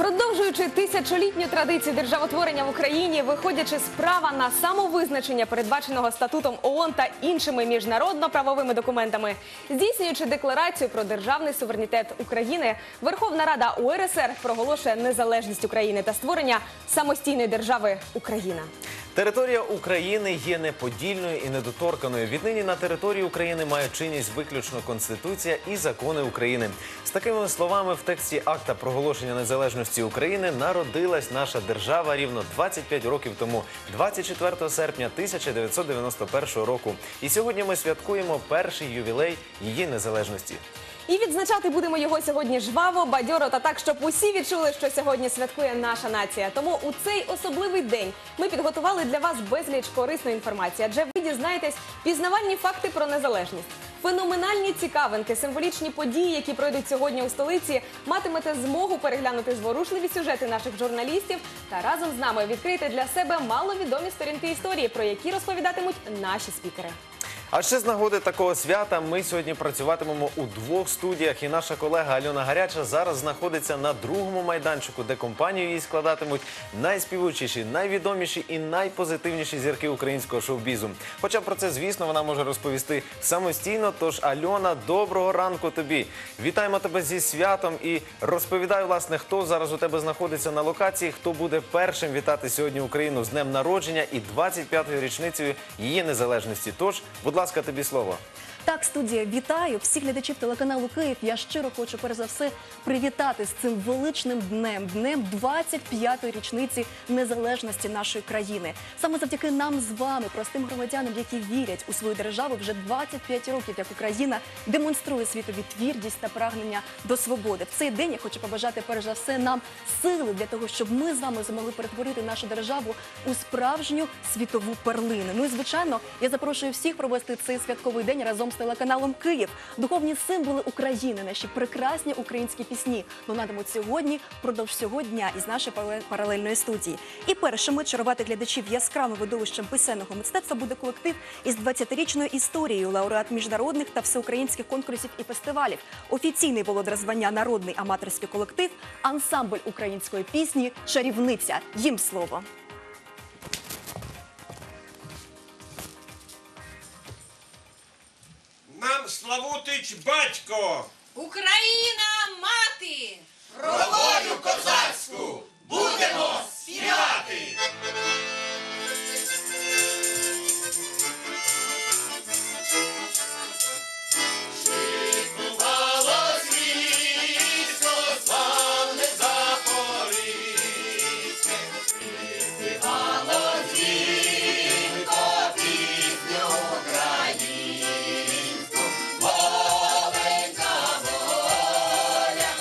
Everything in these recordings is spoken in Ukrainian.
Продовжуючи тисячолітню традицію державотворення в Україні, виходячи з права на самовизначення, передбаченого статутом ООН та іншими міжнародно-правовими документами, здійснюючи декларацію про державний суверенітет України, Верховна Рада УРСР проголошує незалежність України та створення самостійної держави Україна. Територія України є неподільною і недоторканою. Віднині на території України має чинність виключно Конституція і закони України. З такими словами в тексті акта проголошення незалежності України народилась наша держава рівно 25 років тому, 24 серпня 1991 року. І сьогодні ми святкуємо перший ювілей її незалежності. І відзначати будемо його сьогодні жваво, бадьоро та так, щоб усі відчули, що сьогодні святкує наша нація. Тому у цей особливий день ми підготували для вас безліч корисної інформації, адже ви дізнаєтесь пізнавальні факти про незалежність, феноменальні цікавинки, символічні події, які пройдуть сьогодні у столиці, матимете змогу переглянути зворушливі сюжети наших журналістів та разом з нами відкрити для себе маловідомі сторінки історії, про які розповідатимуть наші спікери. А ще з нагоди такого свята ми сьогодні працюватимемо у двох студіях. І наша колега Альона Гаряча зараз знаходиться на другому майданчику, де компанію їй складатимуть найспівучіші, найвідоміші і найпозитивніші зірки українського шоу-бізу. Хоча про це, звісно, вона може розповісти самостійно. Тож, Альона, доброго ранку тобі. Вітаємо тебе зі святом і розповідай, власне, хто зараз у тебе знаходиться на локації, хто буде першим вітати сьогодні Україну з днем народження і 25-ю річницею її незалежності. Тож, будь ласка, тобі слово. Так, студія, вітаю всіх глядачів телеканалу «Київ». Я щиро хочу, перш за все, привітати з цим величним днем 25-ї річниці незалежності нашої країни. Саме завдяки нам з вами, простим громадянам, які вірять у свою державу, вже 25 років, як Україна демонструє світові твердість та прагнення до свободи. В цей день я хочу побажати, перш за все, нам сили для того, щоб ми з вами змогли перетворити нашу державу у справжню світову перлину. Ну і, звичайно, я запрошую всіх провести цей святковий день разом з телеканалом «Київ». Духовні символи України, наші прекрасні українські пісні лунатимуть сьогодні впродовж всього дня із нашої паралельної студії. І першими чарувати глядачів яскравим видовищем пісенного мистецтва буде колектив із 20-річною історією, лауреат міжнародних та всеукраїнських конкурсів і фестивалів, офіційний володар звання «Народний аматорський колектив», ансамбль української пісні «Чарівниця». Їм слово. Нам Славутич батько! Україна мати! Про волю козацьку будемо співати! Шикувалось військо, славне запорізьке, співало дзвінко пісню українську. Воленька воля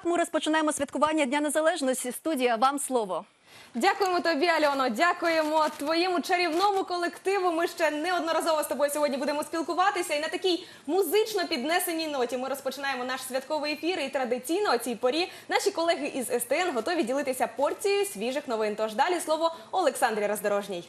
Так, ми розпочинаємо святкування Дня Незалежності. Студія, вам слово. Дякуємо тобі, Альоно, дякуємо твоєму чарівному колективу. Ми ще неодноразово з тобою сьогодні будемо спілкуватися. І на такій музично піднесеній ноті ми розпочинаємо наш святковий ефір. І традиційно о цій порі наші колеги із СТН готові ділитися порцією свіжих новин. Тож далі слово Олександрі Роздорожній.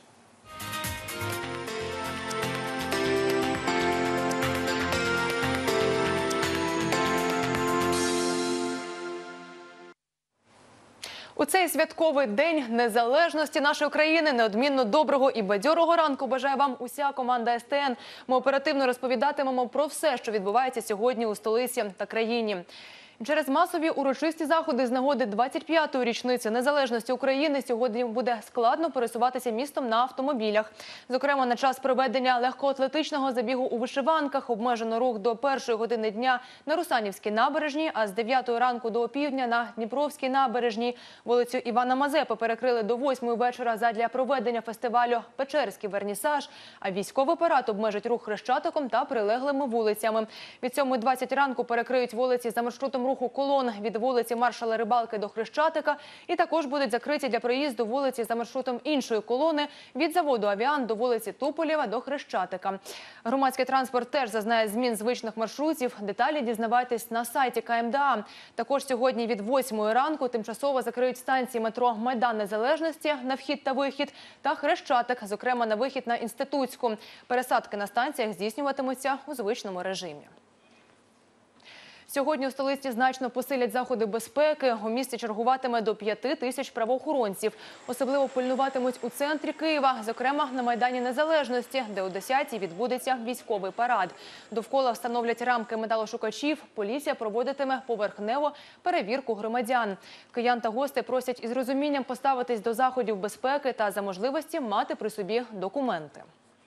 У цей святковий день незалежності нашої країни неодмінно доброго і бадьорого ранку бажає вам уся команда СТН. Ми оперативно розповідатимемо про все, що відбувається сьогодні у столиці та країні. Через масові урочисті заходи з нагоди 25-ї річниці незалежності України сьогодні буде складно пересуватися містом на автомобілях. Зокрема, на час проведення легкоатлетичного забігу у вишиванках обмежено рух до 1-ї години дня на Русанівській набережній, а з 9-ї ранку до опівдня на Дніпровській набережній. Вулицю Івана Мазепи перекрили до 8-ї вечора задля проведення фестивалю «Печерський вернісаж», а військовий парад обмежить рух Хрещатиком та прилеглими вулицями. Від 7:20 ранку перекриють вулиці за маршрутом руху колон від вулиці Маршала Рибалки до Хрещатика, і також будуть закриті для проїзду вулиці за маршрутом іншої колони від заводу «Авіант» до вулиці Туполєва до Хрещатика. Громадський транспорт теж зазнає змін звичних маршрутів. Деталі дізнавайтесь на сайті КМДА. Також сьогодні від 8-ї ранку тимчасово закриють станції метро Майдан Незалежності на вхід та вихід та Хрещатик, зокрема на вихід на Інститутську. Пересадки на станціях здійснюватимуться у звичному режимі. Сьогодні у столиці значно посилять заходи безпеки. У місті чергуватиме до 5000 правоохоронців. Особливо пильнуватимуть у центрі Києва, зокрема на Майдані Незалежності, де о 10-й відбудеться військовий парад. Довкола встановлять рамки металошукачів. Поліція проводитиме поверхнево перевірку громадян. Киян та гостей просять із розумінням поставитись до заходів безпеки та за можливості мати при собі документи.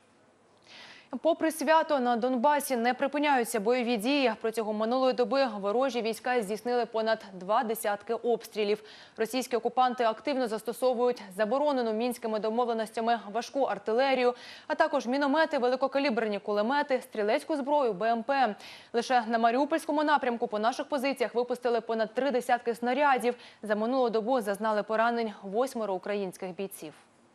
Попри свято, на Донбасі не припиняються бойові дії. Протягом минулої доби ворожі війська здійснили понад 2 десятки обстрілів. Російські окупанти активно застосовують заборонену мінськими домовленостями важку артилерію, а також міномети, великокаліберні кулемети, стрілецьку зброю, БМП. Лише на Маріупольському напрямку по наших позиціях випустили понад 3 десятки снарядів. За минулу добу зазнали поранень 8 українських бійців.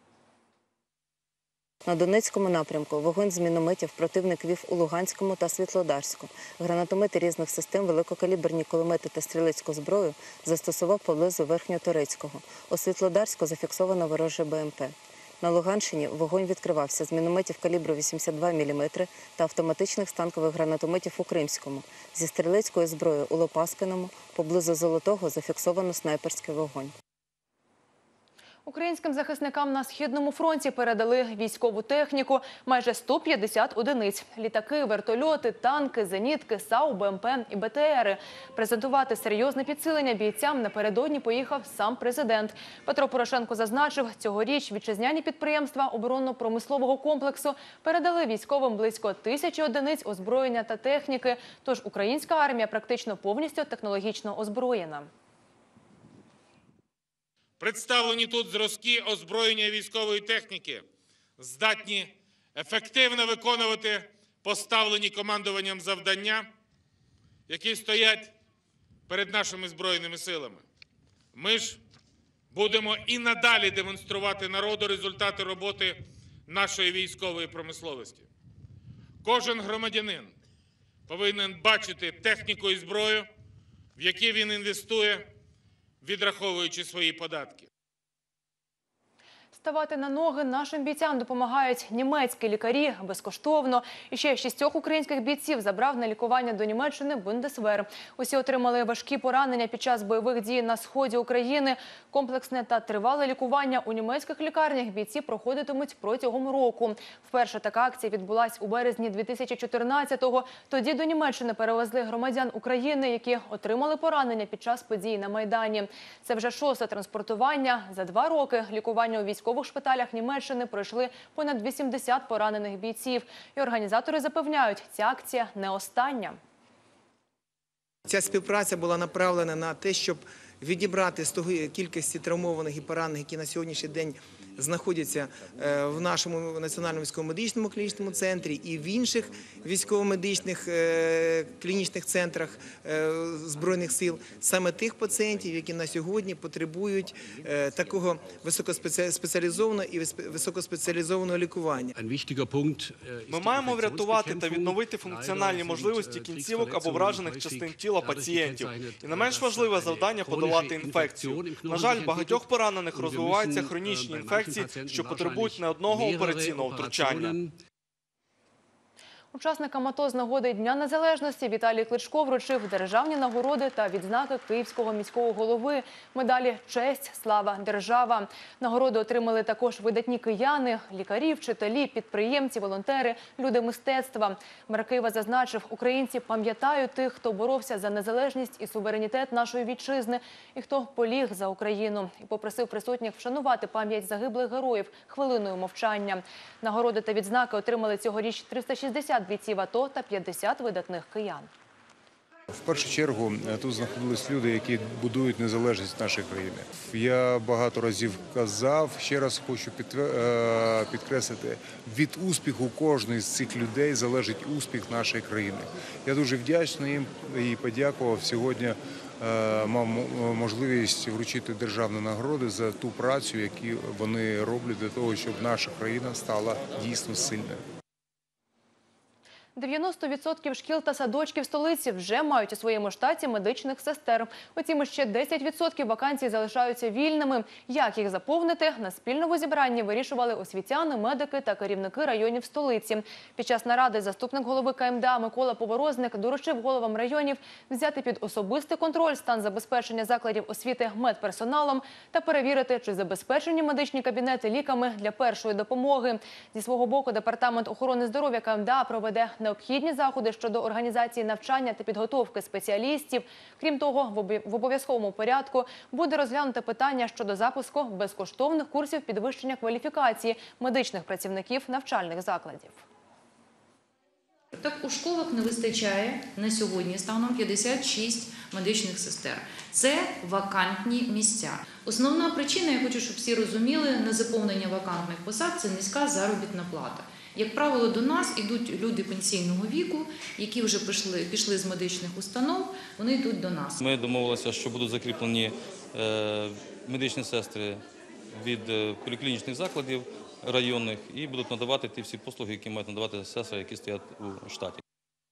На Донецькому напрямку вогонь з мінометів противник вів у Луганському та Світлодарську. Гранатомети різних систем, великокаліберні кулемети та стрілецьку зброю застосував поблизу Верхньоторецького. У Світлодарську зафіксовано вороже БМП. На Луганщині вогонь відкривався з мінометів калібру 82 мм та автоматичних станкових гранатометів у Кримському. Зі стрілецькою зброєю у Лопаскиному поблизу Золотого зафіксовано снайперський вогонь. Українським захисникам на Східному фронті передали військову техніку – майже 150 одиниць. Літаки, вертольоти, танки, зенітки, САУ, БМП і БТРи. Презентувати серйозне підсилення бійцям напередодні поїхав сам президент. Петро Порошенко зазначив, цьогоріч вітчизняні підприємства оборонно-промислового комплексу передали військовим близько 1000 одиниць озброєння та техніки. Тож українська армія практично повністю технологічно озброєна. Представлені тут зразки озброєння військової техніки, здатні ефективно виконувати поставлені командуванням завдання, які стоять перед нашими Збройними силами. Ми ж будемо і надалі демонструвати народу результати роботи нашої військової промисловості. Кожен громадянин повинен бачити техніку і зброю, в які він інвестує, відраховуючи свої податки. Ставати на ноги нашим бійцям допомагають німецькі лікарі безкоштовно. І ще 6 українських бійців забрав на лікування до Німеччини Бундесвер. Усі отримали важкі поранення під час бойових дій на сході України. Комплексне та тривале лікування у німецьких лікарнях бійці проходитимуть протягом року. Вперше така акція відбулась у березні 2014-го. Тоді до Німеччини перевезли громадян України, які отримали поранення під час подій на Майдані. Це вже 6-те транспортування. За 2 роки лікування у військових шпиталях Німеччини пройшли понад 80 поранених бійців. І організатори запевняють, ця акція не остання. Ця співпраця була направлена на те, щоб відібрати з того кількості травмованих і поранених, які на сьогоднішній день знаходяться в нашому Національному військово-медичному клінічному центрі і в інших військово-медичних клінічних центрах Збройних сил, саме тих пацієнтів, які на сьогодні потребують такого високоспеціалізованого і високоспеціалізованого лікування. Ми маємо врятувати та відновити функціональні можливості кінцівок або вражених частин тіла пацієнтів. І не менш важливе завдання – подолати інфекцію. На жаль, багатьох поранених розвиваються хронічні інфекції, що потребують не одного операційного втручання. Учасникам АТО з нагоди Дня Незалежності Віталій Кличко вручив державні нагороди та відзнаки Київського міського голови, медалі «Честь, слава, держава». Нагороди отримали також видатні кияни, лікарі, вчителі, підприємці, волонтери, люди мистецтва. Мер Києва зазначив, українці пам'ятають тих, хто боровся за незалежність і суверенітет нашої вітчизни, і хто поліг за Україну. І попросив присутніх вшанувати пам'ять загиблих героїв хвилиною мовчання. Нагороди та відзнаки отримали цьогоріч 360 бійців АТО та 50 видатних киян. В першу чергу тут знаходились люди, які будують незалежність нашої країни. Я багато разів казав, ще раз хочу підкреслити, від успіху кожної з цих людей залежить успіх нашої країни. Я дуже вдячний їм і подякував. Сьогодні мав можливість вручити державні нагороди за ту працю, яку вони роблять для того, щоб наша країна стала дійсно сильною. 90% шкіл та садочків столиці вже мають у своєму штаті медичних сестер. Утім, ще 10% вакансій залишаються вільними. Як їх заповнити, на спільному зібранні вирішували освітяни, медики та керівники районів столиці. Під час наради заступник голови КМДА Микола Поворозник доручив головам районів взяти під особистий контроль стан забезпечення закладів освіти медперсоналом та перевірити, чи забезпечені медичні кабінети ліками для першої допомоги. Зі свого боку, Департамент охорони здоров'я КМДА проведе необхідні заходи щодо організації навчання та підготовки спеціалістів. Крім того, в обов'язковому порядку буде розглянуте питання щодо запуску безкоштовних курсів підвищення кваліфікації медичних працівників навчальних закладів. Так, у школах не вистачає на сьогодні станом 56 медичних сестер. Це вакантні місця. Основна причина, я хочу, щоб всі розуміли, незаповнення вакантних посад – це низька заробітна плата. Як правило, до нас йдуть люди пенсійного віку, які вже пішли з медичних установ, вони йдуть до нас. Ми домовилися, що будуть закріплені медичні сестри від поліклінічних закладів районних і будуть надавати ті всі послуги, які мають надавати сестри, які стоять у штаті.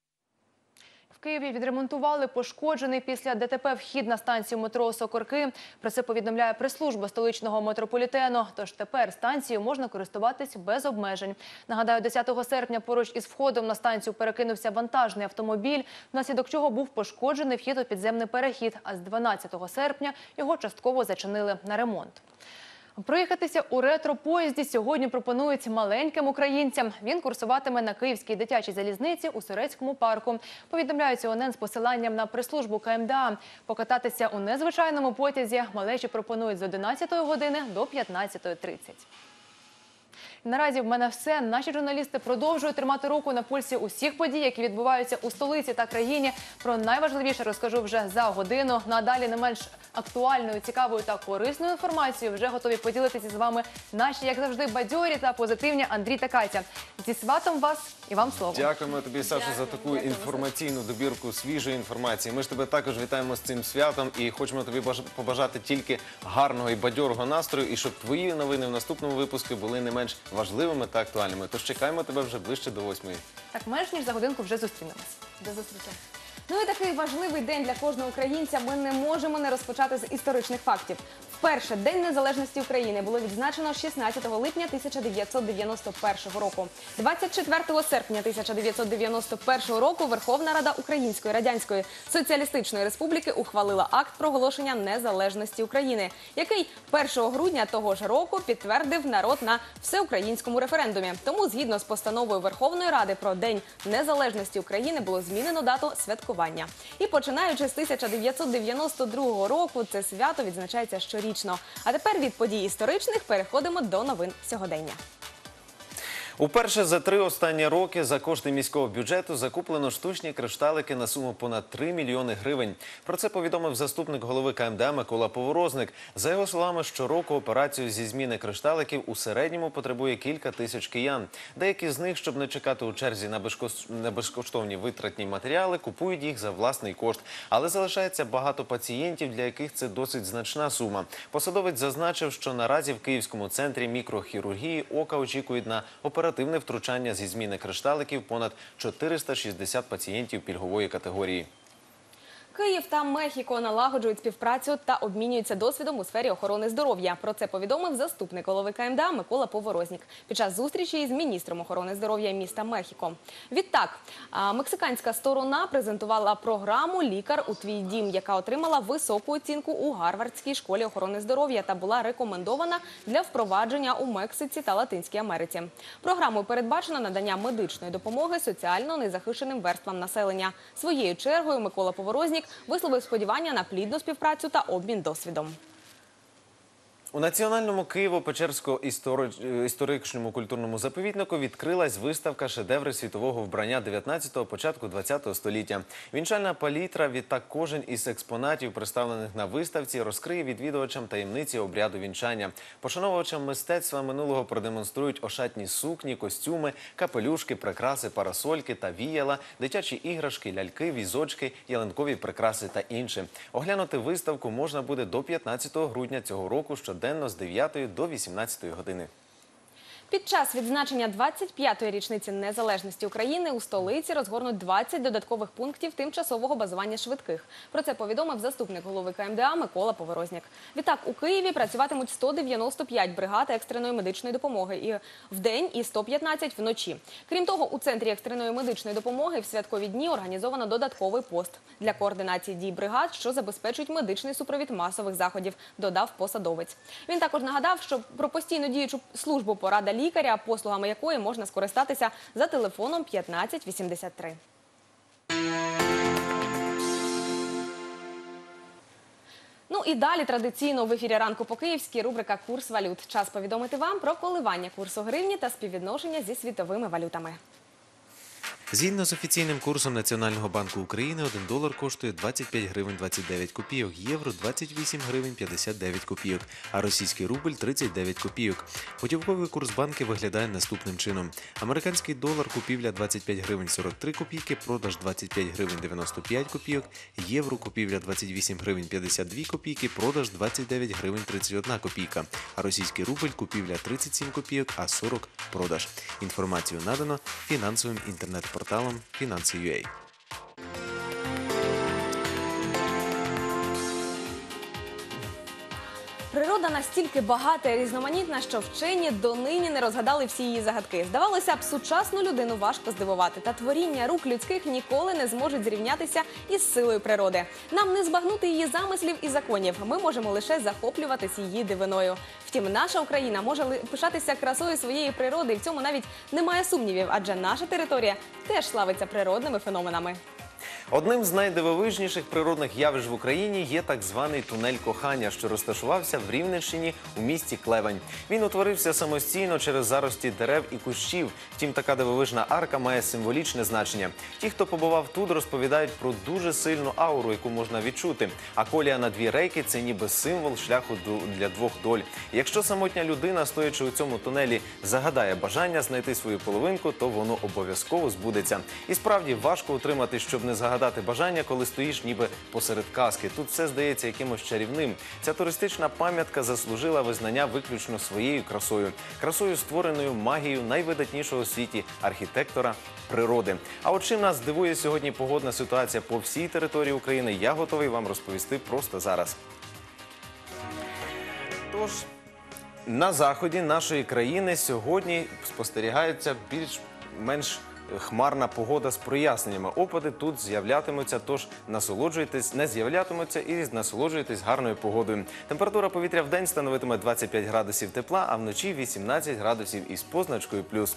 В Києві відремонтували пошкоджений після ДТП вхід на станцію метро Сокорки. Про це повідомляє прес-служба столичного метрополітену. Тож тепер станцією можна користуватись без обмежень. Нагадаю, 10 серпня поруч із входом на станцію перекинувся вантажний автомобіль, внаслідок чого був пошкоджений вхід у підземний перехід. А з 12 серпня його частково зачинили на ремонт. Проїхатися у ретро-поїзді сьогодні пропонують маленьким українцям. Він курсуватиме на Київській дитячій залізниці у Сирецькому парку. Повідомляють ОНН з посиланням на прес-службу КМДА. Покататися у незвичайному потязі малечі пропонують з 11 години до 15:30. Наразі в мене все. Наші журналісти продовжують тримати руку на пульсі усіх подій, які відбуваються у столиці та країні. Про найважливіше розкажу вже за годину. Надалі не менш актуальною, цікавою та корисною інформацією вже готові поділитися з вами наші, як завжди, бадьорі та позитивні Андрій та Катя. Зі святом вас і вам слово. Дякуємо тобі, Саша, за таку інформаційну добірку свіжої інформації. Ми ж тебе також вітаємо з цим святом і хочемо тобі побажати тільки гарного і бадьорого настрою, і щоб твої новини в наступному випуску були не менш важливими та актуальними. Тож чекаємо тебе вже ближче до 8:00. Так, менш ніж за годинку вже зустрінемось. До зустрічі. Ну і такий важливий день для кожного українця ми не можемо не розпочати з історичних фактів. Вперше День Незалежності України було відзначено 16 липня 1991 року. 24 серпня 1991 року Верховна Рада Української Радянської Соціалістичної Республіки ухвалила акт проголошення незалежності України, який 1 грудня того ж року підтвердив народ на всеукраїнському референдумі. Тому, згідно з постановою Верховної Ради про День Незалежності України, було змінено дату святкування. І починаючи з 1992 року, це свято відзначається щорічно. А тепер від подій історичних переходимо до новин сьогодення. Уперше за 3 останні роки за кошти міського бюджету закуплено штучні кришталики на суму понад 3 мільйони гривень. Про це повідомив заступник голови КМДА Микола Поворозник. За його словами, щороку операцію зі зміни кришталиків у середньому потребує кілька тисяч киян. Деякі з них, щоб не чекати у черзі на безкоштовні витратні матеріали, купують їх за власний кошт. Але залишається багато пацієнтів, для яких це досить значна сума. Посадовець зазначив, що наразі в Київському центрі мікрохірургії ока очікують на оперативне втручання зі зміни кришталиків понад 460 пацієнтів пільгової категорії. Київ та Мехіко налагоджують співпрацю та обмінюються досвідом у сфері охорони здоров'я. Про це повідомив заступник голови КМДА Микола Поворозник під час зустрічі із міністром охорони здоров'я міста Мехіко. Відтак, мексиканська сторона презентувала програму «Лікар у твій дім», яка отримала високу оцінку у Гарвардській школі охорони здоров'я та була рекомендована для впровадження у Мексиці та Латинській Америці. Програмою передбачено надання медичної допомоги соціально незахищеним верствам населення. Своєю чергою Микола Поворозник висловив сподівання на плідну співпрацю та обмін досвідом. У Національному Києво-Печерському історичному культурному заповіднику відкрилась виставка «Шедеври світового вбрання 19-го, початку 20-го століття». Вінчальна палітра, відтак кожен із експонатів, представлених на виставці, розкриє відвідувачам таємниці обряду вінчання. Пошановувачам мистецтва минулого продемонструють ошатні сукні, костюми, капелюшки, прикраси, парасольки та віяла, дитячі іграшки, ляльки, візочки, ялинкові прикраси та інше. Оглянути виставку можна буде до 15 грудня цього року, щоденно з 9 до 18 години. Під час відзначення 25-ї річниці незалежності України у столиці розгорнуть 20 додаткових пунктів тимчасового базування швидких. Про це повідомив заступник голови КМДА Микола Поворозник. Відтак, у Києві працюватимуть 195 бригад екстреної медичної допомоги вдень і 115 вночі. Крім того, у Центрі екстреної медичної допомоги в святкові дні організовано додатковий пост для координації дій бригад, що забезпечують медичний супровід масових заходів, додав посадовець. Він також нагадав, що про постійно діючу службу «Порада лікаря», послугами якої можна скористатися за телефоном 1583. Ну і далі традиційно в ефірі «Ранку по-київськи» рубрика «Курс валют». Час повідомити вам про коливання курсу гривні та співвідношення зі світовими валютами. Згідно з офіційним курсом Національного банку України, 1 долар коштує 25 гривень 29 копійок, євро – 28 гривень 59 копійок, а російський рубль – 39 копійок. Готівковий курс банки виглядає наступним чином. Американський долар – купівля 25 гривень 43 копійки, продаж 25 гривень 95 копійок, євро – купівля 28 гривень 52 копійки, продаж 29 гривень 31 копійка, а російський рубль – купівля 37 копійок, а 40 – продаж. Інформацію надано фінансовим інтернет-порталом Finansi.ua. Природа настільки багата і різноманітна, що вчені донині не розгадали всі її загадки. Здавалося б, сучасну людину важко здивувати, та творіння рук людських ніколи не зможуть зрівнятися із силою природи. Нам не збагнути її замислів і законів, ми можемо лише захоплюватись її дивиною. Втім, наша Україна може пишатися красою своєї природи, і в цьому навіть немає сумнівів, адже наша територія теж славиться природними феноменами. Одним з найдивовижніших природних явищ в Україні є так званий тунель кохання, що розташувався в Рівненщині у місті Клевень. Він утворився самостійно через зарості дерев і кущів. Втім, така дивовижна арка має символічне значення. Ті, хто побував тут, розповідають про дуже сильну ауру, яку можна відчути. А колія на 2 рейки – це ніби символ шляху для 2 доль. Якщо самотня людина, стоячи у цьому тунелі, загадає бажання знайти свою половинку, то воно обов'язково збудеться. І справді важко утримати, щоб не загадати бажання, коли стоїш ніби посеред казки. Тут все здається якимось чарівним. Ця туристична пам'ятка заслужила визнання виключно своєю красою. Красою, створеною магією найвидатнішого у світі архітектора природи. А от чим нас дивує сьогодні погодна ситуація по всій території України, я готовий вам розповісти просто зараз. Тож, на заході нашої країни сьогодні спостерігається більш-менш хмарна погода з проясненнями. Опади тут з'являтимуться, тож не з'являтимуться і насолоджуйтесь гарною погодою. Температура повітря в день становитиме 25 градусів тепла, а вночі 18 градусів із позначкою плюс.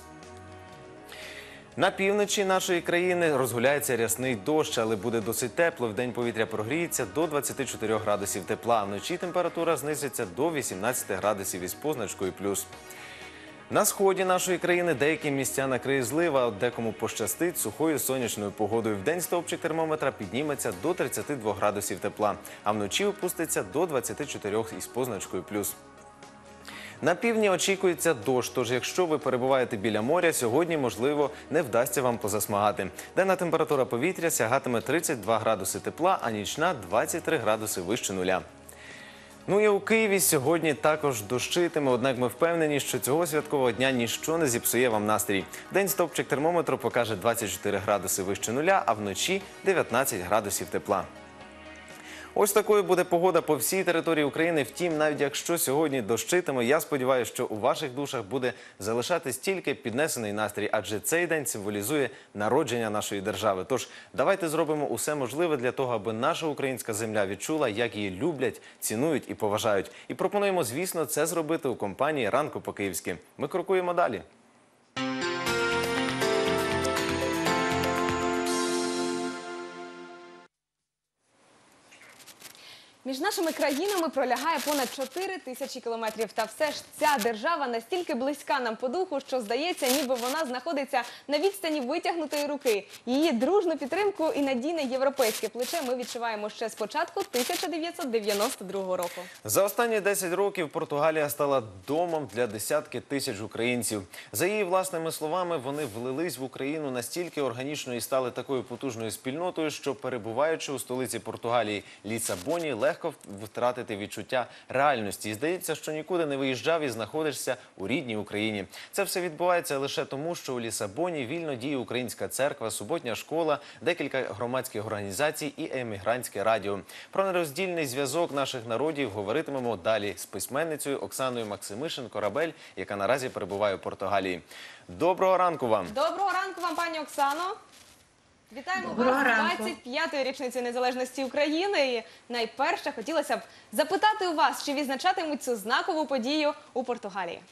На півночі нашої країни розгуляється рясний дощ, але буде досить тепло. Вдень повітря прогріється до 24 градусів тепла, а вночі температура знизиться до 18 градусів із позначкою плюс. На сході нашої країни деякі місця накриє злива, а декому пощастить сухою сонячною погодою. Вдень стовпчик термометра підніметься до 32 градусів тепла, а вночі опуститься до 24 із позначкою плюс. На півдні очікується дощ, тож якщо ви перебуваєте біля моря, сьогодні, можливо, не вдасться вам позасмагати. Денна температура повітря сягатиме 32 градуси тепла, а нічна – 23 градуси вище нуля. Ну і у Києві сьогодні також дощитиме, однак ми впевнені, що цього святкового дня ніщо не зіпсує вам настрій. Вдень стовпчик термометру покаже 24 градуси вище нуля, а вночі – 19 градусів тепла. Ось такою буде погода по всій території України. Втім, навіть якщо сьогодні дощитиме, я сподіваюся, що у ваших душах буде залишатись тільки піднесений настрій, адже цей день символізує народження нашої держави. Тож, давайте зробимо усе можливе для того, аби наша українська земля відчула, як її люблять, цінують і поважають. І пропонуємо, звісно, це зробити у компанії «Ранку по-київськи». Ми крокуємо далі. Між нашими країнами пролягає понад 4 тисячі кілометрів. Та все ж ця держава настільки близька нам по духу, що здається, ніби вона знаходиться на відстані витягнутої руки. Її дружну підтримку і надійне європейське плече ми відчуваємо ще з початку 1992 року. За останні 10 років Португалія стала домом для десятки тисяч українців. За її власними словами, вони влились в Україну настільки органічно і стали такою потужною спільнотою, що, перебуваючи у столиці Португалії Лісабоні, легко втратити відчуття реальності. І здається, що нікуди не виїжджав і знаходишся у рідній Україні. Це все відбувається лише тому, що у Лісабоні вільно діє українська церква, суботня школа, декілька громадських організацій і емігрантське радіо. Про нероздільний зв'язок наших народів говоритимемо далі з письменницею Оксаною Максимишин-Корабель, яка наразі перебуває у Португалії. Доброго ранку вам! Доброго ранку вам, пані Оксано! Вітаємо вас з 25-ї річниці незалежності України. І найперше хотілося б запитати у вас, чи відзначатимуть цю знакову подію у Португалії?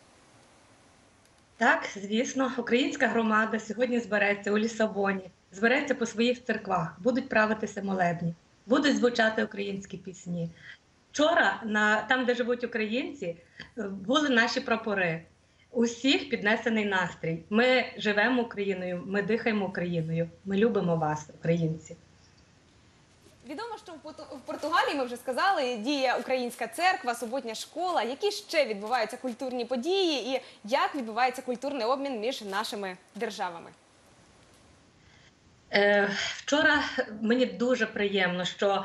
Так, звісно, українська громада сьогодні збереться у Лісабоні, збереться по своїх церквах, будуть правитися молебні, будуть звучати українські пісні. Вчора, там, де живуть українці, були наші прапори. Усіх піднесений настрій. Ми живемо Україною, ми дихаємо Україною. Ми любимо вас, українці. Відомо, що в Португалії, ми вже сказали, діє українська церква, суботня школа. Які ще відбуваються культурні події і як відбувається культурний обмін між нашими державами? Вчора мені дуже приємно, що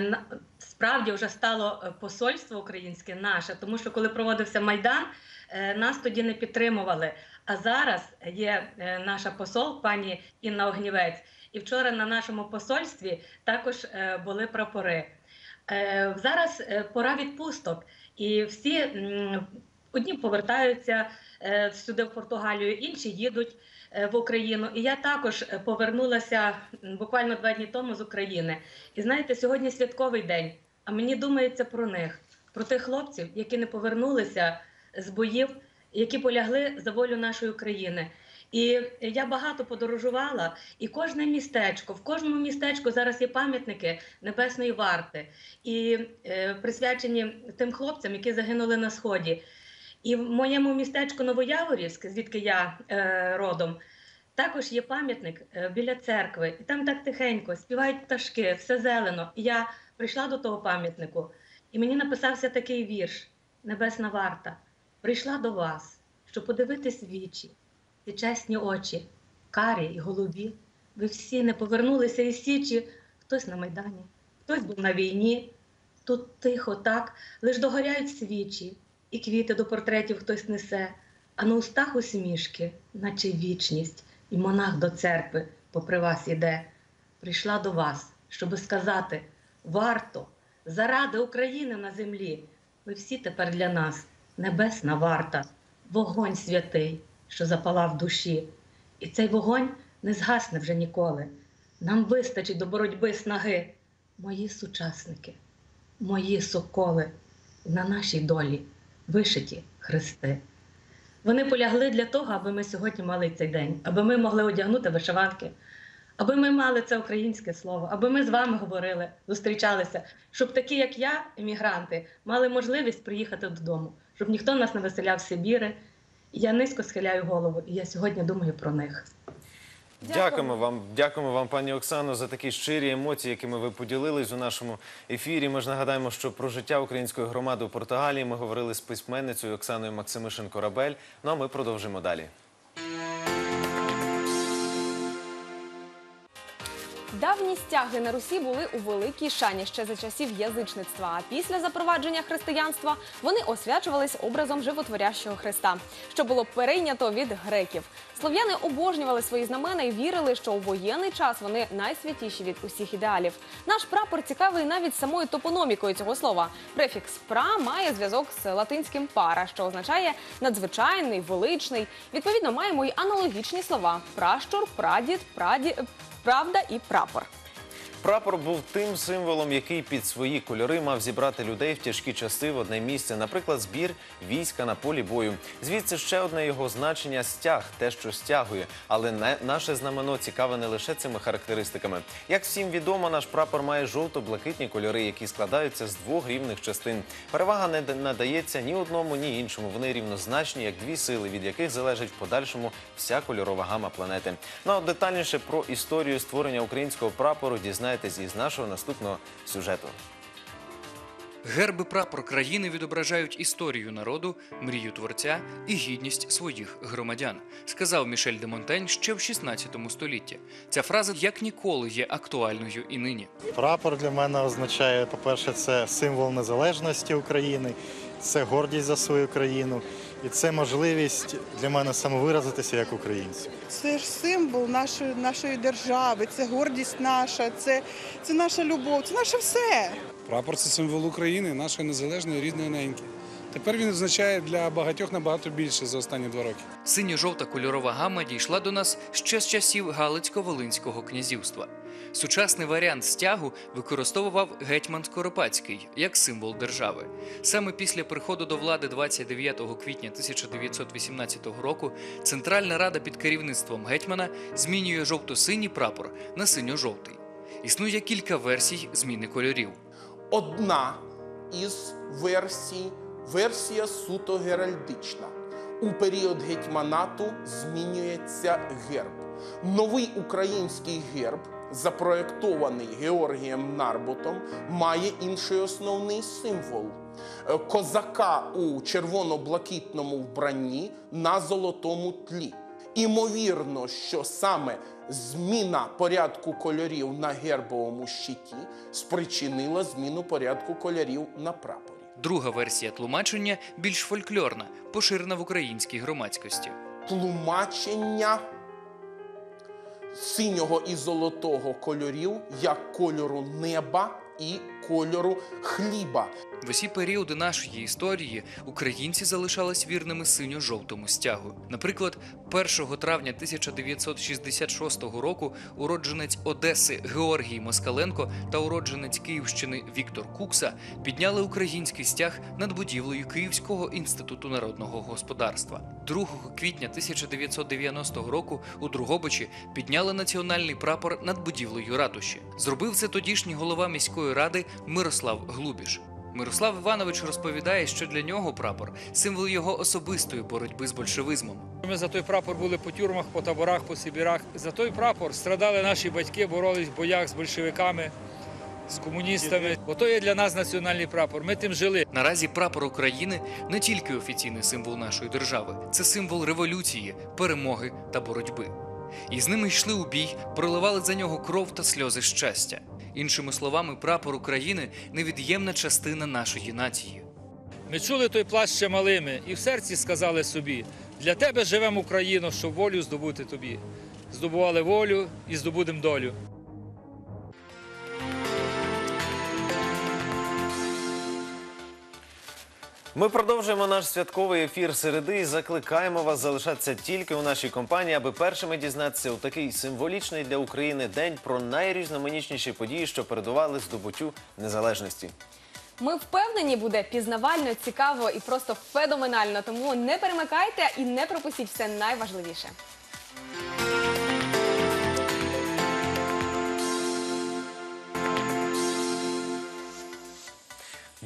справді вже стало посольство українське наше, тому що коли проводився Майдан, нас тоді не підтримували. А зараз є наша посол, пані Інна Огнівець, і вчора на нашому посольстві також були прапори. Зараз пора відпусток, і всі одні повертаються сюди в Португалію, інші їдуть в Україну. І я також повернулася буквально 2 дні тому з України. І знаєте, сьогодні святковий день, а мені думається про них, про тих хлопців, які не повернулися з боїв, які полягли за волю нашої країни. І я багато подорожувала, і кожне містечко, в кожному містечку зараз є пам'ятники Небесної Варти, і присвячені тим хлопцям, які загинули на Сході. І в моєму містечку Новояворівськ, звідки я родом, також є пам'ятник біля церкви. І там так тихенько, співають пташки, все зелено. І я прийшла до того пам'ятнику, і мені написався такий вірш «Небесна варта». Прийшла до вас, щоб подивитись в вічі, ці чесні очі, карі і голубі. Ви всі не повернулися із Січі, хтось на Майдані, хтось був на війні. Тут тихо так, лиш догоряють свічі, і квіти до портретів хтось несе, а на устах усмішки, наче вічність, і монах до церкви попри вас іде. Прийшла до вас, щоби сказати, варто, заради України на землі, ви всі тепер для нас небесна варта, вогонь святий, що запалав в душі. І цей вогонь не згасне вже ніколи. Нам вистачить до боротьби снаги. Мої сучасники, мої соколи, на нашій долі вишиті хрести. Вони полягли для того, аби ми сьогодні мали цей день, аби ми могли одягнути вишиванки, аби ми мали це українське слово, аби ми з вами говорили, зустрічалися, щоб такі, як я, емігранти, мали можливість приїхати додому, щоб ніхто нас не виселяв з Сибіри. Я низько схиляю голову, і я сьогодні думаю про них. Дякуємо вам, пані Оксано, за такі щирі емоції, якими ви поділились у нашому ефірі. Ми ж нагадаємо, що про життя української громади у Португалії ми говорили з письменницею Оксаною Максимишин-Корабель. Ну а ми продовжимо далі. Давні стяги на Русі були у великій шані ще за часів язичництва, а після запровадження християнства вони освячувались образом животворящого Христа, що було перейнято від греків. Слов'яни обожнювали свої знамена і вірили, що у воєнний час вони найсвятіші від усіх ідеалів. Наш прапор цікавий навіть самою топономікою цього слова. Префікс «пра» має зв'язок з латинським «пара», що означає надзвичайний, величний. Відповідно, маємо й аналогічні слова – пращур, прадід, правда і прапор. Прапор був тим символом, який під свої кольори мав зібрати людей в тяжкі часи в одне місце, наприклад, збір війська на полі бою. Звідси ще одне його значення – стяг, те, що стягує. Але наше знамено цікаве не лише цими характеристиками. Як всім відомо, наш прапор має жовто-блакитні кольори, які складаються з двох рівних частин. Перевага не надається ні одному, ні іншому. Вони рівнозначні, як дві сили, від яких залежить в подальшому вся кольорова гама планети. Ну а детальніше про історію створення українського прапору дізнаєтесь із нашого наступного сюжету. Герб і прапор країни відображають історію народу, мрію творця і гідність своїх громадян, сказав Мішель де Монтень ще в 16 столітті. Ця фраза як ніколи є актуальною і нині. Прапор для мене означає, по-перше, це символ незалежності України, це гордість за свою країну і це можливість для мене самовиразитися як українцю. Це ж символ нашої держави, це гордість наша, це наша любов, це наше все. Прапор – це символ України, нашої незалежної рідної неньки. Тепер він означає для багатьох набагато більше за останні 2 роки. Синьо-жовта кольорова гама дійшла до нас ще з часів Галицько-Волинського князівства. Сучасний варіант стягу використовував гетьман Скоропадський як символ держави. Саме після приходу до влади 29 квітня 1918 року Центральна Рада під керівництвом гетьмана змінює жовто-синій прапор на синьо-жовтий. Існує кілька версій зміни кольорів. Одна із версій – версія суто геральдична. У період гетьманату змінюється герб. Новий український герб, запроєктований Георгієм Нарбутом, має інший основний символ – козака у червоно-блакитному вбранні на золотому тлі. Імовірно, що саме зміна порядку кольорів на гербовому щиті спричинила зміну порядку кольорів на прапорі. Друга версія тлумачення більш фольклорна, поширена в українській громадськості. Тлумачення синього і золотого кольорів як кольору неба і кольору хліба. В усі періоди нашої історії українці залишались вірними синьо-жовтому стягу. Наприклад, 1 травня 1966 року уродженець Одеси Георгій Москаленко та уродженець Київщини Віктор Кукса підняли український стяг над будівлею Київського інституту народного господарства. 2 квітня 1990 року у Дрогобичі підняли національний прапор над будівлею ратуші. Зробив це тодішній голова міської ради Мирослав Глубіш. Мирослав Іванович розповідає, що для нього прапор – символ його особистої боротьби з большевизмом. Ми за той прапор були по тюрмах, по таборах, по Сибірах. За той прапор страдали наші батьки, боролись в боях з большевиками, з комуністами. Бо то є для нас національний прапор, ми тим жили. Наразі прапор України – не тільки офіційний символ нашої держави. Це символ революції, перемоги та боротьби. І з ними йшли у бій, проливали за нього кров та сльози щастя. Іншими словами, прапор України – невід'ємна частина нашої нації. Ми чули той плач ще малими і в серці сказали собі: для тебе живемо, Україно, щоб волю здобути тобі. Здобували волю і здобудемо долю. Ми продовжуємо наш святковий ефір середи і закликаємо вас залишатися тільки у нашій компанії, аби першими дізнатися у такий символічний для України день про найрізноманітніші події, що передували здобуттю незалежності. Ми впевнені, буде пізнавально, цікаво і просто феноменально. Тому не перемикайте і не пропустіть все найважливіше.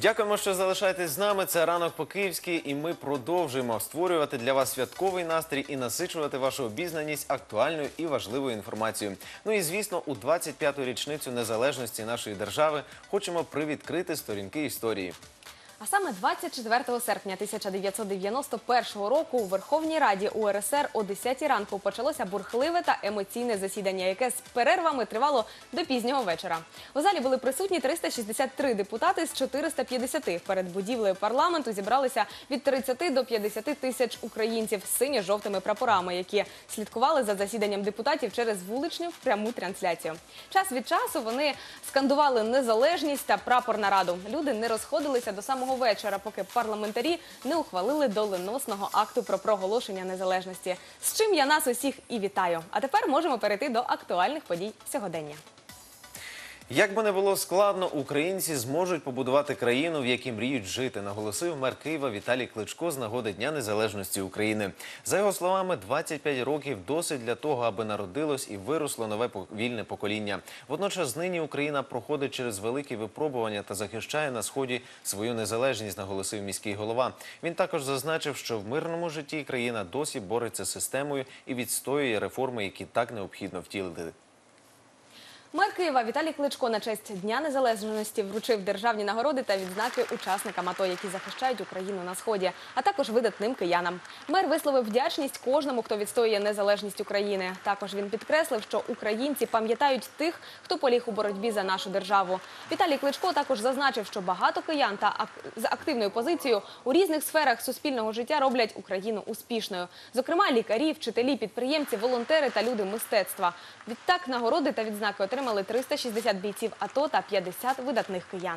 Дякуємо, що залишаєтесь з нами. Це «Ранок по-київськи» і ми продовжуємо створювати для вас святковий настрій і насичувати вашу обізнаність актуальною і важливою інформацією. Ну і, звісно, у 25-ту річницю незалежності нашої держави хочемо привідкрити сторінки історії. А саме 24 серпня 1991 року у Верховній Раді УРСР о 10 ранку почалося бурхливе та емоційне засідання, яке з перервами тривало до пізнього вечора. У залі були присутні 363 депутати з 450. Перед будівлею парламенту зібралися від 30 до 50 тисяч українців з синьо-жовтими прапорами, які слідкували за засіданням депутатів через вуличну пряму трансляцію. Час від часу вони скандували незалежність та прапор на Раду. Люди не розходилися до самого вечора, поки парламентарі не ухвалили доленосного акту про проголошення незалежності. З чим я нас усіх і вітаю. А тепер можемо перейти до актуальних подій сьогодення. Як би не було складно, українці зможуть побудувати країну, в якій мріють жити, наголосив мер Києва Віталій Кличко з нагоди Дня незалежності України. За його словами, 25 років досить для того, аби народилось і виросло нове вільне покоління. Водночас нині Україна проходить через великі випробування та захищає на Сході свою незалежність, наголосив міський голова. Він також зазначив, що в мирному житті країна досі бореться з системою і відстоює реформи, які так необхідно втілити. Мер Києва Віталій Кличко на честь Дня незалежності вручив державні нагороди та відзнаки учасникам АТО, які захищають Україну на Сході, а також видатним киянам. Мер висловив вдячність кожному, хто відстоює незалежність України. Також він підкреслив, що українці пам'ятають тих, хто поліг у боротьбі за нашу державу. Віталій Кличко також зазначив, що багато киян та з активною позицією у різних сферах суспільного життя роблять Україну успішною. Зокрема, лікарі, вчителі, підприємці, волонтери та люди мистецтва. Відтак нагороди та відзнаки отримали 360 бійців АТО та 50 видатних киян.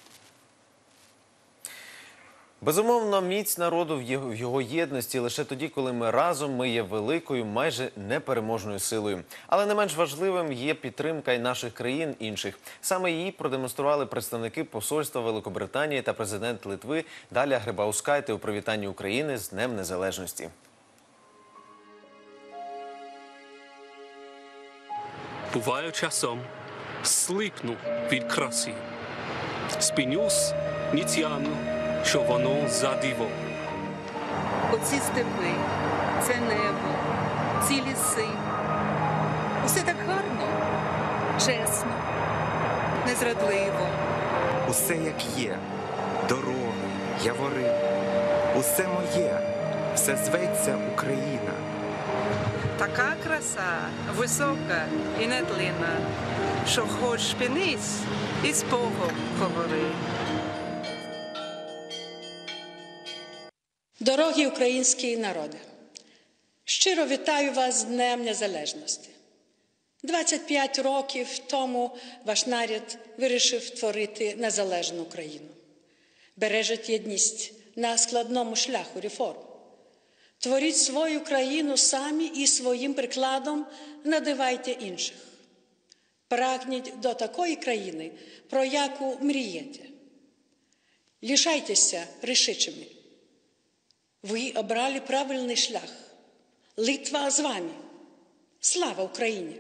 Безумовно, міць народу в його єдності лише тоді, коли ми разом, ми є великою, майже непереможною силою. Але не менш важливим є підтримка й наших країн інших. Саме її продемонстрували представники посольства Великобританії та президент Литви Даля Грибаускайте у привітанні України з Днем Незалежності. Буваю часом, сліпну від краси. Спинюсь, не тямлю, що воно за диво. Оці степи, це небо, ці ліси. Усе так гарно, чесно, незрадливо. Усе як є, дороги, явори. Усе моє, все зветься Україна. Така краса, висока і нетлінна, що хоч спинись і з Богом говори. Дорогі українські народи, щиро вітаю вас з Днем Незалежності. 25 років тому ваш народ вирішив творити незалежну країну. Бережіть єдність на складному шляху реформ. Творіть свою країну самі і своїм прикладом надивайте інших. Прагніть до такої країни, про яку мрієте. Лишайтеся рішучими. Ви обрали правильний шлях. Литва з вами. Слава Україні!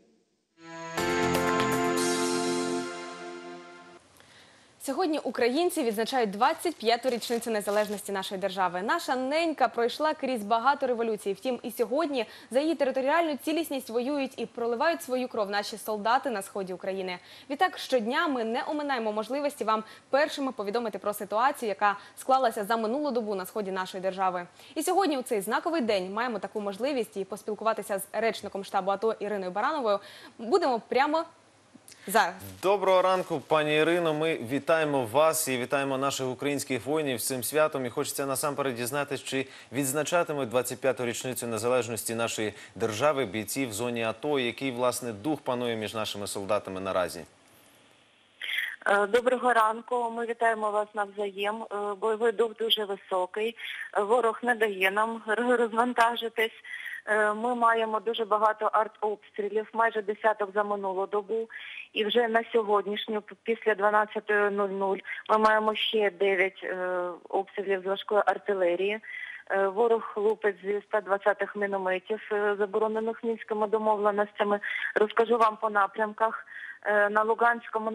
Сьогодні українці відзначають 25-ту річницю незалежності нашої держави. Наша ненька пройшла крізь багато революцій. Втім, і сьогодні за її територіальну цілісність воюють і проливають свою кров наші солдати на сході України. Відтак, щодня ми не оминаємо можливості вам першими повідомити про ситуацію, яка склалася за минулу добу на сході нашої держави. І сьогодні у цей знаковий день маємо таку можливість і поспілкуватися з речником штабу АТО Іриною Барановою. Будемо прямо зараз. Доброго ранку, пані Ірино. Ми вітаємо вас і вітаємо наших українських воїнів з цим святом. І хочеться насамперед дізнатися, чи відзначатимуть 25-ту річницю незалежності нашої держави бійці в зоні АТО. Який, власне, дух панує між нашими солдатами наразі? Доброго ранку. Ми вітаємо вас навзаєм. Бойовий дух дуже високий. Ворог не дає нам розвантажитись. Ми маємо дуже багато артобстрілів, майже десяток за минулу добу. І вже на сьогоднішню, після 12:00, ми маємо ще 9 обстрілів з важкої артилерії. Ворог лупить зі 120-х мінометів, заборонених мінськими домовленостями. Розкажу вам по напрямках. На Луганському напрямку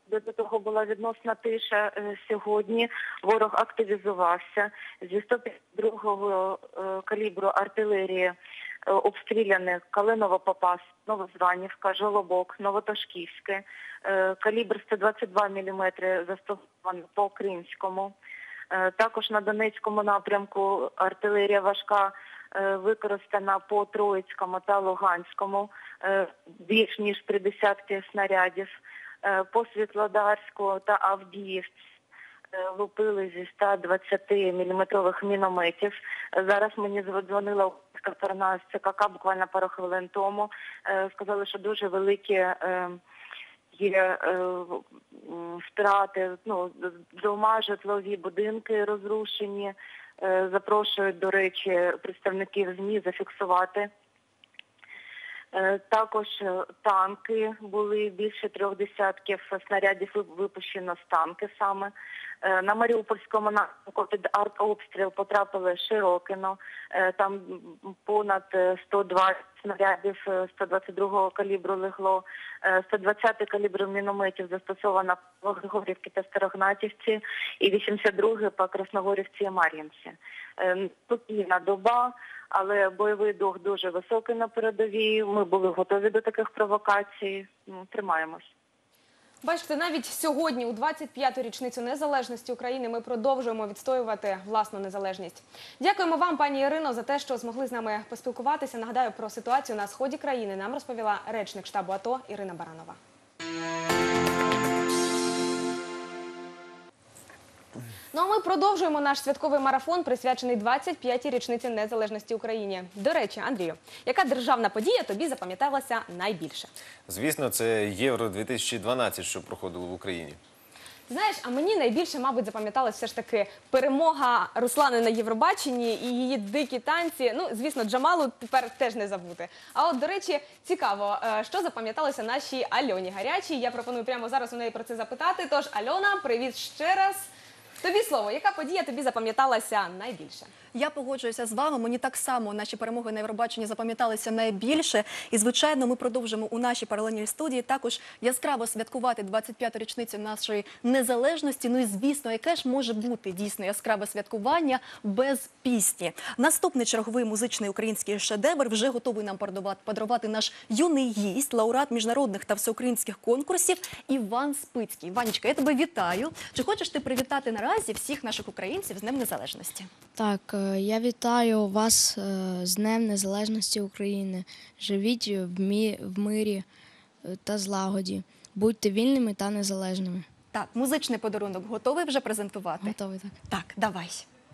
до того була відносна тиша. Сьогодні ворог активізувався. Зі 152-го калібру артилерії обстріляне Калиново-Попас, Новозванівка, Жолобок, Новотошківське. Калібр 122 мм застосований по Кримському. Також на Донецькому напрямку артилерія важка використана по Троїцькому та Луганському, більш ніж 30 снарядів. По Світлодарську та Авдіївці лупили зі 120-мм мінометів. Зараз мені дзвонила українська сторона з ЦКК буквально пару хвилин тому. Сказали, що дуже великі є втрати, дома, житлові будинки розрушені. Запрошують, до речі, представників ЗМІ зафіксувати. Також танки були, більше 3 десятків снарядів випущено з танки саме. На Маріупольському напрямку під артобстріл потрапили Широкино, там понад 120 снарядів 122-го калібру легло, 120-й калібр мінометів застосовано по Григорівці та Старогнатівці і 82-й по Красногорівці і Мар'їнці. Спокійна доба, але бойовий дух дуже високий на передовій, ми були готові до таких провокацій, тримаємось. Бачите, навіть сьогодні, у 25-ту річницю незалежності України, ми продовжуємо відстоювати власну незалежність. Дякуємо вам, пані Ірино, за те, що змогли з нами поспілкуватися. Нагадаю, про ситуацію на сході країни нам розповіла речник штабу АТО Ірина Баранова. Ну а ми продовжуємо наш святковий марафон, присвячений 25-й річниці незалежності України. До речі, Андрію, яка державна подія тобі запам'яталася найбільше? Звісно, це Євро-2012, що проходило в Україні. Знаєш, а мені найбільше, мабуть, запам'яталась все ж таки перемога Руслани на Євробаченні і її дикі танці. Ну, звісно, Джамалу тепер теж не забути. А от, до речі, цікаво, що запам'яталося нашій Альоні Гарячій. Я пропоную прямо зараз у неї про це запитати. Тож, Альона, привіт ще раз. Тобі слово, яка подія тобі запам'яталася найбільше? Я погоджуюся з вами, мені так само наші перемоги на Євробаченні запам'яталися найбільше. І, звичайно, ми продовжимо у нашій паралельній студії також яскраво святкувати 25-ту річницю нашої незалежності. Ну і, звісно, яке ж може бути дійсно яскраве святкування без пісні. Наступний черговий музичний український шедевр вже готовий нам подарувати наш юний гість, лауреат міжнародних та всеукраїнських конкурсів Іван Спицький. Ванечка, я тебе вітаю. Чи хочеш ти привітати наразі всіх наших українців з Днем Незалежності? Так, я вітаю вас з Днем Незалежності України. Живіть в мирі та злагоді. Будьте вільними та незалежними. Так, музичний подарунок готовий вже презентувати? Готовий, так. Так, давай.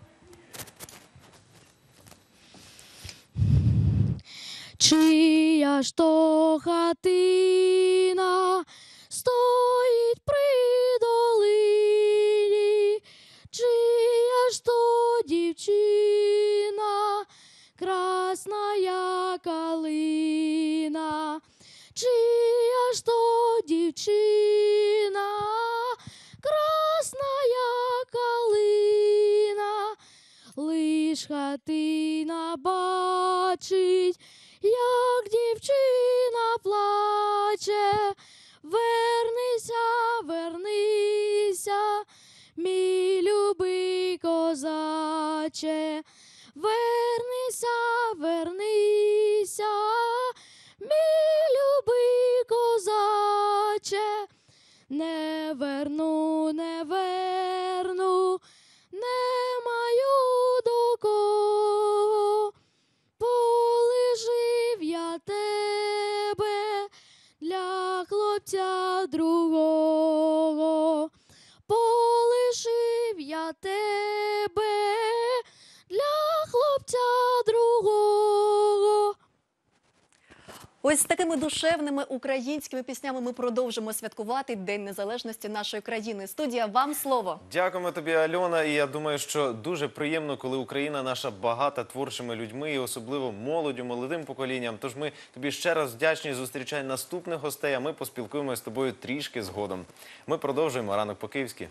Чия ж то хатина стоїть при долині, чия ж то дівчина, красна як калина, чия ж то дівчина, красна як калина, лиш хатина бачить, як дівчина плаче. Вернися, вернися, мій любий козаче, вернися, вернися, мій любий козаче, не верну, не верну, не маю до кого, полежив я тебе для хлопця другого, полишив я тебе для хлопця другого. Ось з такими душевними українськими піснями ми продовжимо святкувати День Незалежності нашої країни. Студія, вам слово. Дякуємо тобі, Альона. І я думаю, що дуже приємно, коли Україна наша багата творчими людьми і особливо молоддю, молодим поколінням. Тож ми тобі ще раз вдячні. Зустрічай наступних гостей, а ми поспілкуємося з тобою трішки згодом. Ми продовжуємо «Ранок по-київськи».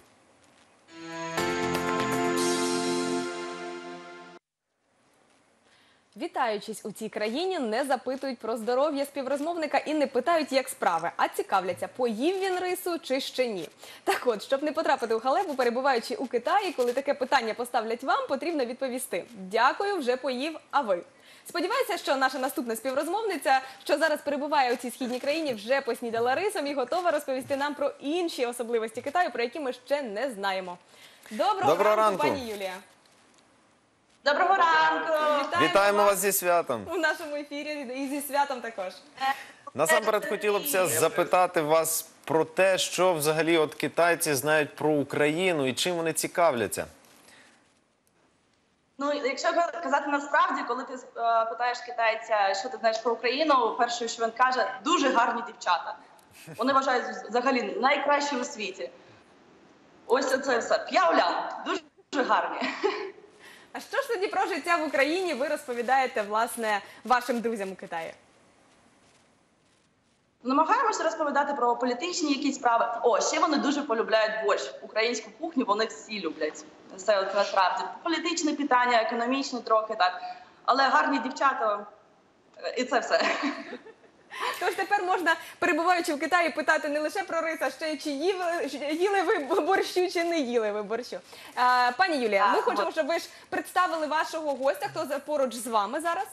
Вітаючись у цій країні, не запитують про здоров'я співрозмовника і не питають, як справи, а цікавляться, поїв він рису чи ще ні. Так от, щоб не потрапити у халепу, перебуваючи у Китаї, коли таке питання поставлять вам, потрібно відповісти: «Дякую, вже поїв, а ви?». Сподіваюся, що наша наступна співрозмовниця, що зараз перебуває у цій східній країні, вже поснідала рисом і готова розповісти нам про інші особливості Китаю, про які ми ще не знаємо. Доброго ранку, пані Юлія. Доброго ранку! Вітаємо вас зі святом. У нашому ефірі і зі святом також. Насамперед хотілося б запитати вас про те, що взагалі от китайці знають про Україну і чим вони цікавляться. Ну, якщо казати насправді, коли ти питаєш китайця, що ти знаєш про Україну, перше, що він каже, дуже гарні дівчата. Вони вважають взагалі найкращі у світі. Ось це все. П'являн, дуже гарні. А що ж тоді про життя в Україні ви розповідаєте, власне, вашим друзям у Китаї? Намагаємося розповідати про політичні якісь справи. О, ще вони дуже полюбляють борщ. Українську кухню вони всі люблять. Це от насправді. Політичні питання, економічні трохи, так. Але гарні дівчата, і це все. Тож тепер можна, перебуваючи в Китаї, питати не лише про рис, а ще й чи їли ви борщу, чи не їли ви борщу. Пані Юлія, ми хочемо, щоб ви ж представили вашого гостя, хто поруч з вами зараз.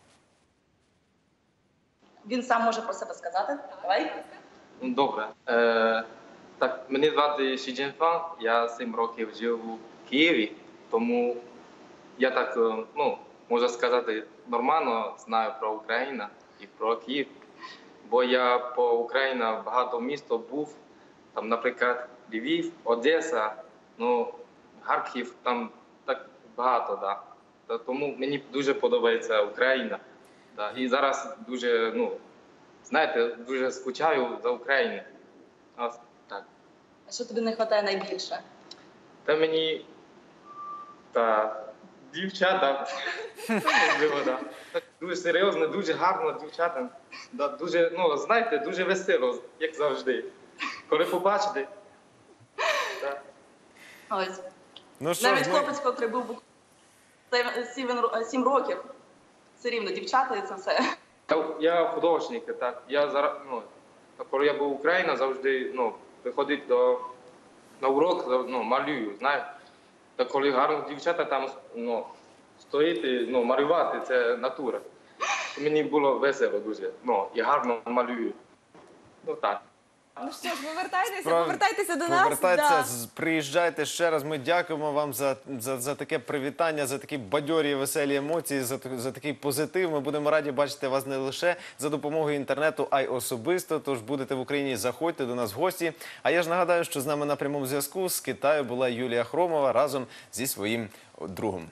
Він сам може про себе сказати. Давай. Добре. Так, мене звати Ші Джинфан, я 7 років жив у Києві, тому я так, можу сказати, нормально знаю про Україну і про Київ. Бо я по Україні багато міст був, там, наприклад, Львів, Одеса, Харків, там так багато, да. Тому мені дуже подобається Україна. Да. І зараз дуже, знаєте, дуже скучаю за Україну. Ось так. А що тобі не вистачає найбільше? Та мені, дівчата, можливо, да. Дуже серйозно, дуже гарно дівчата. Да, дуже, знаєте, дуже весело, як завжди. Коли побачите. Да. Ось. Ну, навіть хлопець, котрий був 7 років, все рівно дівчата і це все. Я художник, так. Я зараз, коли я був в Україні, завжди, приходить на урок, малюю, знаєте. Та коли гарно дівчата там, стоїть, малювати, це натура. Мені було весело дуже, і гарно малюю. Так. Ну що ж, повертайтеся до нас. Приїжджайте ще раз. Ми дякуємо вам за таке привітання, за такі бадьорі, веселі емоції, за такий позитив. Ми будемо раді бачити вас не лише за допомогою інтернету, а й особисто. Тож будете в Україні, заходьте до нас в гості. А я ж нагадаю, що з нами на прямому зв'язку з Китаю була Юлія Хромова разом зі своїм другом.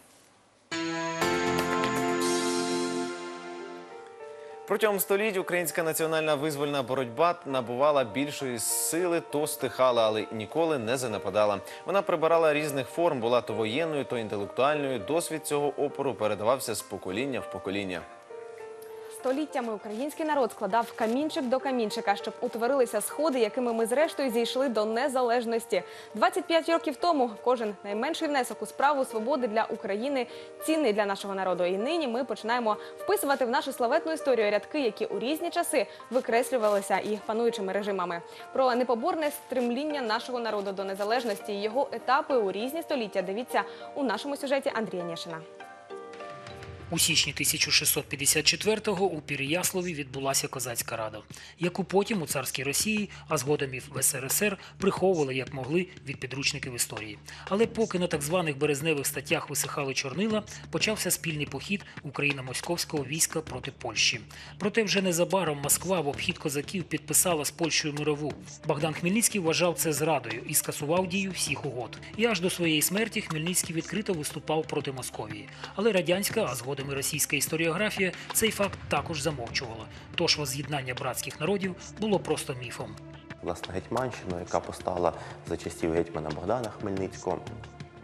Протягом століть українська національна визвольна боротьба набувала більшої сили, то стихала, але ніколи не занепадала. Вона прибирала різних форм, була то воєнною, то інтелектуальною. Досвід цього опору передавався з покоління в покоління. Століттями український народ складав камінчик до камінчика, щоб утворилися сходи, якими ми зрештою зійшли до незалежності. 25 років тому кожен найменший внесок у справу свободи для України цінний для нашого народу. І нині ми починаємо вписувати в нашу славетну історію рядки, які у різні часи викреслювалися і пануючими режимами. Про непоборне стремління нашого народу до незалежності і його етапи у різні століття дивіться у нашому сюжеті Андрія Нєшина. У січні 1654-го у Переяславі відбулася Козацька рада, яку потім у царській Росії, а згодом і в СРСР приховували як могли від підручників історії. Але поки на так званих березневих статтях висихали чорнила, почався спільний похід україно-московського війська проти Польщі. Проте вже незабаром Москва в обхід козаків підписала з Польщею мирову. Богдан Хмельницький вважав це зрадою і скасував дію всіх угод. І аж до своєї смерті Хмельницький відкрито виступав проти Московії. Але радянська, а згодом і російська історіографія цей факт також замовчувала. Тож воз'єднання братських народів було просто міфом. Власне, Гетьманщину, яка постала за часів гетьмана Богдана Хмельницького,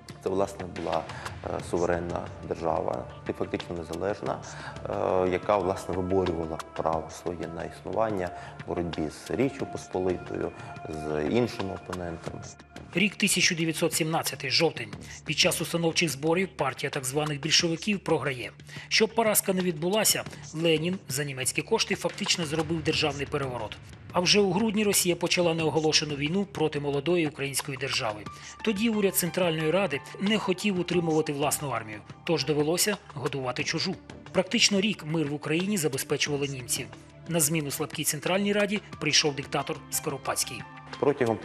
Це, власне, була суверенна держава, фактично незалежна, яка, власне, виборювала право своє на існування в боротьбі з Річчю Посполитою, з іншими опонентами. Рік 1917, жовтень. Під час установчих зборів партія так званих більшовиків програє. Щоб поразка не відбулася, Ленін за німецькі кошти фактично зробив державний переворот. А вже у грудні Росія почала неоголошену війну проти молодої української держави. Тоді уряд Центральної Ради не хотів утримувати власну армію, тож довелося годувати чужу. Практично рік мир в Україні забезпечували німці. На зміну слабкій Центральній Раді прийшов диктатор Скоропадський. Протягом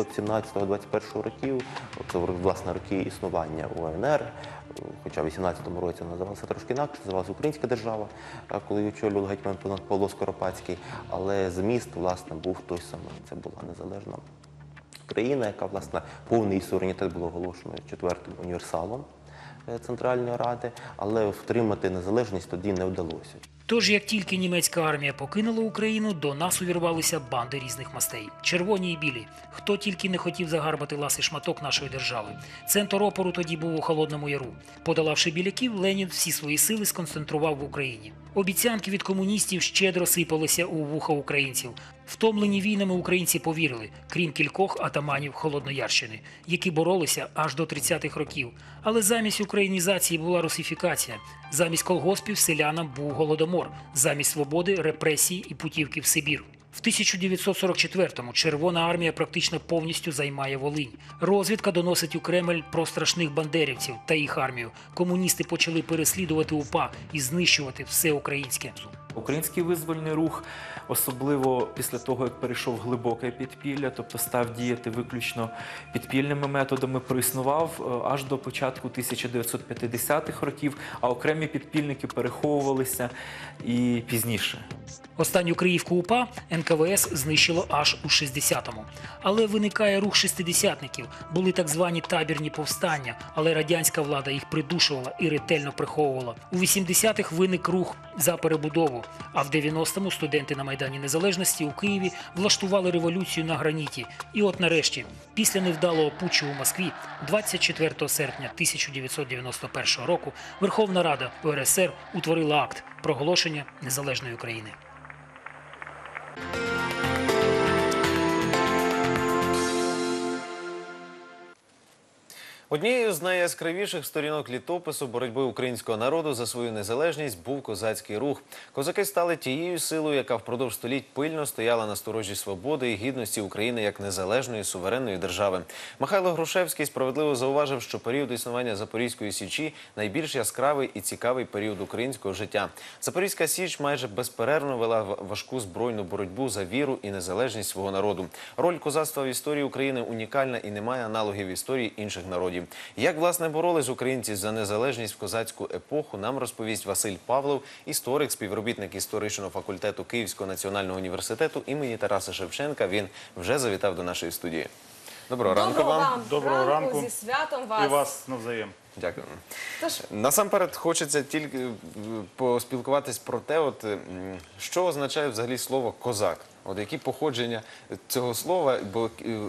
1917-21 років, це, власне, роки існування УНР, хоча в 18-му році називалася трошки інакше, називалася Українська держава, коли очолював гетьман Павло Скоропадський, але зміст, власне, був той самий. Це була незалежна країна, яка, власне, повний суверенітет було оголошено четвертим універсалом Центральної Ради, але втримати незалежність тоді не вдалося. Тож, як тільки німецька армія покинула Україну, до нас увірвалися банди різних мастей. Червоні і білі. Хто тільки не хотів загарбати ласий шматок нашої держави. Центр опору тоді був у Холодному Яру. Подолавши біляків, Ленін всі свої сили сконцентрував в Україні. Обіцянки від комуністів щедро сипалися у вуха українців. Втомлені війнами українці повірили, крім кількох атаманів Холодноярщини, які боролися аж до 30-х років. Але замість українізації була русифікація. Замість колгоспів селянам був голодомор. Замість свободи – репресії і путівки в Сибір. В 1944-му Червона армія практично повністю займає Волинь. Розвідка доносить у Кремль про страшних бандерівців та їх армію. Комуністи почали переслідувати УПА і знищувати все українське. Український визвольний рух, особливо після того, як перейшов в глибоке підпілля, тобто став діяти виключно підпільними методами, проіснував аж до початку 1950-х років, а окремі підпільники переховувалися і пізніше. Останню Криївку УПА НКВС знищило аж у 60-му. Але виникає рух шестидесятників. Були так звані табірні повстання, але радянська влада їх придушувала і ретельно приховувала. У 80-х виник рух за перебудову, а в 90-му студенти на Майдані Незалежності у Києві влаштували революцію на граніті. І от нарешті, після невдалого путчу у Москві, 24 серпня 1991 року Верховна Рада УРСР утворила акт проголошення незалежної України. Однією з найяскравіших сторінок літопису боротьби українського народу за свою незалежність був козацький рух. Козаки стали тією силою, яка впродовж століть пильно стояла на сторожі свободи і гідності України як незалежної суверенної держави. Михайло Грушевський справедливо зауважив, що період існування Запорізької Січі – найбільш яскравий і цікавий період українського життя. Запорізька Січ майже безперервно вела важку збройну боротьбу за віру і незалежність свого народу. Роль козацтва в історії України унікальна і не має аналогів в історії інших народів. Як, власне, боролись українці за незалежність в козацьку епоху, нам розповість Василь Павлов, історик, співробітник історичного факультету Київського національного університету імені Тараса Шевченка. Він вже завітав до нашої студії. Доброго ранку вам. Доброго ранку. Зі святом вас. І вас навзаєм. Дякую. Насамперед хочеться тільки поспілкуватись про те, що означає взагалі слово «козак». Які походження цього слова, бо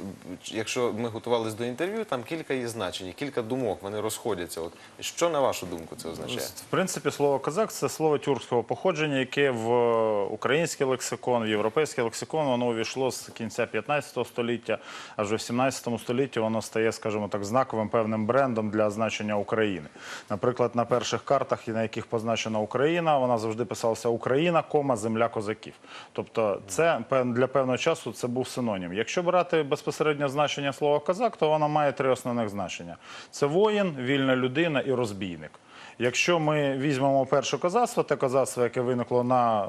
якщо ми готувалися до інтерв'ю, там кілька є значень, кілька думок, вони розходяться. Що, на вашу думку, це означає? В принципі, слово «козак» – це слово тюркського походження, яке в український лексикон, в європейський лексикон, воно увійшло з кінця 15 століття, аж вже в 17 столітті воно стає, скажімо так, знаковим певним брендом для означення України. Наприклад, на перших картах, на яких позначена Україна, вона завжди писалася «Україна, земля козаків». Тобто це для певного часу це був синонім. Якщо брати безпосередньо значення слова «козак», то воно має три основних значення. Це воїн, вільна людина і розбійник. Якщо ми візьмемо перше козацтво, те козацтво, яке виникло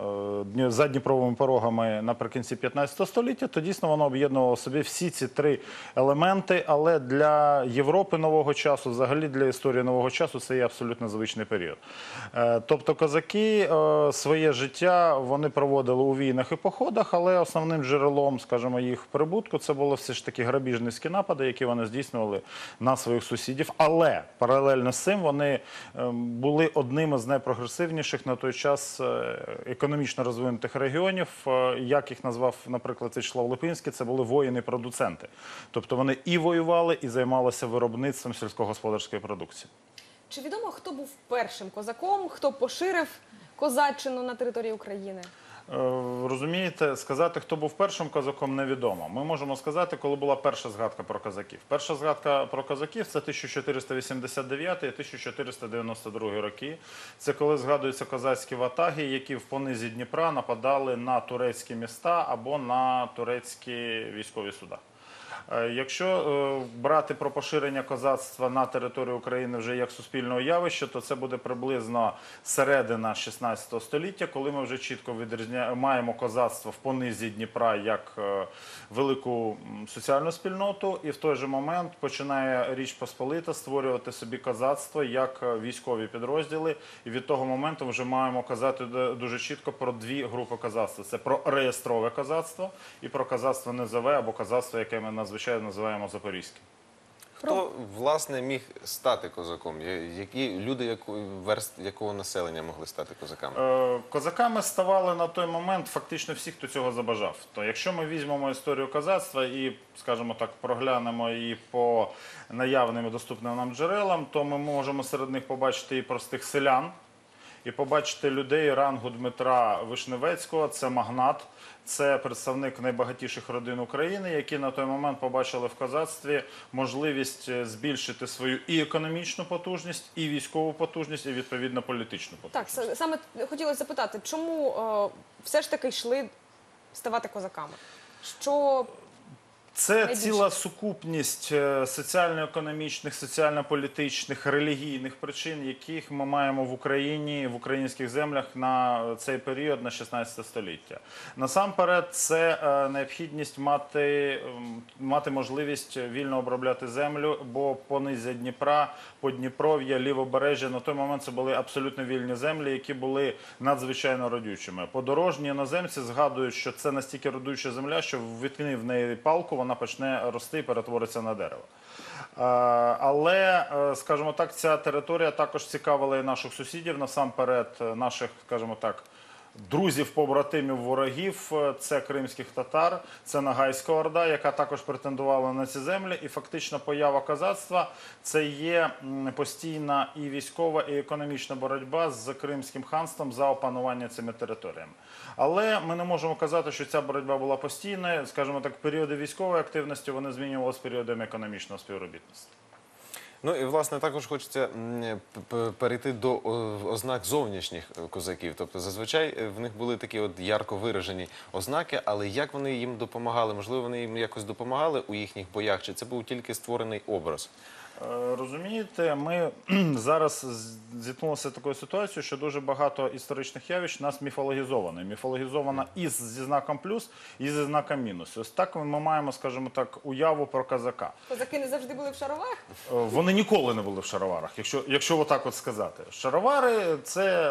за Дніпровими порогами наприкінці 15 століття, то дійсно воно об'єднувало в собі всі ці три елементи, але для Європи нового часу, взагалі для історії нового часу, це є абсолютно звичний період. Тобто козаки своє життя вони проводили у війнах і походах, але основним джерелом, скажімо, їх прибутку це було все ж таки грабіжницькі напади, які вони здійснювали на своїх сусідів. Але паралельно з цим вони були одним із найпрогресивніших на той час економічно розвинутих регіонів. Як їх назвав, наприклад, В'ячеслав Липинський, це були воїни-продуценти. Тобто вони і воювали, і займалися виробництвом сільськогосподарської продукції. Чи відомо, хто був першим козаком, хто поширив козаччину на території України? Розумієте, сказати, хто був першим козаком, невідомо. Ми можемо сказати, коли була перша згадка про козаків. Перша згадка про козаків – це 1489 і 1492 роки. Це коли згадуються козацькі ватаги, які в понизі Дніпра нападали на турецькі міста або на турецькі військові суда. Якщо брати про поширення козацтва на території України вже як суспільного явища, то це буде приблизно середина 16 століття, коли ми вже чітко маємо козацтво в понизі Дніпра як велику соціальну спільноту, і в той же момент починає Річ Посполита створювати собі козацтво як військові підрозділи, і від того моменту вже маємо казати дуже чітко про дві групи козацтва. Це про реєстрове козацтво і про козацтво низове або козацтво, яке ми звичайно називаємо запорізьким. Хто, власне, міг стати козаком? Які люди верст якого населення могли стати козаками? Козаками ставали на той момент фактично всі, хто цього забажав. То якщо ми візьмемо історію козацтва і, скажімо так, проглянемо її по наявним і доступним нам джерелам, то ми можемо серед них побачити і простих селян, і побачити людей рангу Дмитра Вишневецького, це магнат, це представник найбагатіших родин України, які на той момент побачили в козацтві можливість збільшити свою і економічну потужність, і військову потужність, і відповідно політичну потужність. Так, саме хотілося запитати, чому все ж таки йшли ставати козаками? Що це найбільше? Ціла сукупність соціально-економічних, соціально-політичних, релігійних причин, яких ми маємо в Україні, в українських землях на цей період, на 16 століття. Насамперед, це необхідність мати можливість вільно обробляти землю, бо понизя Дніпра, Подніпров'я, Лівобережжя, на той момент це були абсолютно вільні землі, які були надзвичайно родючими. Подорожні іноземці згадують, що це настільки родюча земля, що ввіткни в неї палку, вона почне рости і перетвориться на дерево. Але, скажімо так, ця територія також цікавила і наших сусідів, насамперед наших, скажімо так, друзів, побратимів, ворогів, це кримських татар, це Нагайська Орда, яка також претендувала на ці землі. І фактично поява козацтва – це є постійна і військова, і економічна боротьба з Кримським ханством за опанування цими територіями. Але ми не можемо казати, що ця боротьба була постійною. Скажімо так, періоди військової активності вони змінювалися періодами економічного співробітництва. Ну і, власне, також хочеться перейти до ознак зовнішніх козаків. Тобто, зазвичай в них були такі от ярко виражені ознаки, але як вони їм допомагали? Можливо, вони їм якось допомагали у їхніх боях, чи це був тільки створений образ? Розумієте, ми зараз зіткнулися з такою ситуацією, що дуже багато історичних явищ у нас міфологізовано. Міфологізовано і зі знаком плюс, і зі знаком мінус. Ось так ми маємо, скажімо так, уяву про козака. Козаки не завжди були в шароварах? Вони ніколи не були в шароварах, якщо отак от сказати. Шаровари – це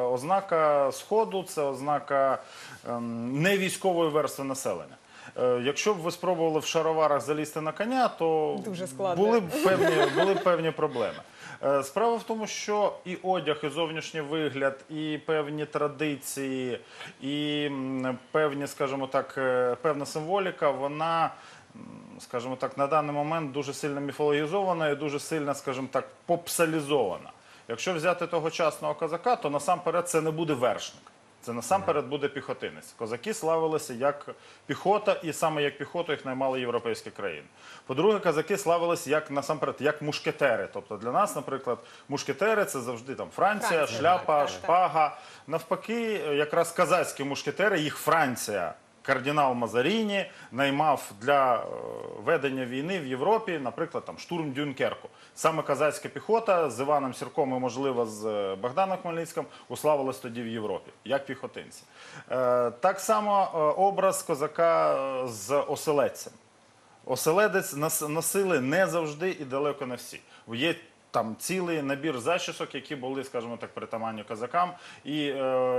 ознака Сходу, це ознака невійськової верстви населення. Якщо б ви спробували в шароварах залізти на коня, то були б певні проблеми. Справа в тому, що і одяг, і зовнішній вигляд, і певні традиції, і певні, скажімо так, певна символіка, вона, скажімо так, на даний момент дуже сильно міфологізована і дуже сильно, скажімо так, попсалізована. Якщо взяти тогочасного козака, то насамперед це не буде вершник. Це насамперед буде піхотинець. Козаки славилися як піхота, і саме як піхоту їх наймали європейські країни. По-друге, козаки славилися насамперед як мушкетери. Тобто для нас, наприклад, мушкетери – це завжди там Франція, шляпа, шпага. Навпаки, якраз козацькі мушкетери, їх Франція, кардинал Мазаріні наймав для ведення війни в Європі, наприклад, там штурм Дюнкерку. Саме козацька піхота з Іваном Сірком і, можливо, з Богданом Хмельницьким уславилась тоді в Європі, як піхотинці. Так само образ козака з оселедцем. Оселедець носили не завжди і далеко не всі. Є там цілий набір зачісок, які були, скажімо так, притаманні козакам, і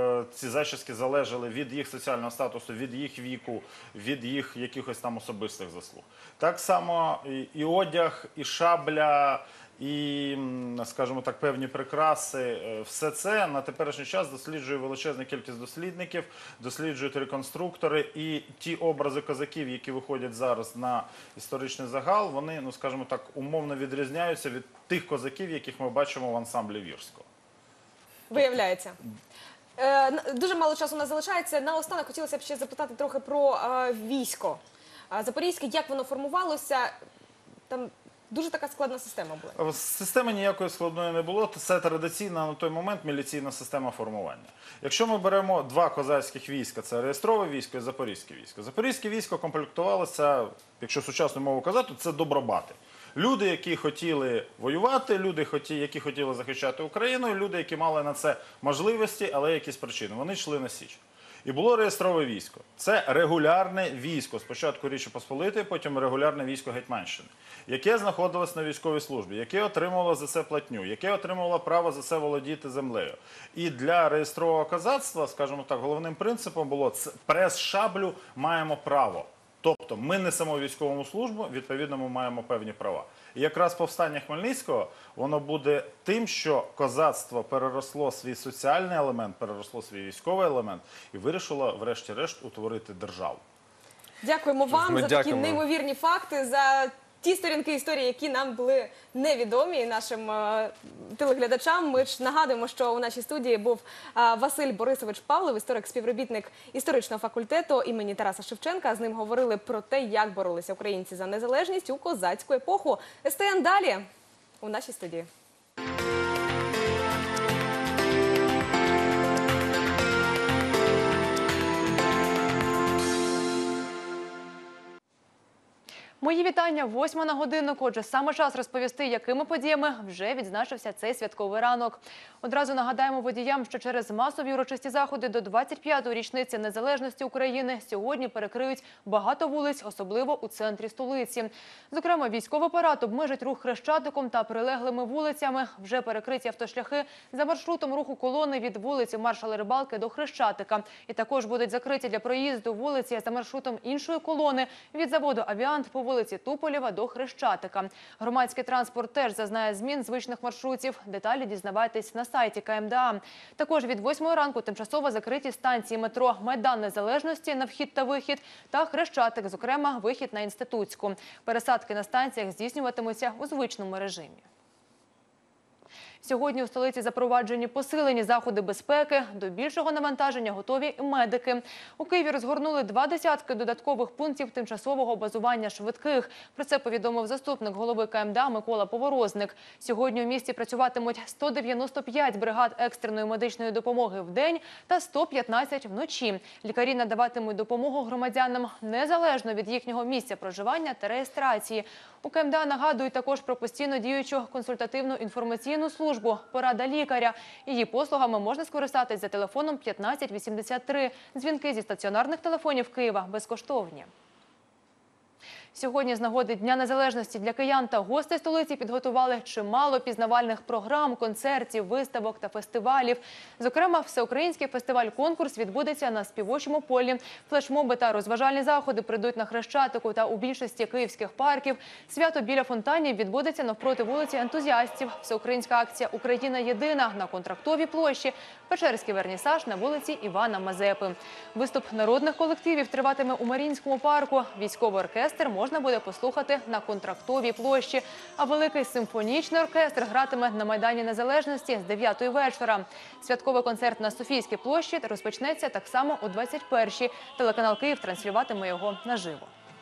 ці зачіски залежали від їх соціального статусу, від їх віку, від їх якихось там особистих заслуг. Так само і одяг, і шабля, і, скажімо так, певні прикраси. Все це на теперішній час досліджує величезна кількість дослідників, досліджують реконструктори, і ті образи козаків, які виходять зараз на історичний загал, вони, ну, скажімо так, умовно відрізняються від тих козаків, яких ми бачимо в ансамблі Вірського. Виявляється. Дуже мало часу у нас залишається. Наостанок хотілося б ще запитати трохи про військо. Запорізьке, як воно формувалося? Там дуже така складна система була. Системи ніякої складної не було. Це традиційна на той момент міліційна система формування. Якщо ми беремо два козацьких війська, це реєстрове військо і запорізьке військо. Запорізьке військо комплектувалося, якщо сучасною мовою казати, це добробати. Люди, які хотіли воювати, люди, які хотіли захищати Україну, і люди, які мали на це можливості, але якісь причини. Вони йшли на січ. І було реєстрове військо. Це регулярне військо. Спочатку Річі Посполитої, потім регулярне військо Гетьманщини, яке знаходилось на військовій службі, яке отримувало за це платню, яке отримувало право за це володіти землею. І для реєстрового козацтва, скажімо так, головним принципом було прес шаблю маємо право. Тобто ми несемо військовому службу, відповідно ми маємо певні права. І якраз повстання Хмельницького, воно буде тим, що козацтво переросло свій соціальний елемент, переросло свій військовий елемент і вирішило врешті-решт утворити державу. Дякуємо вам за такі неймовірні факти, за ті сторінки історії, які нам були невідомі нашим телеглядачам. Ми ж нагадуємо, що у нашій студії був Василь Борисович Павлов, історик-співробітник історичного факультету імені Тараса Шевченка. З ним говорили про те, як боролися українці за незалежність у козацьку епоху. СТН далі у нашій студії. Мої вітання, 8 на годиннику. Отже, саме час розповісти, якими подіями вже відзначився цей святковий ранок. Одразу нагадаємо водіям, що через масові урочисті заходи до 25-ї річниці незалежності України сьогодні перекриють багато вулиць, особливо у центрі столиці. Зокрема, військовий апарат обмежить рух Хрещатиком та прилеглими вулицями. Вже перекриті автошляхи за маршрутом руху колони від вулиці Маршала Рибалки до Хрещатика. І також будуть закриті для проїзду вулиці за маршрутом іншої колони від заводу «Авіант» по вулиці Туполєва до Хрещатика. Громадський транспорт теж зазнає змін звичних маршрутів. Деталі дізнавайтесь на сайті КМДА. Також від 8 ранку тимчасово закриті станції метро Майдан Незалежності на вхід та вихід та Хрещатик, зокрема вихід на Інститутську. Пересадки на станціях здійснюватимуться у звичному режимі. Сьогодні у столиці запроваджені посилені заходи безпеки. До більшого навантаження готові і медики. У Києві розгорнули 20 додаткових пунктів тимчасового базування швидких. Про це повідомив заступник голови КМДА Микола Поворозник. Сьогодні у місті працюватимуть 195 бригад екстреної медичної допомоги в день та 115 вночі. Лікарі надаватимуть допомогу громадянам незалежно від їхнього місця проживання та реєстрації. У КМДА нагадують також про постійно діючу консультативну інформаційну службу «Порада лікаря». Її послугами можна скористатись за телефоном 1583. Дзвінки зі стаціонарних телефонів Києва безкоштовні. Сьогодні з нагоди Дня Незалежності для киян та гостей столиці підготували чимало пізнавальних програм, концертів, виставок та фестивалів. Зокрема, всеукраїнський фестиваль-конкурс відбудеться на Співочому полі. Флешмоби та розважальні заходи прийдуть на Хрещатику та у більшості київських парків. Свято біля фонтанів відбудеться навпроти вулиці Ентузіастів. Всеукраїнська акція «Україна єдина» на Контрактовій площі. Печерський вернісаж на вулиці Івана Мазепи. Виступ народних колективів триватиме у Маріїнському парку. Військовий оркестр можна буде послухати на Контрактовій площі. А великий симфонічний оркестр гратиме на Майдані Незалежності з 9-ї вечора. Святковий концерт на Софійській площі розпочнеться так само о 21-й. Телеканал «Київ» транслюватиме його наживо.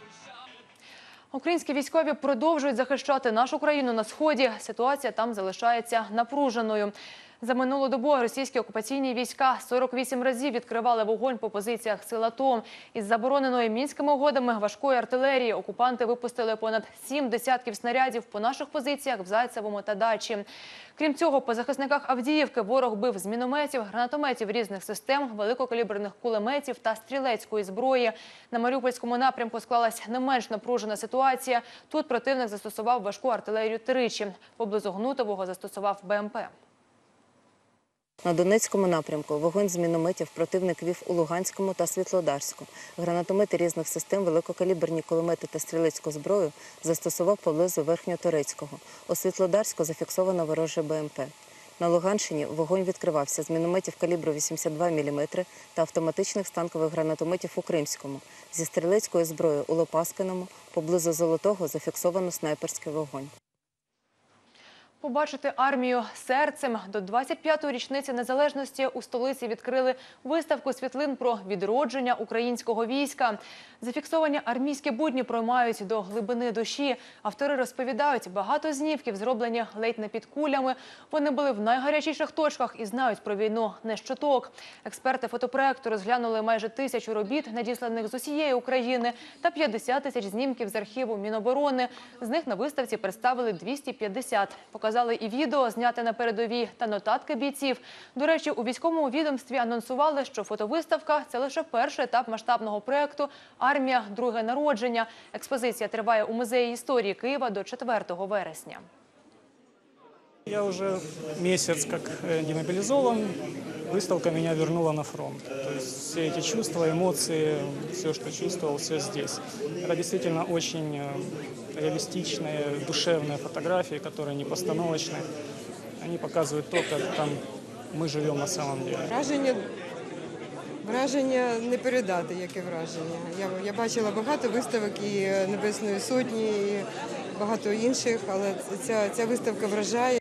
Українські військові продовжують захищати нашу країну на Сході. Ситуація там залишається напруженою. За минулу добу російські окупаційні війська 48 разів відкривали вогонь по позиціях сил АТО. Із забороненої Мінськими угодами важкої артилерії окупанти випустили понад 7 десятків снарядів по наших позиціях в Зайцевому та Дачі. Крім цього, по захисниках Авдіївки ворог бив з мінометів, гранатометів різних систем, великокаліберних кулеметів та стрілецької зброї. На Маріупольському напрямку склалась не менш напружена ситуація. Тут противник застосував важку артилерію тричі. Поблизу Гнутового застосував БМП. На Донецькому напрямку вогонь з мінометів противник вів у Луганському та Світлодарську. Гранатомети різних систем, великокаліберні кулемети та стрілецьку зброю застосував поблизу Верхньоторецького. У Світлодарську зафіксовано вороже БМП. На Луганщині вогонь відкривався з мінометів калібру 82 мм та автоматичних станкових гранатометів у Кримському. Зі стрілецькою зброєю у Лопаскиному поблизу Золотого зафіксовано снайперський вогонь. Побачити армію серцем. До 25-ї річниці незалежності у столиці відкрили виставку світлин про відродження українського війська. Зафіксовані армійські будні проймають до глибини душі. Автори розповідають, багато знімків зроблені ледь не під кулями. Вони були в найгарячіших точках і знають про війну не з чуток. Експерти фотопроекту розглянули майже 1000 робіт, надісланих з усієї України, та 50 тисяч знімків з архіву Міноборони. З них на виставці представили 250. Показали і відео, зняте на передовій, та нотатки бійців. До речі, у військовому відомстві анонсували, що фотовиставка – це лише перший етап масштабного проєкту «Армія. Друге народження». Експозиція триває у Музеї історії Києва до 4 вересня. Я уже месяц как демобилизован, выставка меня вернула на фронт. То есть все эти чувства, эмоции, все, что чувствовал, все здесь. Это действительно очень реалистичные, душевные фотографии, которые не постановочные. Они показывают то, как там мы живем на самом деле. Враження не передати, яке враження. Я бачила багато виставок і Небесної Сотні, і багато інших, але ця виставка вражає.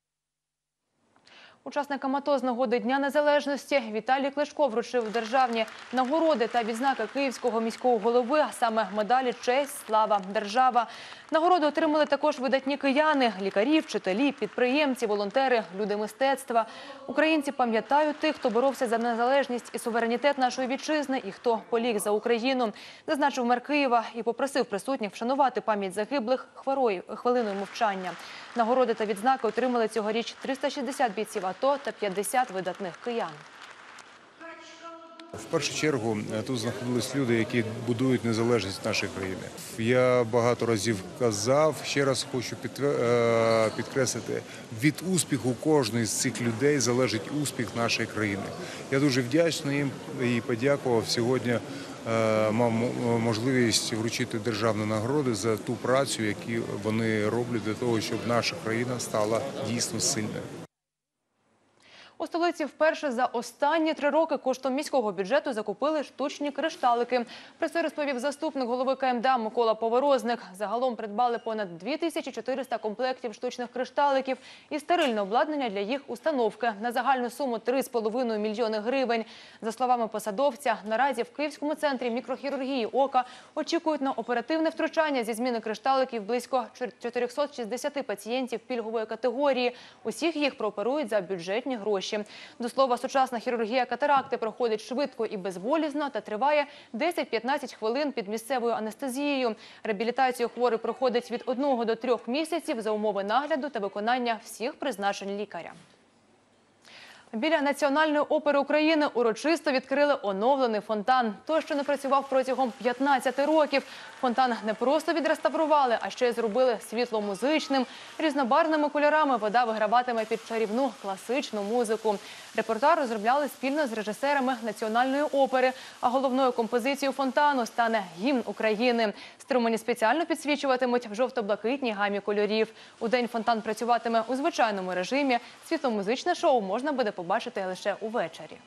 Учасникам АТО з нагоди Дня Незалежності Віталій Кличко вручив державні нагороди та відзнаки Київського міського голови, а саме медалі «Честь, слава, держава». Нагороди отримали також видатні кияни – лікарі, вчителі, підприємці, волонтери, люди мистецтва. Українці пам'ятають тих, хто боровся за незалежність і суверенітет нашої вітчизни і хто поліг за Україну, зазначив мер Києва і попросив присутніх вшанувати пам'ять загиблих хвилиною мовчання. Нагороди та відзнаки отримали цьогоріч 360 бійців АТО та 50 видатних киян. В першу чергу тут знаходились люди, які будують незалежність нашої країни. Я багато разів казав, ще раз хочу підкреслити, від успіху кожної з цих людей залежить успіх нашої країни. Я дуже вдячний їм і подякував. Сьогодні мав можливість вручити державні нагороди за ту працю, яку вони роблять для того, щоб наша країна стала дійсно сильною. У столиці вперше за останні 3 роки коштом міського бюджету закупили штучні кришталики. Про це розповів заступник голови КМДА Микола Поворозник. Загалом придбали понад 2400 комплектів штучних кришталиків і стерильне обладнання для їх установки на загальну суму 3,5 мільйони гривень. За словами посадовця, наразі в Київському центрі мікрохірургії ока очікують на оперативне втручання зі зміни кришталиків близько 460 пацієнтів пільгової категорії. Усіх їх прооперують за бюджетні гроші. До слова, сучасна хірургія катаракти проходить швидко і безболізно та триває 10-15 хвилин під місцевою анестезією. Реабілітацію хворий проходить від 1 до 3 місяців за умови нагляду та виконання всіх призначень лікаря. Біля Національної опери України урочисто відкрили оновлений фонтан. Той, що не працював протягом 15 років. Фонтан не просто відреставрували, а ще й зробили світло-музичним. Різнобарвними кольорами вода виграватиме під чарівну класичну музику. Репертуар розробляли спільно з режисерами Національної опери, а головною композицією фонтану стане гімн України. Струмені спеціально підсвічуватимуть в жовто-блакитній гамі кольорів. Удень фонтан працюватиме у звичайному режимі. Світло-музичне шоу можна буде побачити лише увечері.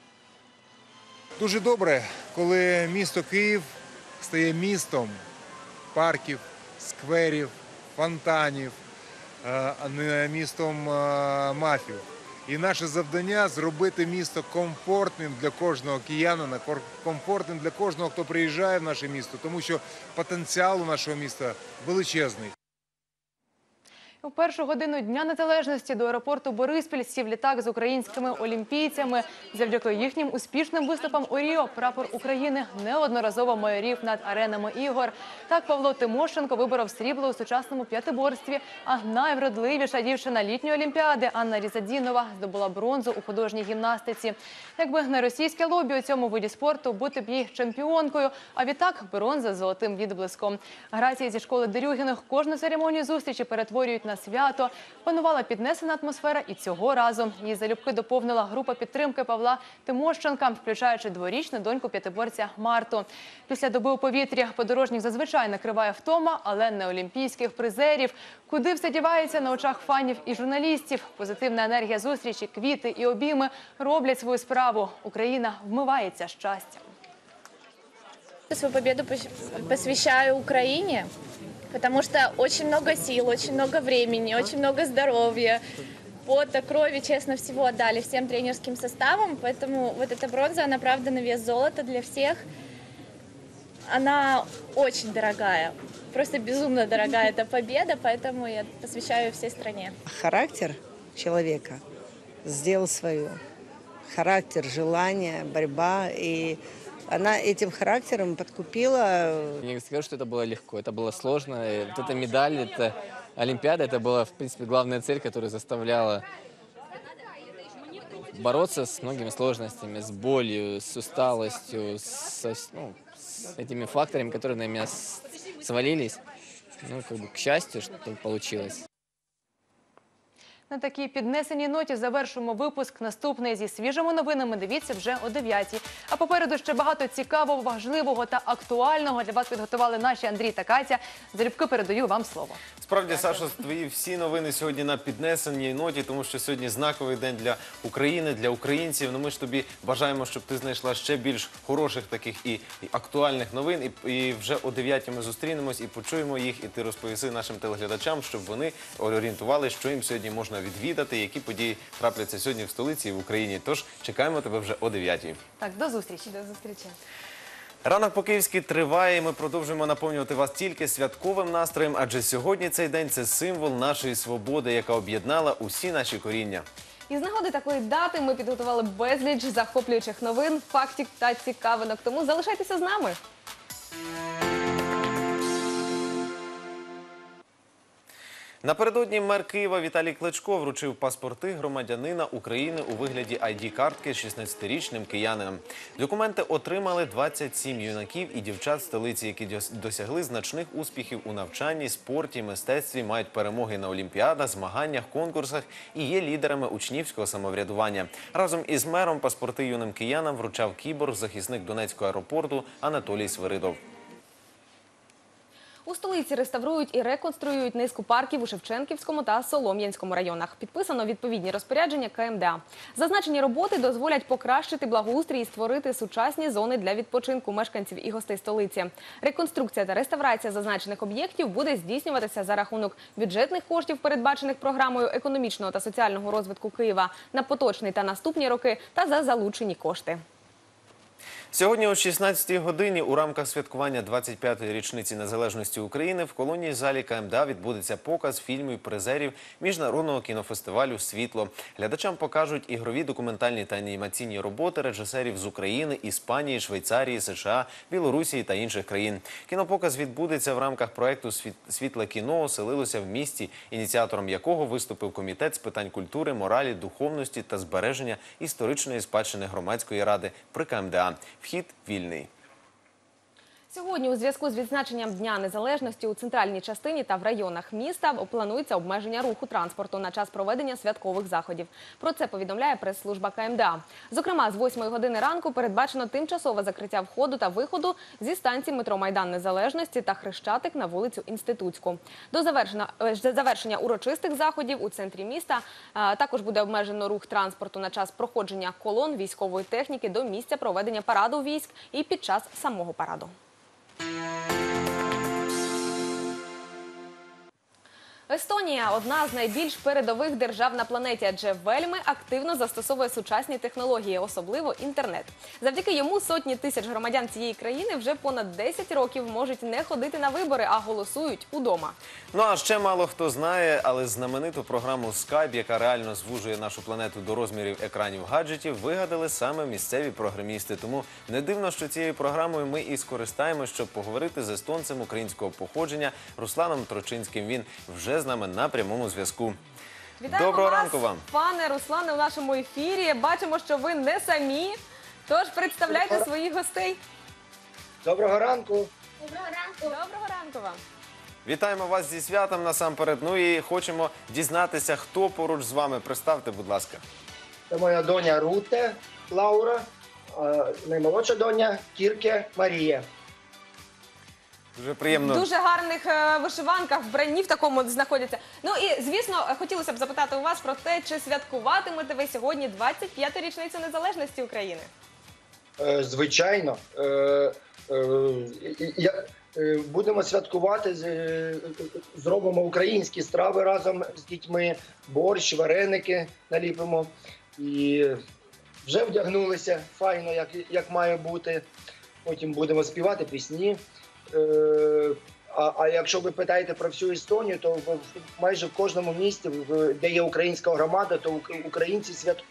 Дуже добре, коли місто Київ стає містом парків, скверів, фонтанів, а не містом мафів. І наше завдання – зробити місто комфортним для кожного киянина, комфортним для кожного, хто приїжджає в наше місто, тому що потенціал у нашого міста величезний. У першу годину Дня Незалежності до аеропорту Бориспіль сів літак з українськими олімпійцями. Завдяки їхнім успішним виступам у Ріо прапор України неодноразово майорів над аренами ігор. Так Павло Тимошенко виборов срібло у сучасному п'ятиборстві, а найвродливіша дівчина літньої олімпіади Анна Різадінова здобула бронзу у художній гімнастиці. Якби не російське лобі у цьому виді спорту, бути б їй чемпіонкою, а відтак бронза з золотим відблиском. Грації зі школи Дерюгіних кожну церемонію зустрічі перетворюють на свято. Панувала піднесена атмосфера і цього разу. Її залюбки доповнила група підтримки Павла Тимощенка, включаючи дворічну доньку п'ятиборця Марту. Після доби у повітрі подорожніх зазвичай накриває втома, але не олімпійських призерів. Куди все дівається на очах фанів і журналістів? Позитивна енергія зустрічі, квіти і обійми роблять свою справу. Україна вмивається щастям. Свою победу посвящаю Украине, потому что очень много сил, очень много времени, очень много здоровья, пота, крови, честно, всего отдали всем тренерским составам, поэтому вот эта бронза, она правда на вес золота для всех. Она очень дорогая, просто безумно дорогая эта победа, поэтому я посвящаю ее всей стране. Характер человека сделал свое. Характер, желание, борьба, и она этим характером подкупила. Я не скажу, что это было легко, это было сложно. Вот эта медаль, это Олимпиада, это была, в принципе, главная цель, которая заставляла бороться с многими сложностями, с болью, с усталостью, с этими факторами, которые на меня свалились. Ну, как бы, к счастью, что получилось. На такій піднесеній ноті завершуємо випуск. Наступний зі свіжими новинами дивіться вже о 9-й. А попереду ще багато цікавого, важливого та актуального для вас підготували наші Андрій та Катя. Залюбки передаю вам слово. Справді, Сашо, твої всі новини сьогодні на піднесеній ноті, тому що сьогодні знаковий день для України, для українців. Ну, ми ж тобі бажаємо, щоб ти знайшла ще більш хороших таких і актуальних новин. І вже о 9-й ми зустрінемось і почуємо їх, і ти розповіси нашим телеглядачам, щоб вони орієнтували, що їм сьогодні можна відвідати, які події трапляться сьогодні в столиці і в Україні. Тож чекаємо тебе вже о 9-й. Так, до зустрічі. До зустрічі. Ранок по-київськи триває, і ми продовжуємо наповнювати вас тільки святковим настроєм, адже сьогодні цей день – це символ нашої свободи, яка об'єднала усі наші коріння. І з нагоди такої дати ми підготували безліч захоплюючих новин, фактів та цікавинок. Тому залишайтеся з нами. Напередодні мер Києва Віталій Кличко вручив паспорти громадянина України у вигляді ID-картки 16-річним киянинам. Документи отримали 27 юнаків і дівчат столиці, які досягли значних успіхів у навчанні, спорті, мистецтві, мають перемоги на олімпіадах, змаганнях, конкурсах і є лідерами учнівського самоврядування. Разом із мером паспорти юним киянам вручав кіборг-захисник Донецького аеропорту Анатолій Свиридов. У столиці реставрують і реконструюють низку парків у Шевченківському та Солом'янському районах. Підписано відповідні розпорядження КМДА. Зазначені роботи дозволять покращити благоустрій і створити сучасні зони для відпочинку мешканців і гостей столиці. Реконструкція та реставрація зазначених об'єктів буде здійснюватися за рахунок бюджетних коштів, передбачених програмою економічного та соціального розвитку Києва на поточний та наступні роки, та за залучені кошти. Сьогодні о 16-й годині у рамках святкування 25-ї річниці незалежності України в колонній залі КМДА відбудеться показ фільмів призерів Міжнародного кінофестивалю «Світло». Глядачам покажуть ігрові, документальні та анімаційні роботи режисерів з України, Іспанії, Швейцарії, США, Білорусі та інших країн. Кінопоказ відбудеться в рамках проєкту «Світле кіно» оселилося в місті, ініціатором якого виступив Комітет з питань культури, моралі, духовності та збереження історичної спадщини громадської ради при КМДА. Вхід вільний. Сьогодні у зв'язку з відзначенням Дня Незалежності у центральній частині та в районах міста планується обмеження руху транспорту на час проведення святкових заходів. Про це повідомляє прес-служба КМДА. Зокрема, з 8-ї години ранку передбачено тимчасове закриття входу та виходу зі станцій метро Майдан Незалежності та Хрещатик на вулицю Інститутську. До завершення урочистих заходів у центрі міста також буде обмежено рух транспорту на час проходження колон військової техніки до місця проведення параду військ і під час самого параду. Естонія – одна з найбільш передових держав на планеті, адже вельми активно застосовує сучасні технології, особливо інтернет. Завдяки йому сотні тисяч громадян цієї країни вже понад 10 років можуть не ходити на вибори, а голосують удома. Ну а ще мало хто знає, але знамениту програму Skype, яка реально звужує нашу планету до розмірів екранів гаджетів, вигадали саме місцеві програмісти. Тому не дивно, що цією програмою ми і скористаємося, щоб поговорити з естонцем українського походження Русланом Трочинським. Він вже з нами на прямому зв'язку. Вітаємо Доброго вас, ранку вам. пане Руслане, у нашому ефірі. Бачимо, що ви не самі, тож представляйте своїх гостей. Доброго ранку. Доброго ранку. Доброго ранку вам. Вітаємо вас зі святом насамперед. Ну і хочемо дізнатися, хто поруч з вами. Представте, будь ласка. Це моя доня Руте Лаура, наймолодша доня Кірке Марія. Дуже приємно. В дуже гарних вишиванках, вбранні в такому знаходяться. Ну і, звісно, хотілося б запитати у вас про те, чи святкуватимете ви сьогодні 25-ту річницю незалежності України? Звичайно. Будемо святкувати, зробимо українські страви разом з дітьми, борщ, вареники наліпимо. І вже вдягнулися файно, як має бути. Потім будемо співати пісні. А якщо ви питаєте про всю Естонію, то майже в кожному місті, де є українська громада, то українці святкують.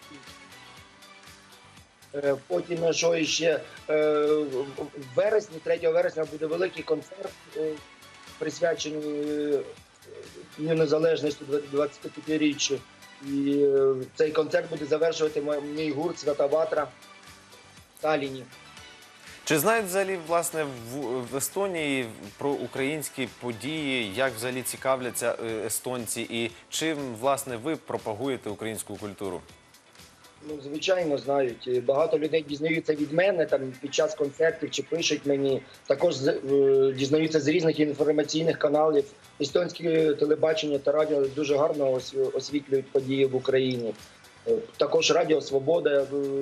Потім, що ще, в вересні, 3 вересня буде великий концерт, присвячений Дню Незалежності 25-річчю. І цей концерт буде завершувати мій гурт «Свята Ватра» в Талліні. Чи знають взагалі, власне, в Естонії про українські події, як взагалі цікавляться естонці і чим, власне, ви пропагуєте українську культуру? Ну, звичайно, знають. Багато людей дізнаються від мене там під час концертів чи пишуть мені. Також дізнаються з різних інформаційних каналів. Естонське телебачення та радіо дуже гарно освітлюють події в Україні. Також Радіо Свобода.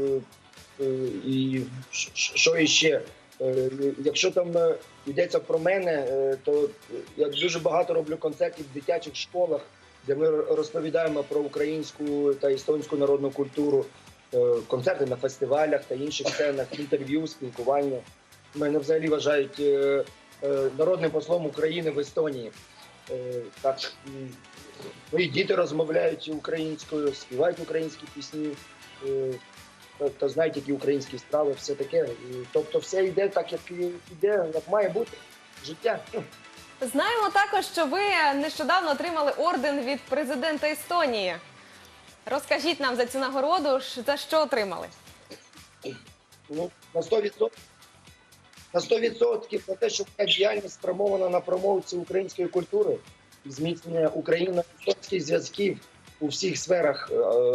І що іще? Якщо там йдеться про мене, то я дуже багато роблю концертів в дитячих школах, де ми розповідаємо про українську та естонську народну культуру, концерти на фестивалях та інших сценах, інтерв'ю, спілкування. Мене взагалі вважають народним послом України в Естонії. Так, мої діти розмовляють українською, співають українські пісні, та знають, які українські страви, все таке. Тобто все йде так, як іде, як має бути життя. Знаємо також, що ви нещодавно отримали орден від президента Естонії. Розкажіть нам за цю нагороду, за що отримали? Ну, на 100%. На 100% про те, що моя діяльність спрямована на промоцію української культури, зміцнення україно-естонських зв'язків у всіх сферах,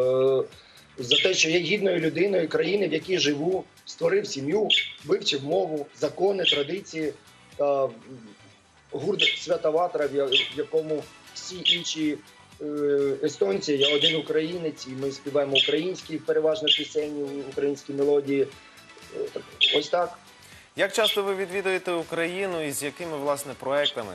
за те, що я гідною людиною країни, в якій живу, створив сім'ю, вивчив мову, закони, традиції та гурт «Свята Ватра», в якому всі інші естонці, я один українець, і ми співаємо українські переважно пісені, українські мелодії. Ось так. Як часто ви відвідуєте Україну і з якими, власне, проектами?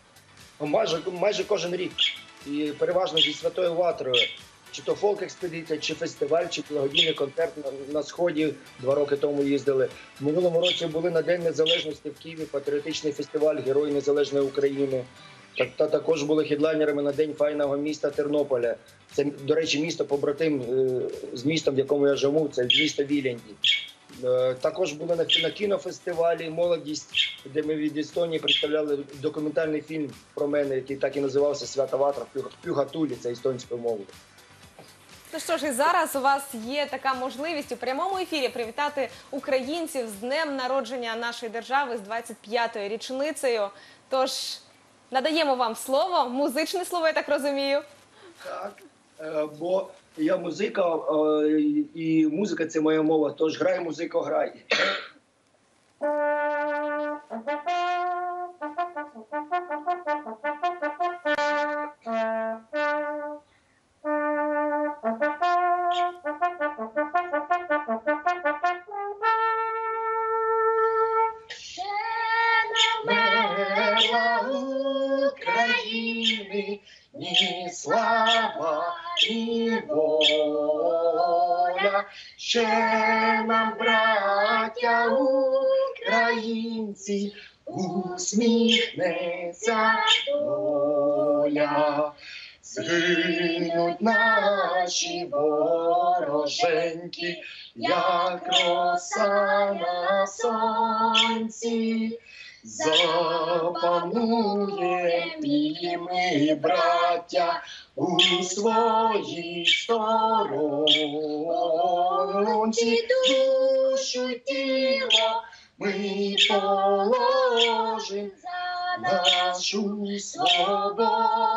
Майже кожен рік. І переважно зі Святою Ватрою. Чи то фолк-експедиція, чи фестиваль, чи благодійний концерт на Сході 2 роки тому їздили. В минулому році були на День Незалежності в Києві, патріотичний фестиваль «Герої Незалежної України». Та також були хедлайнерами на День файного міста Тернополя. Це, до речі, місто побратим з містом, в якому я живу, це місто Віленді. Також були на кінофестивалі «Молодість», де ми від Естонії представляли документальний фільм про мене, який так і називався «Свята Ватра» Пюгатулі, це естонською мовою. Ну що ж, і зараз у вас є така можливість у прямому ефірі привітати українців з днем народження нашої держави, з 25-ю річницею. Тож, надаємо вам слово, музичне слово, я так розумію. Так, бо я музика, і музика – це моя мова, тож грай, музико, грай. України, ні слава, ні воля, ще нам, браття українці, усміхнеться доля. Згинуть наші вороженьки, як роса на сонці. Запануєм і ми, браття, у своїй сторонці. Душу й тіло ми положим за нашу свободу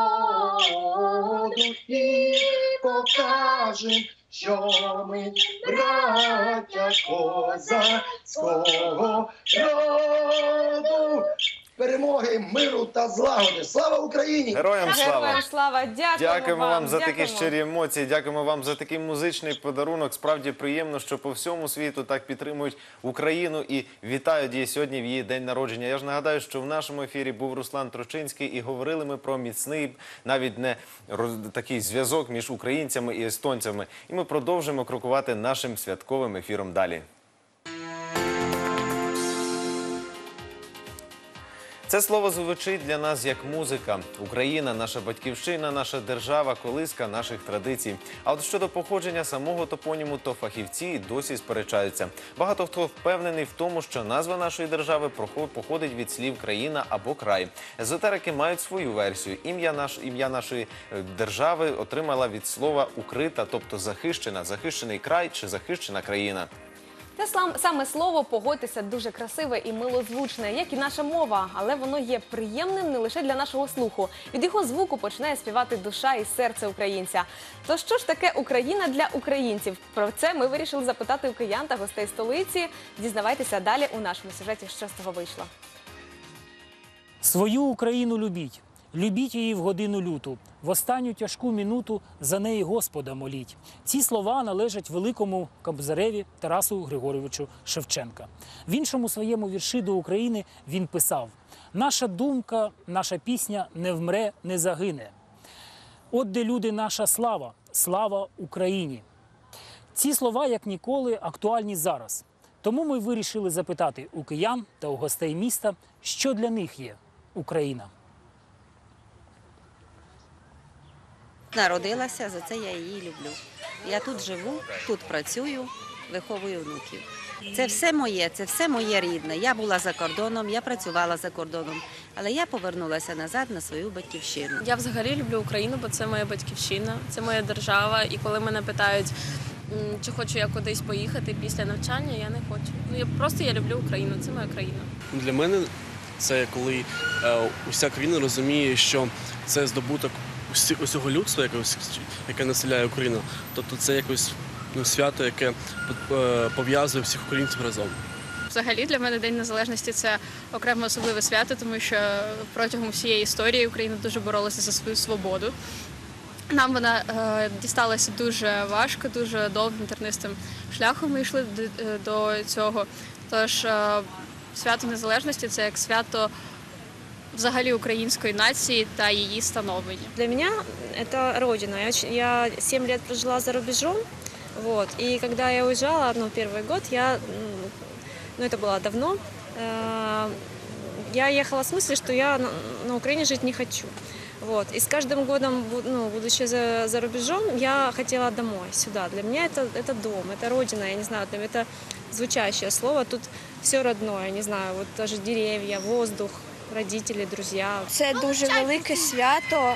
і покажем, що ми браття козацького роду. Перемоги, миру та злагоди. Слава Україні! Героям слава! Героям слава! Дякуємо вам за такі дякуємо. щирі емоції, дякуємо вам за такий музичний подарунок. Справді приємно, що по всьому світу так підтримують Україну і вітають її сьогодні в її день народження. Я ж нагадаю, що в нашому ефірі був Руслан Трочинський і говорили ми про міцний, навіть не такий зв'язок між українцями і естонцями. І ми продовжимо крокувати нашим святковим ефіром далі. Це слово звучить для нас як музика. Україна – наша батьківщина, наша держава, колиска наших традицій. А от щодо походження самого топоніму, то фахівці і досі сперечаються. Багато хто впевнений в тому, що назва нашої держави походить від слів «країна» або «край». Езотерики мають свою версію. Ім'я нашої держави отримала від слова «укрита», тобто захищена, захищений край чи захищена країна. Те саме слово, погодьтеся, дуже красиве і милозвучне, як і наша мова, але воно є приємним не лише для нашого слуху. Від його звуку починає співати душа і серце українця. То що ж таке Україна для українців? Про це ми вирішили запитати у киян та гостей столиці. Дізнавайтеся далі у нашому сюжеті, що з того вийшло. Свою Україну любіть. Любіть її в годину люту, в останню тяжку минуту за неї Господа моліть. Ці слова належать великому кобзареві Тарасу Григоровичу Шевченка. В іншому своєму вірші до України він писав: «Наша думка, наша пісня не вмре, не загине. От де люди наша слава, слава Україні». Ці слова, як ніколи, актуальні зараз. Тому ми вирішили запитати у киян та у гостей міста, що для них є Україна. Народилася, за це я її люблю. Я тут живу, тут працюю, виховую внуків. Це все моє рідне. Я була за кордоном, я працювала за кордоном, але я повернулася назад на свою батьківщину. Я взагалі люблю Україну, бо це моя батьківщина, це моя держава. І коли мене питають, чи хочу я кудись поїхати після навчання, я не хочу. Я люблю Україну, це моя країна. Для мене це коли уся країна розуміє, що це здобуток усього людства, яке населяє Україну. Тобто це якось свято, яке пов'язує всіх українців разом. Взагалі для мене День Незалежності – це окреме особливе свято, тому що протягом всієї історії Україна дуже боролася за свою свободу. Нам вона дісталася дуже важко, дуже довгим тернистим шляхом ми йшли до цього. Тож свято Незалежності – це як свято взагалі української нації та її становлення. Для меня это родина. Я 7 лет прожила за рубежом, и когда я уезжала, первый год, это было давно, я ехала в смысле, что я на Украине жить не хочу. И с каждым годом, будучи за рубежом, я хотела домой, сюда. Для меня это дом, это родина, я не знаю, это звучащее слово, тут все родное, не знаю, даже деревья, воздух, родителі, друзі. Це дуже велике свято,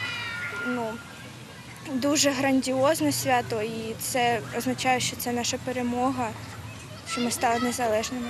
дуже грандіозне свято, і це означає, що це наша перемога, що ми стали незалежними.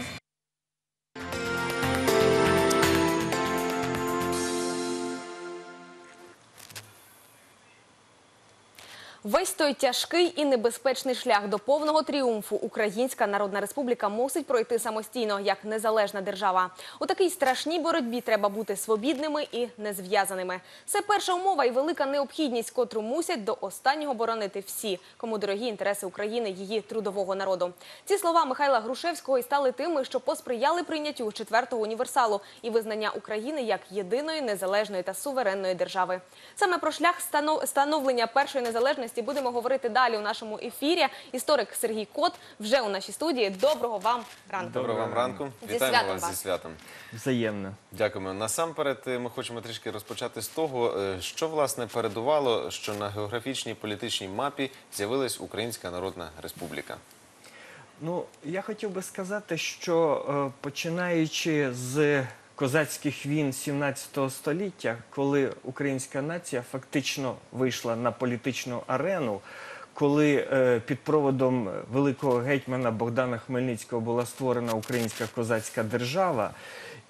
Весь той тяжкий і небезпечний шлях до повного тріумфу Українська Народна Республіка мусить пройти самостійно, як незалежна держава. У такій страшній боротьбі треба бути свобідними і незв'язаними. Це перша умова і велика необхідність, котру мусять до останнього боронити всі, кому дорогі інтереси України, її трудового народу. Ці слова Михайла Грушевського і стали тими, що посприяли прийняттю 4-го універсалу і визнання України як єдиної, незалежної та суверенної держави. Саме про шлях становлення першої незалежності будемо говорити далі у нашому ефірі. Історик Сергій Кот вже у нашій студії. Доброго вам ранку. Доброго вам ранку. Вітаємо вас зі святом. Взаємно. Дякуємо. Насамперед ми хочемо трішки розпочати з того, що, власне, передувало, що на географічній політичній мапі з'явилась Українська Народна Республіка. Я хотів би сказати, що починаючи з козацьких війн 17 століття, коли українська нація фактично вийшла на політичну арену, коли під проводом великого гетьмана Богдана Хмельницького була створена Українська козацька держава,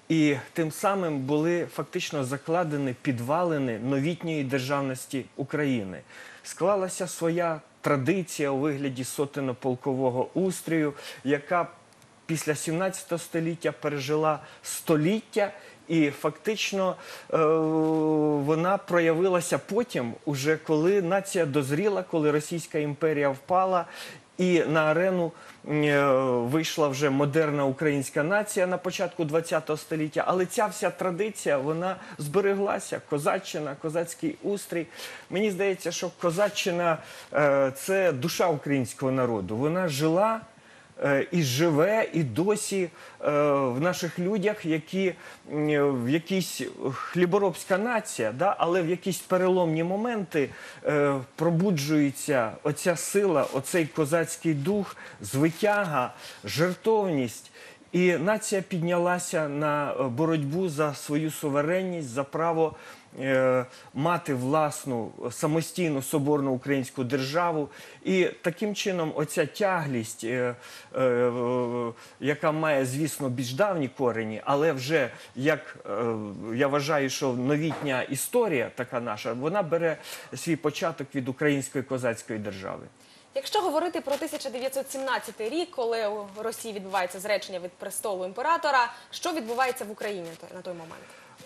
І тим самим були фактично закладені підвалини новітньої державності України. Склалася своя традиція у вигляді сотенно-полкового устрою, яка після 17 століття пережила століття, і фактично вона проявилася потім, уже коли нація дозріла, коли Російська імперія впала, і на арену вийшла вже модерна українська нація на початку ХХ століття. Але ця вся традиція, вона збереглася. Козаччина, козацький устрій. Мені здається, що козаччина – це душа українського народу. Вона жила і живе, і досі в наших людях, які в якійсь хліборобська нація, да, але в якісь переломні моменти пробуджується оця сила, оцей козацький дух, звитяга, жертовність. І нація піднялася на боротьбу за свою суверенність, за право мати власну самостійну соборну українську державу. І таким чином оця тяглість, яка має, звісно, більш давні корені, але вже, як я вважаю, що новітня історія така наша, вона бере свій початок від української козацької держави. Якщо говорити про 1917 рік, коли у Росії відбувається зречення від престолу імператора, що відбувається в Україні на той момент?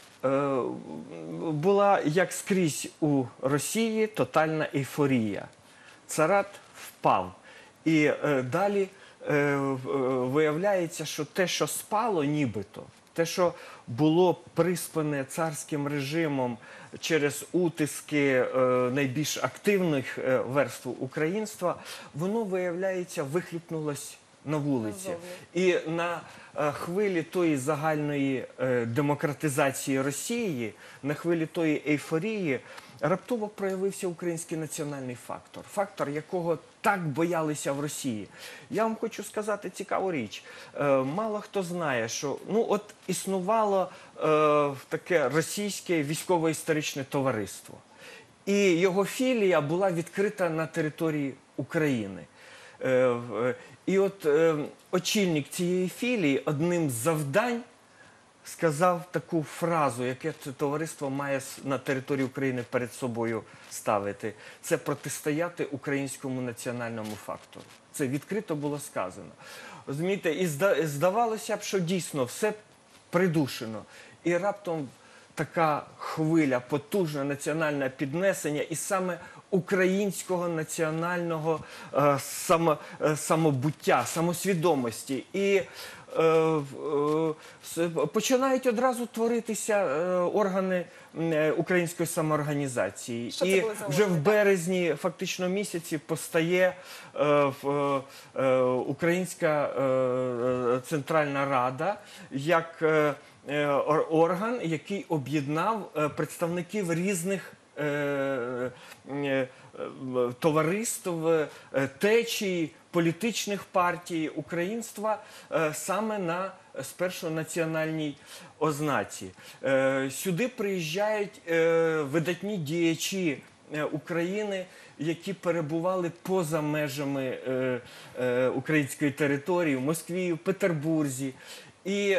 Була, як скрізь у Росії, тотальна ейфорія. Царат впав. І далі виявляється, що те, що спало нібито, те, що було приспане царським режимом через утиски найбільш активних верств українства, воно, виявляється, вихлюпнулось на вулиці. І на хвилі тої загальної демократизації Росії, на хвилі тої ейфорії, раптово проявився український національний фактор. Фактор, якого так боялися в Росії. Я вам хочу сказати цікаву річ. Мало хто знає, що існувало таке російське військово-історичне товариство. І його філія була відкрита на території України. І от очільник цієї філії одним з завдань сказав таку фразу, яке це товариство має на території України перед собою ставити. Це протистояти українському національному фактору. Це відкрито було сказано. Розумієте, і здавалося б, що дійсно все придушено. І раптом така хвиля, потужне національне піднесення, і саме українського національного самобуття, самосвідомості. І починають одразу творитися органи української самоорганізації. І вже в березні, фактично місяці, постає Українська Центральна Рада як орган, який об'єднав представників різних товариств, течій, політичних партій українства саме на спершу національній ознаці. Сюди приїжджають видатні діячі України, які перебували поза межами української території, в Москві, в Петербурзі. І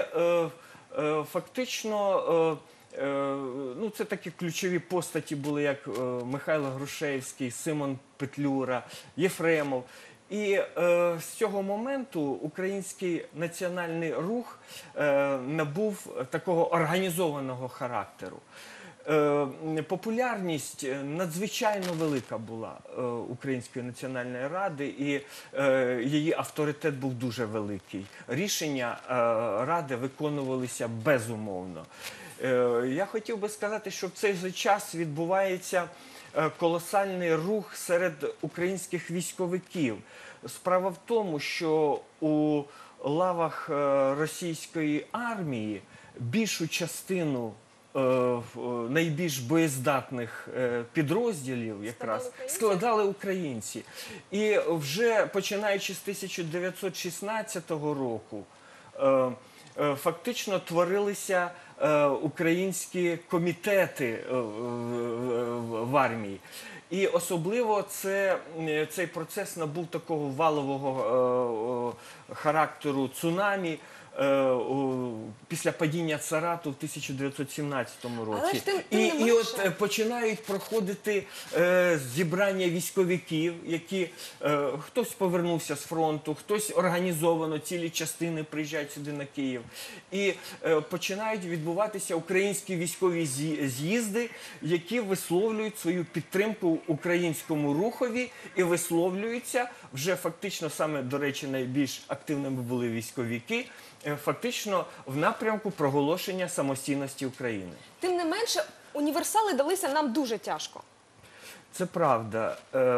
фактично це такі ключові постаті були, як Михайло Грушевський, Симон Петлюра, Єфремов. І з цього моменту український національний рух набув такого організованого характеру. Популярність надзвичайно велика була Української Національної Ради, і її авторитет був дуже великий. Рішення Ради виконувалися безумовно. Я хотів би сказати, що в цей же час відбувається колосальний рух серед українських військовиків. Справа в тому, що у лавах російської армії більшу частину найбільш боєздатних підрозділів якраз складали українці. І вже починаючи з 1916 року фактично творилися українські комітети в армії. І особливо цей процес набув такого валового характеру цунамі після падіння царату в 1917 році. Але ж тим не І менше. от починають проходити зібрання військовиків, які хтось повернувся з фронту, хтось організовано, цілі частини приїжджають сюди на Київ. І починають відбуватися українські військові з'їзди, які висловлюють свою підтримку українському рухові і висловлюються вже фактично саме, до речі, найбільш активними були військовики, фактично в напрямку проголошення самостійності України. Тим не менше, універсали далися нам дуже тяжко. Це правда.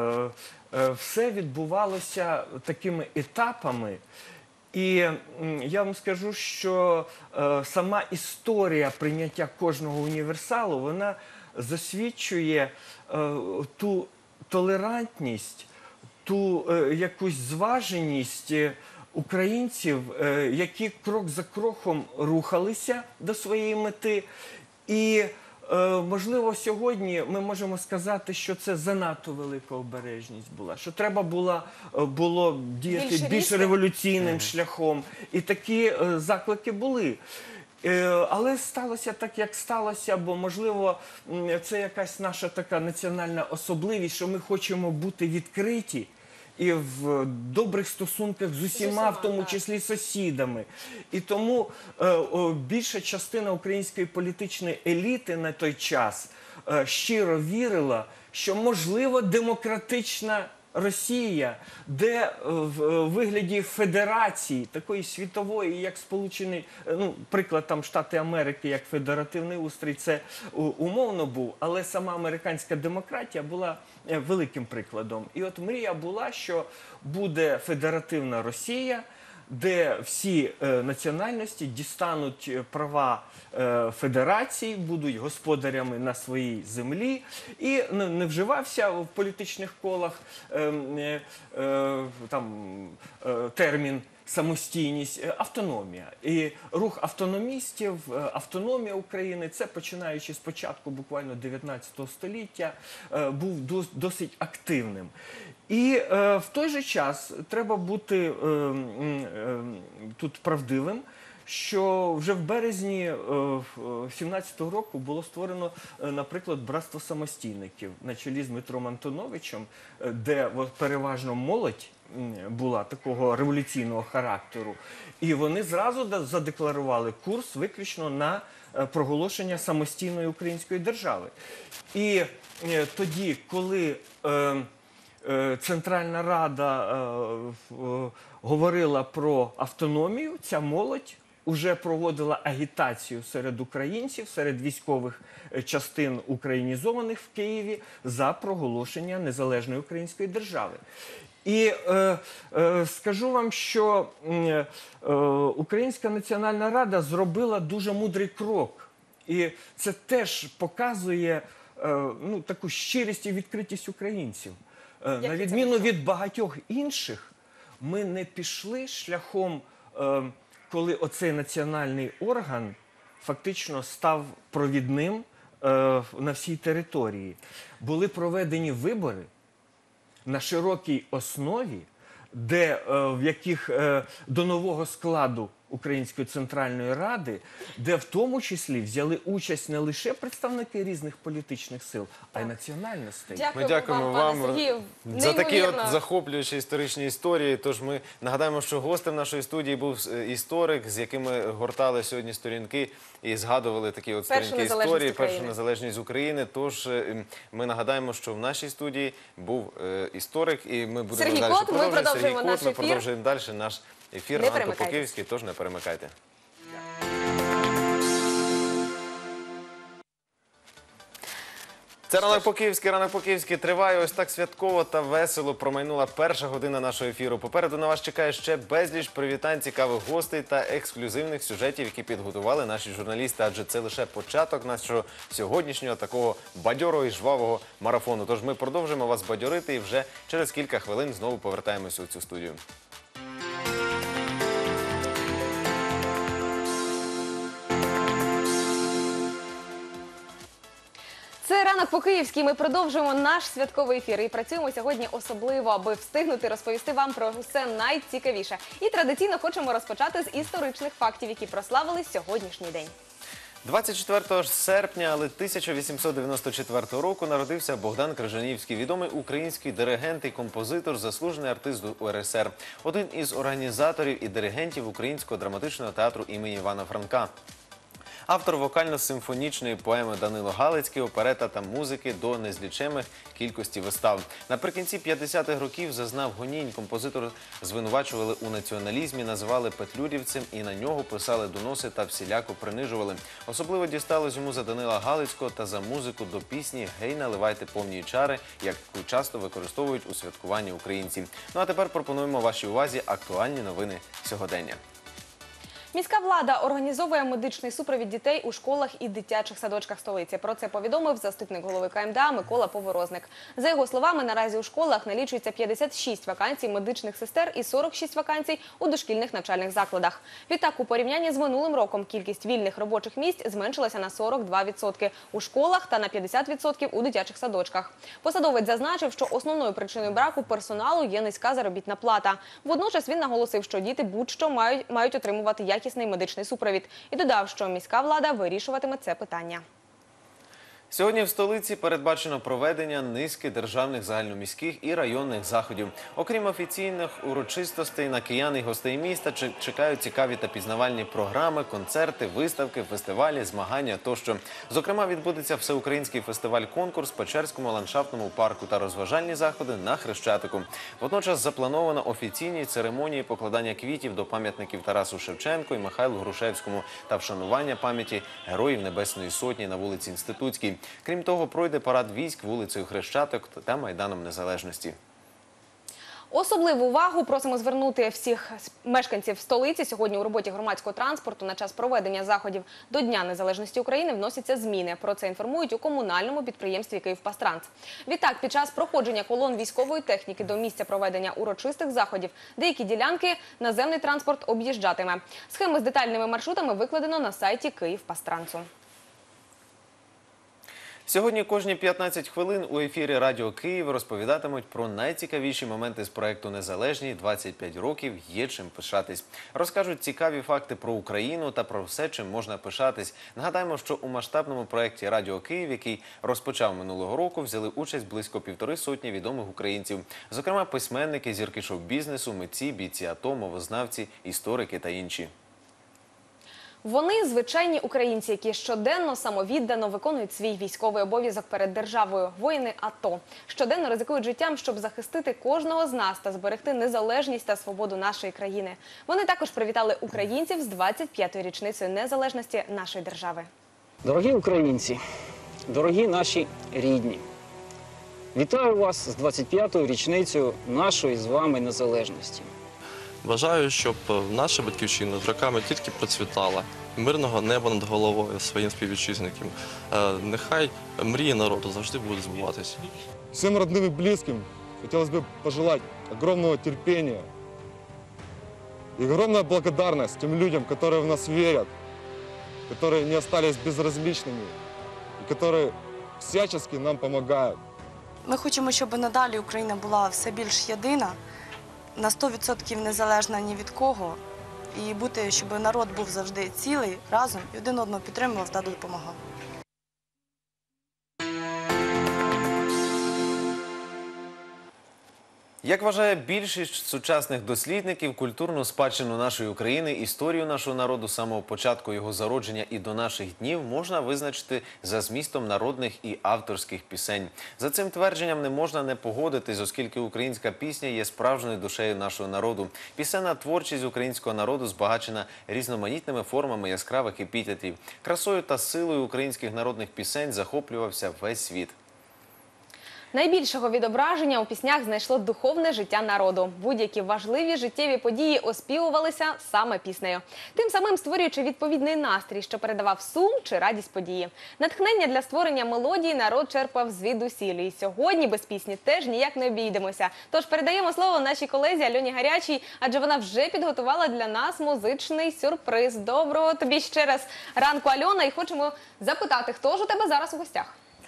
Все відбувалося такими етапами. І я вам скажу, що сама історія прийняття кожного універсалу, вона засвідчує ту толерантність, ту якусь зваженість українців, які крок за кроком рухалися до своєї мети. І, можливо, сьогодні ми можемо сказати, що це занадто велика обережність була, що треба було діяти більш революційним шляхом. І такі заклики були. Але сталося так, як сталося, бо, можливо, це якась наша така національна особливість, що ми хочемо бути відкриті і в добрих стосунках з усіма, в тому числі сусідами. І тому більша частина української політичної еліти на той час щиро вірила, що, можливо, демократична Росія, де в вигляді федерації, такої світової, як Сполучені, приклад там Штати Америки, як федеративний устрій, це умовно був, але сама американська демократія була великим прикладом. І от мрія була, що буде федеративна Росія, де всі національності дістануть права федерації, будуть господарями на своїй землі. І не вживався в політичних колах термін самостійність, автономія. І рух автономістів, автономія України, це починаючи з початку буквально 19 століття, був досить активним. І в той же час треба бути тут правдивим, що вже в березні 17-го року було створено, наприклад, Братство самостійників на чолі з Дмитром Антоновичем, де переважно молодь була такого революційного характеру. І вони зразу задекларували курс виключно на проголошення самостійної української держави. І тоді, коли Центральна Рада говорила про автономію, ця молодь уже проводила агітацію серед українців, серед військових частин українізованих в Києві за проголошення незалежної української держави. І скажу вам, що Українська Національна Рада зробила дуже мудрий крок. І це теж показує таку щирість і відкритість українців. На відміну від багатьох інших, ми не пішли шляхом, коли оцей національний орган фактично став провідним на всій території. Були проведені вибори на широкій основі, в яких до нового складу Української Центральної Ради, де в тому числі взяли участь не лише представники різних політичних сил, а й національностей. Ми дякуємо вам за такі от захоплюючі історичні історії. Тож ми нагадаємо, що гостем нашої студії був історик, з яким ми гортали сьогодні сторінки і згадували такі от сторінки історії, першу незалежність України. Тож ми нагадаємо, що в нашій студії був історик, і ми будемо Сергій далі Кот, ми продовжуємо наш ефір. Ми продовжуємо далі наш ефір ранку по-київськи, тож не перемикайте. Це «Ранок по-київськи», «Ранок по-київськи» триває. Ось так святково та весело промайнула перша година нашого ефіру. Попереду на вас чекає ще безліч привітань, цікавих гостей та ексклюзивних сюжетів, які підготували наші журналісти. Адже це лише початок нашого сьогоднішнього такого бадьорого і жвавого марафону. Тож ми продовжимо вас бадьорити і вже через кілька хвилин знову повертаємося у цю студію. Це Триває ранок по-київськи. Ми продовжуємо наш святковий ефір і працюємо сьогодні особливо, аби встигнути розповісти вам про все найцікавіше. І традиційно хочемо розпочати з історичних фактів, які прославили сьогоднішній день. 24 серпня, але 1894 року народився Богдан Крижанівський, відомий український диригент і композитор, заслужений артист УРСР, один із організаторів і диригентів Українського драматичного театру імені Івана Франка. Автор вокально-симфонічної поеми Данило Галицький, оперета та музики до незлічимих кількості вистав. Наприкінці 50-х років зазнав гонінь. Композитора звинувачували у націоналізмі, називали петлюрівцем і на нього писали доноси та всіляко принижували. Особливо дісталось йому за Данила Галицького та за музику до пісні «Гей, наливайте повні чари», яку часто використовують у святкуванні українці. Ну а тепер пропонуємо вашій увазі актуальні новини сьогодення. Міська влада організовує медичний супровід дітей у школах і дитячих садочках столиці. Про це повідомив заступник голови КМДА Микола Поворозник. За його словами, наразі у школах налічується 56 вакансій медичних сестер і 46 вакансій у дошкільних навчальних закладах. Відтак, у порівнянні з минулим роком кількість вільних робочих місць зменшилася на 42% у школах та на 50% у дитячих садочках. Посадовець зазначив, що основною причиною браку персоналу є низька заробітна плата. Водночас він наголосив, що діти будь-що мають отримувати якісний медичний супровід. І додав, що міська влада вирішуватиме це питання. Сьогодні в столиці передбачено проведення низки державних загальноміських і районних заходів. Окрім офіційних урочистостей, на киян і гостей міста чекають цікаві та пізнавальні програми, концерти, виставки, фестивалі, змагання тощо. Зокрема, відбудеться всеукраїнський фестиваль-конкурс в Печерському ландшафтному парку та розважальні заходи на Хрещатику. Водночас заплановано офіційні церемонії покладання квітів до пам'ятників Тарасу Шевченку і Михайлу Грушевському та вшанування пам'яті Героїв Небесної Сотні на вулиці Інститутській. Крім того, пройде парад військ вулицею Хрещатик та Майданом Незалежності. Особливу увагу просимо звернути всіх мешканців столиці. Сьогодні у роботі громадського транспорту на час проведення заходів до Дня Незалежності України вносяться зміни. Про це інформують у комунальному підприємстві «Київпастранс». Відтак, під час проходження колон військової техніки до місця проведення урочистих заходів деякі ділянки наземний транспорт об'їжджатиме. Схеми з детальними маршрутами викладено на сайті «Київпастрансу». Сьогодні кожні 15 хвилин у ефірі Радіо Київ розповідатимуть про найцікавіші моменти з проекту «Незалежні. 25 років. Є чим пишатись». Розкажуть цікаві факти про Україну та про все, чим можна пишатись. Нагадаємо, що у масштабному проекті Радіо Київ, який розпочав минулого року, взяли участь близько 150 відомих українців. Зокрема, письменники, зірки шоу-бізнесу, митці, бійці АТО, мовознавці, історики та інші. Вони – звичайні українці, які щоденно самовіддано виконують свій військовий обов'язок перед державою. Воїни АТО. Щоденно ризикують життям, щоб захистити кожного з нас та зберегти незалежність та свободу нашої країни. Вони також привітали українців з 25-ю річницею незалежності нашої держави. Дорогі українці, дорогі наші рідні, вітаю вас з 25-ю річницею нашої з вами незалежності. Бажаю, щоб наша батьківщина з роками тільки процвітала, мирного неба над головою своїм співвітчизникам. Нехай мрії народу завжди будуть збуватися. Всім родним і близьким хотілося б пожелати огромного терпіння і огромна благодарність тим людям, які в нас вірять, які не залишились безразличними і які всячески нам допомагають. Ми хочемо, щоб надалі Україна була все більш єдина, на 100% незалежна ні від кого, і бути, щоб народ був завжди цілий, разом і один одного підтримував та допомагав. Як вважає більшість сучасних дослідників, культурну спадщину нашої України, історію нашого народу з самого початку його зародження і до наших днів можна визначити за змістом народних і авторських пісень. За цим твердженням не можна не погодитись, оскільки українська пісня є справжньою душею нашого народу. Пісенна творчість українського народу збагачена різноманітними формами яскравих епітетів. Красою та силою українських народних пісень захоплювався весь світ. Найбільшого відображення у піснях знайшло духовне життя народу. Будь-які важливі життєві події оспівувалися саме піснею. Тим самим створюючи відповідний настрій, що передавав сум чи радість події. Натхнення для створення мелодії народ черпав звідусіль. І сьогодні без пісні теж ніяк не обійдемося. Тож передаємо слово нашій колезі Альоні Гарячій, адже вона вже підготувала для нас музичний сюрприз. Доброго тобі ще раз ранку, Альона, і хочемо запитати, хто ж у тебе зараз у гостях?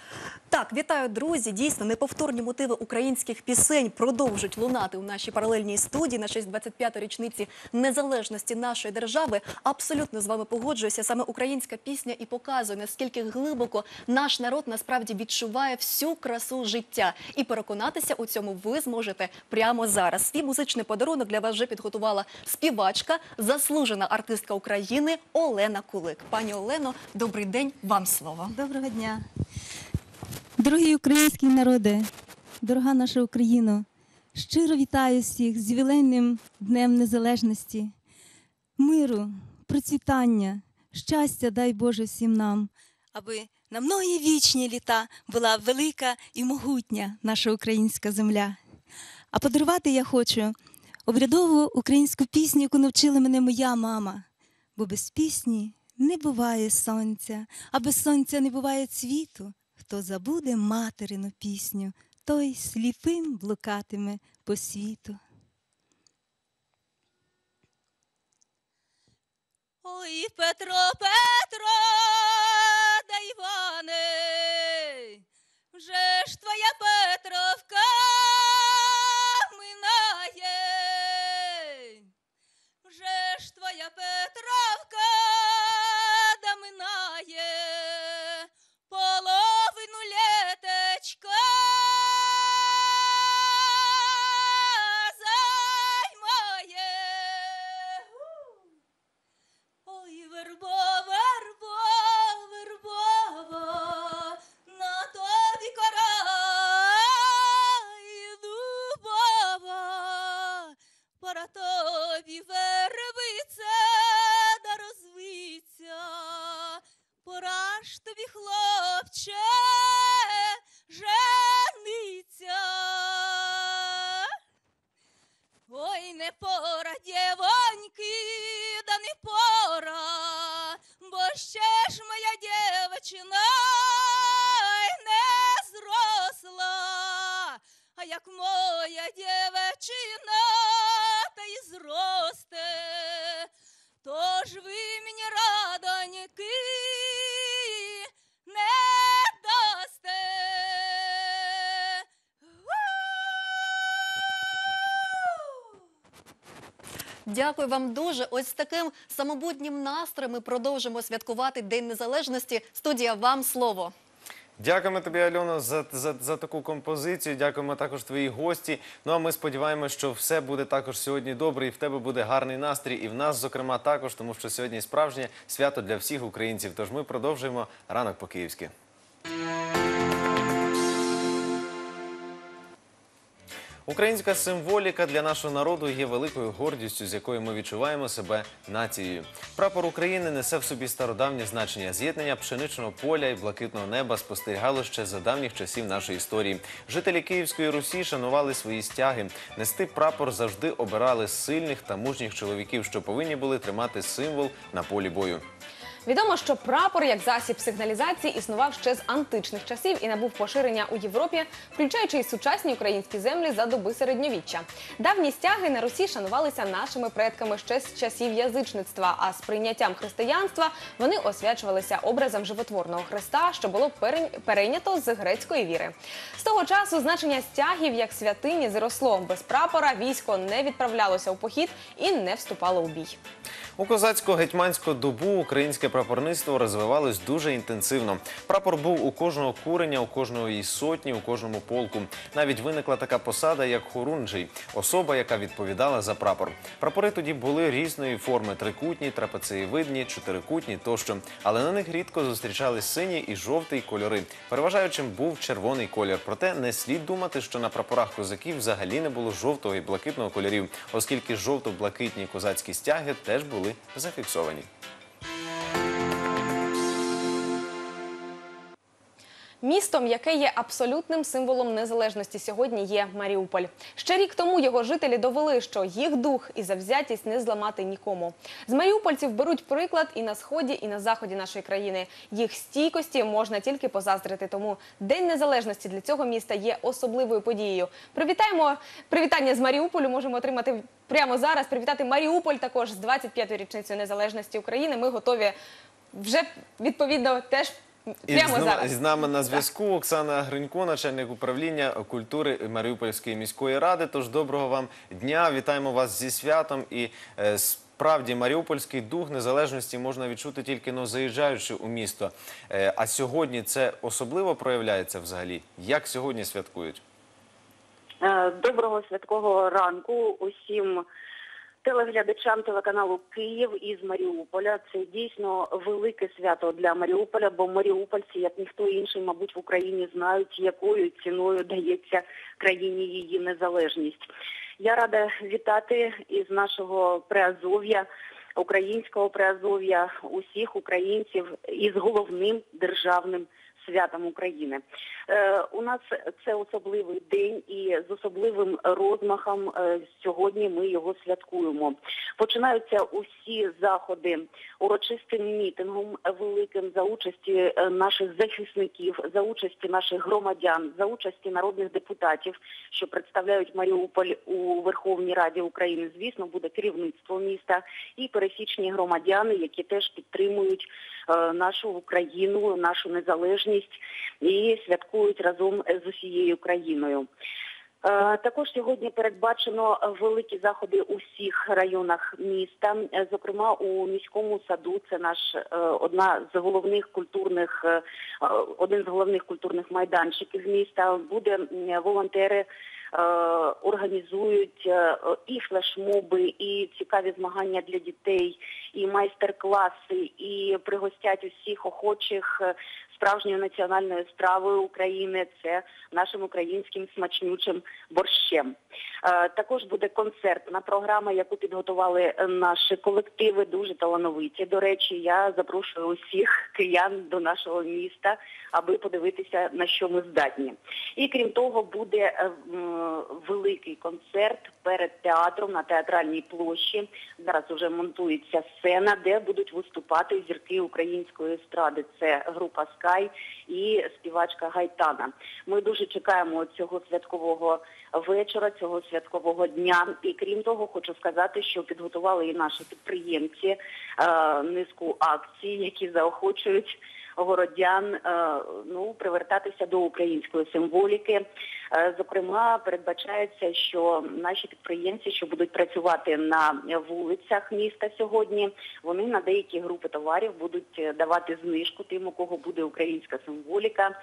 Так, вітаю, друзі. Дійсно, неповторні мотиви українських пісень продовжують лунати у нашій паралельній студії на честь 25-ї річниці незалежності нашої держави. Абсолютно з вами погоджуюся. Саме українська пісня і показує, наскільки глибоко наш народ насправді відчуває всю красу життя. І переконатися у цьому ви зможете прямо зараз. Свій музичний подарунок для вас вже підготувала співачка, заслужена артистка України Олена Кулик. Пані Олено, добрий день, вам слово. Доброго дня. Дорогі українські народи, дорога наша Україно, щиро вітаю всіх з ювілейним Днем Незалежності. Миру, процвітання, щастя дай Боже всім нам, аби на многі вічні літа була велика і могутня наша українська земля. А подарувати я хочу обрядову українську пісню, яку навчила мене моя мама. Бо без пісні не буває сонця, а без сонця не буває цвіту. Хто забуде материну пісню, той сліпим блукатиме по світу. Ой, Петро, Петро, да Іване, вже ж твоя Петровка минає, вже ж твоя Петровка да минає, половину літечка займає. Ой, вербова, вербова, вербова, на тобі кора і дубова, пора тобі вербиться да розвиться, пора ж тобі, хлопче, жениться. Ой, не пора, дівоньки, да не пора, бо ще ж моя дівчина не зросла, а як моя дівчина та й зросте, то ж ви мені, радоньки, не дасте. Дякую вам дуже. Ось з таким самобутнім настроєм ми продовжимо святкувати День Незалежності. Студія, вам слово. Дякуємо тобі, Альоно, за таку композицію. Дякуємо також твоїй гості. Ну а ми сподіваємося, що все буде також сьогодні добре, і в тебе буде гарний настрій, і в нас, зокрема, також, тому що сьогодні справжнє свято для всіх українців. Тож ми продовжуємо ранок по-київськи. Українська символіка для нашого народу є великою гордістю, з якою ми відчуваємо себе нацією. Прапор України несе в собі стародавнє значення. З'єднання пшеничного поля і блакитного неба спостерігало ще за давніх часів нашої історії. Жителі Київської Русі шанували свої стяги. Нести прапор завжди обирали сильних та мужніх чоловіків, що повинні були тримати символ на полі бою. Відомо, що прапор як засіб сигналізації існував ще з античних часів і набув поширення у Європі, включаючи й сучасні українські землі за доби середньовіччя. Давні стяги на Русі шанувалися нашими предками ще з часів язичництва, а з прийняттям християнства вони освячувалися образом животворного Христа, що було перейнято з грецької віри. З того часу значення стягів як святині зросло. Без прапора військо не відправлялося у похід і не вступало у бій. У козацько-гетьманську добу українське прапорництво розвивалось дуже інтенсивно. Прапор був у кожного куреня, у кожного її сотні, у кожному полку. Навіть виникла така посада, як хорунжий – особа, яка відповідала за прапор. Прапори тоді були різної форми – трикутні, трапецієвидні, чотирикутні тощо. Але на них рідко зустрічались синій і жовтий кольори. Переважаючим був червоний колір. Проте не слід думати, що на прапорах козаків взагалі не було жовтого і блакитного кольорів, оскільки жовто-блакитні козацькі стяги теж були зафіксовані. Містом, яке є абсолютним символом незалежності сьогодні, є Маріуполь. Ще рік тому його жителі довели, що їх дух і завзятість не зламати нікому. З маріупольців беруть приклад і на сході, і на заході нашої країни. Їх стійкості можна тільки позаздрити, тому День Незалежності для цього міста є особливою подією. Привітання з Маріуполю можемо отримати прямо зараз. Привітати Маріуполь також з 25-ю річницею незалежності України. Ми готові вже, відповідно, теж Прямо зараз. з нами на зв'язку Оксана Гринько, начальник управління культури Маріупольської міської ради. Тож доброго вам дня, вітаємо вас зі святом. І справді маріупольський дух незалежності можна відчути тільки заїжджаючи у місто. А сьогодні це особливо проявляється взагалі? Як сьогодні святкують? Доброго святкового ранку усім телеглядачам телеканалу «Київ» із Маріуполя. Це дійсно велике свято для Маріуполя, бо маріупольці, як ніхто інший, мабуть, в Україні знають, якою ціною дається країні її незалежність. Я рада вітати із нашого Приазов'я, українського Приазов'я, усіх українців із головним державним святом України. У нас це особливий день і з особливим розмахом сьогодні ми його святкуємо. Починаються усі заходи урочистим мітингом великим за участі наших захисників, за участі наших громадян, за участі народних депутатів, що представляють Маріуполь у Верховній Раді України. Звісно, буде керівництво міста і пересічні громадяни, які теж підтримують нашу Україну, нашу незалежність і святкують разом з усією країною. Також сьогодні передбачено великі заходи у всіх районах міста, зокрема у міському саду, це один з головних культурних майданчиків міста. Волонтери організують і флешмоби, і цікаві змагання для дітей, і майстер-класи, і пригостять усіх охочих справжньою національною стравою України – це нашим українським смачнючим борщем. Також буде концертна програма, яку підготували наші колективи, дуже талановиті. До речі, я запрошую усіх киян до нашого міста, аби подивитися, на що ми здатні. І крім того, буде великий концерт перед театром на Театральній площі. Зараз вже монтується сцена, де будуть виступати зірки української естради. Це група «Скай» і співачка Гайтана. Ми дуже чекаємо цього святкового вечора, цього святкового дня. І крім того, хочу сказати, що підготували і наші підприємці низку акцій, які заохочують городян привертатися до української символіки. Зокрема, передбачається, що наші підприємці, що будуть працювати на вулицях міста сьогодні, вони на деякі групи товарів будуть давати знижку тим, у кого буде українська символіка.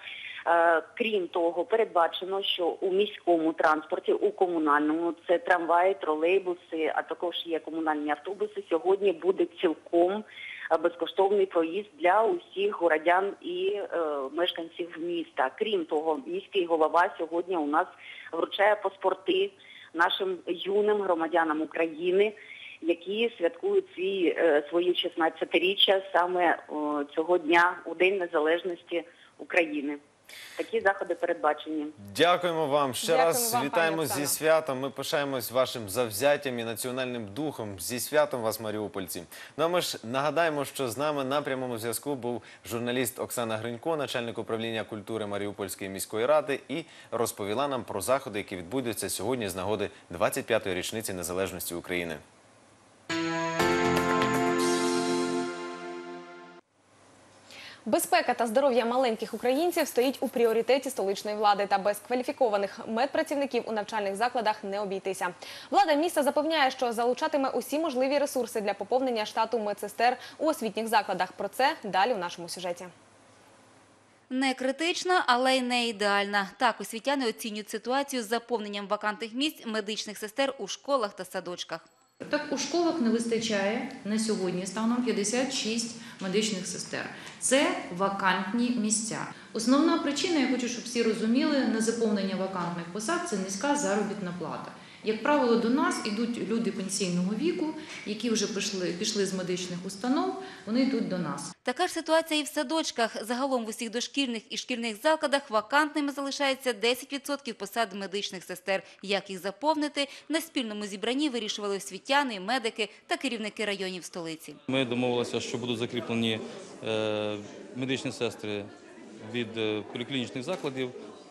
Крім того, передбачено, що у міському транспорті, у комунальному, це трамваї, тролейбуси, а також є комунальні автобуси, сьогодні буде цілком безкоштовний проїзд для усіх городян і мешканців міста. Крім того, міський голова сьогодні у нас вручає паспорти нашим юним громадянам України, які святкують свої 16-річчя саме цього дня, у День Незалежності України. Такі заходи передбачені. Дякуємо вам. Ще раз вам, вітаємо пані зі Оксано. святом. Ми пишаємось вашим завзяттям і національним духом. Зі святом вас, маріупольці. Ну а ми ж нагадаємо, що з нами на прямому зв'язку був журналіст Оксана Гринько, начальник управління культури Маріупольської міської ради, і розповіла нам про заходи, які відбудуться сьогодні з нагоди 25-ї річниці незалежності України. Безпека та здоров'я маленьких українців стоїть у пріоритеті столичної влади, та без кваліфікованих медпрацівників у навчальних закладах не обійтися. Влада міста запевняє, що залучатиме усі можливі ресурси для поповнення штату медсестер у освітніх закладах. Про це далі у нашому сюжеті. Не критична, але й не ідеальна. Так освітяни оцінюють ситуацію з заповненням вакантних місць медичних сестер у школах та садочках. Так, у школах не вистачає на сьогодні станом 56 медичних сестер. Це вакантні місця. Основна причина, я хочу, щоб всі розуміли, незаповнення вакантних посад – це низька заробітна плата. Як правило, до нас йдуть люди пенсійного віку, які вже пішли з медичних установ, вони йдуть до нас. Така ж ситуація і в садочках. Загалом в усіх дошкільних і шкільних закладах вакантними залишається 10% посад медичних сестер. Як їх заповнити, на спільному зібранні вирішували освітяни, медики та керівники районів столиці. Ми домовилися, що будуть закріплені медичні сестри від поліклінічних закладів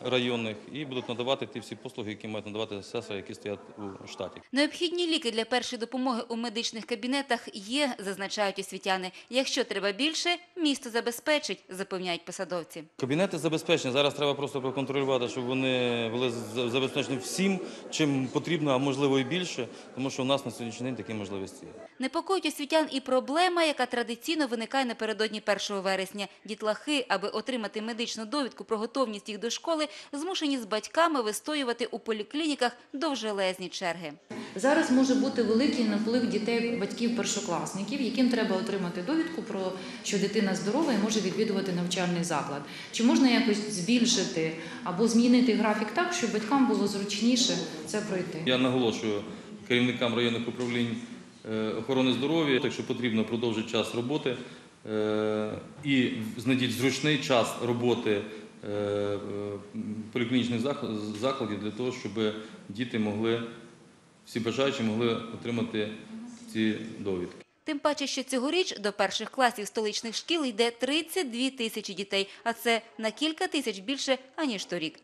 районних і будуть надавати ті всі послуги, які мають надавати сестри, які стоять у штаті. Необхідні ліки для першої допомоги у медичних кабінетах є, зазначають освітяни. Якщо треба більше, місто забезпечить, запевняють посадовці. Кабінети забезпечені. Зараз треба просто проконтролювати, щоб вони були забезпечені всім, чим потрібно, а можливо і більше, тому що у нас на сьогоднішній день такі можливості є. Непокоїть освітян і проблема, яка традиційно виникає напередодні 1 вересня. Дітлахи, аби отримати медичну довідку про готовність їх до школи, змушені з батьками вистоювати у поліклініках довжелезні черги. Зараз може бути великий наплив дітей, батьків-першокласників, яким треба отримати довідку про що дитина здорова і може відвідувати навчальний заклад. Чи можна якось збільшити або змінити графік так, щоб батькам було зручніше це пройти? Я наголошую керівникам районних управлінь охорони здоров'я, так що потрібно продовжити час роботи і знайдіть зручний час роботи поліклінічних закладів для того, щоб діти могли, всі бажаючі могли отримати ці довідки. Тим паче, що цьогоріч до перших класів столичних шкіл йде 32 тисячі дітей, а це на кілька тисяч більше, аніж торік.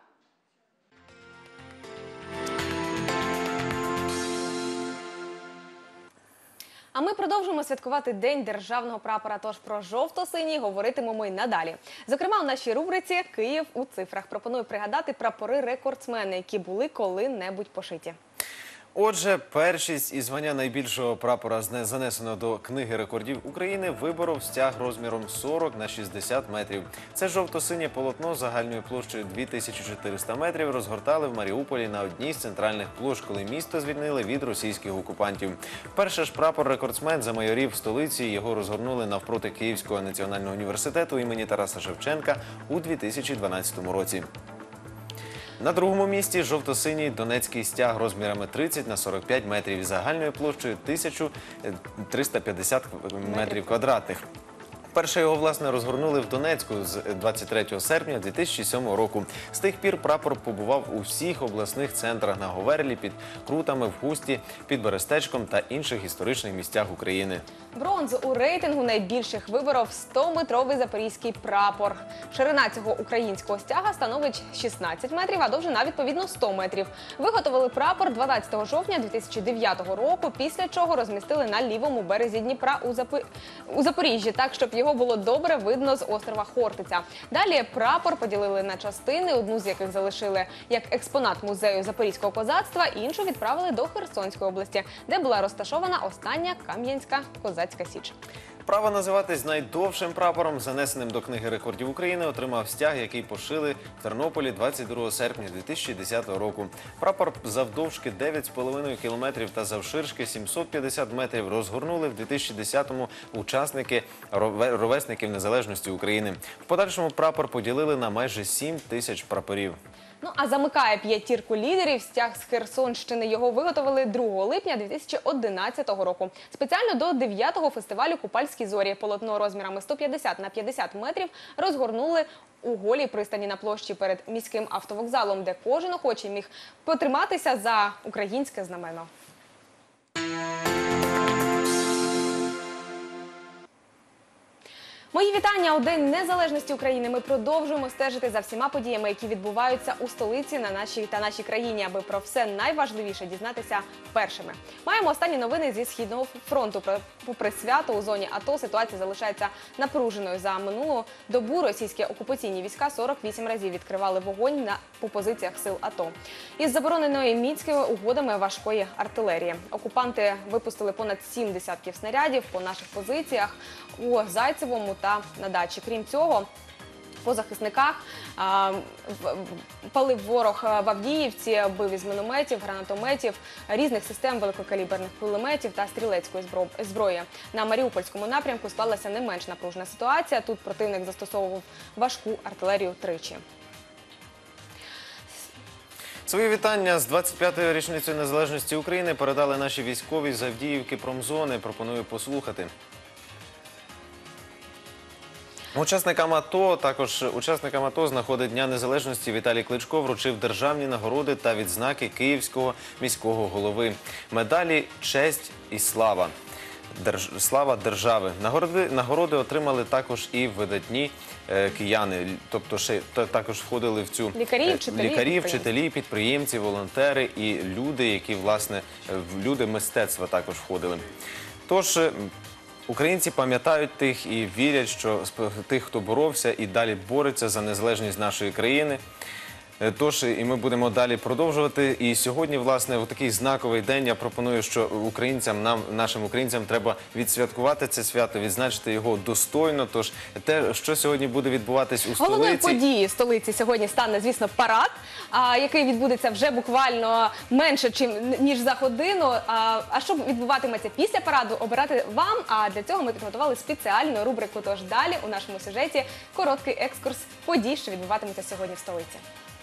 А ми продовжуємо святкувати День державного прапора, тож про жовто-синій говоритимемо й надалі. Зокрема, у нашій рубриці «Київ у цифрах» пропоную пригадати прапори-рекордсмени, які були коли-небудь пошиті. Отже, першість і звання найбільшого прапора занесено до Книги рекордів України виборов стяг розміром 40 на 60 метрів. Це жовто-синє полотно загальною площею 2400 метрів розгортали в Маріуполі на одній з центральних площ, коли місто звільнили від російських окупантів. Перше ж прапор-рекордсмен замайорів в столиці, його розгорнули навпроти Київського національного університету імені Тараса Шевченка у 2012 році. На другому місці жовто-синій донецький стяг розмірами 30 на 45 метрів і загальною площею 1350 метрів квадратних. Вперше його, власне, розгорнули в Донецьку з 23 серпня 2007 року. З тих пір прапор побував у всіх обласних центрах на Говерлі, під Крутами, в Хусті, під Берестечком та інших історичних місцях України. Бронзу у рейтингу найбільших виборов 100-метровий запорізький прапор. Ширина цього українського стяга становить 16 метрів, а довжина, відповідно, 100 метрів. Виготовили прапор 12 жовтня 2009 року, після чого розмістили на лівому березі Дніпра у Запоріжжі, так, щоб його було добре видно з острова Хортиця. Далі прапор поділили на частини, одну з яких залишили як експонат музею запорізького козацтва, іншу відправили до Херсонської області, де була розташована остання Кам'янська козацька січ. Право називатись найдовшим прапором, занесеним до Книги рекордів України, отримав стяг, який пошили в Тернополі 22 серпня 2010 року. Прапор завдовжки 9,5 кілометрів та завширшки 750 метрів розгорнули в 2010-му учасники ровесників незалежності України. В подальшому прапор поділили на майже 7 тисяч прапорів. Ну, а замикає п'ятірку лідерів стяг з Херсонщини. Його виготовили 2 липня 2011 року. Спеціально до 9-го фестивалю «Купальські зорі». Полотно розмірами 150 на 50 метрів розгорнули у голій пристані на площі перед міським автовокзалом, де кожен охочий міг потриматися за українське знамено. Мої вітання у День Незалежності України. Ми продовжуємо стежити за всіма подіями, які відбуваються у столиці та нашій країні, аби про все найважливіше дізнатися першими. Маємо останні новини зі Східного фронту. Попри свято у зоні АТО ситуація залишається напруженою. За минулу добу російські окупаційні війська 48 разів відкривали вогонь по позиціях сил АТО. Із забороненої Мінськими угодами важкої артилерії. Окупанти випустили понад 7 десятків снарядів по наших позиціях у Зайцевому та на дачі. Крім цього, по захисниках палив ворог в Авдіївці, бив із мінометів, гранатометів, різних систем великокаліберних кулеметів та стрілецької зброї. На Маріупольському напрямку склалася не менш напружена ситуація. Тут противник застосовував важку артилерію тричі. Свої вітання з 25-ї річницею незалежності України передали наші військові з Авдіївки промзони. Пропоную послухати. Учасникам АТО з нагоди Дня Незалежності Віталій Кличко вручив державні нагороди та відзнаки Київського міського голови. Медалі «Честь і слава». слава держави. Нагороди отримали також і видатні кияни, тобто ще також входили в цю лікарі, вчителі, підприємці, волонтери і люди, які, власне, люди мистецтва також входили. Тож, українці пам'ятають тих і вірять, що тих, хто боровся і далі бореться за незалежність нашої країни. Тож, і ми будемо далі продовжувати. І сьогодні, власне, у такий знаковий день я пропоную, що нашим українцям треба відсвяткувати це свято, відзначити його достойно. Тож, те, що сьогодні буде відбуватись у столиці... Головною подією столиці сьогодні стане, звісно, парад, який відбудеться вже буквально менше, ніж за годину. А що відбуватиметься після параду, обирати вам. А для цього ми підготували спеціальну рубрику. Тож далі у нашому сюжеті короткий екскурс подій, що відбуватиметься сьогодні в столиці.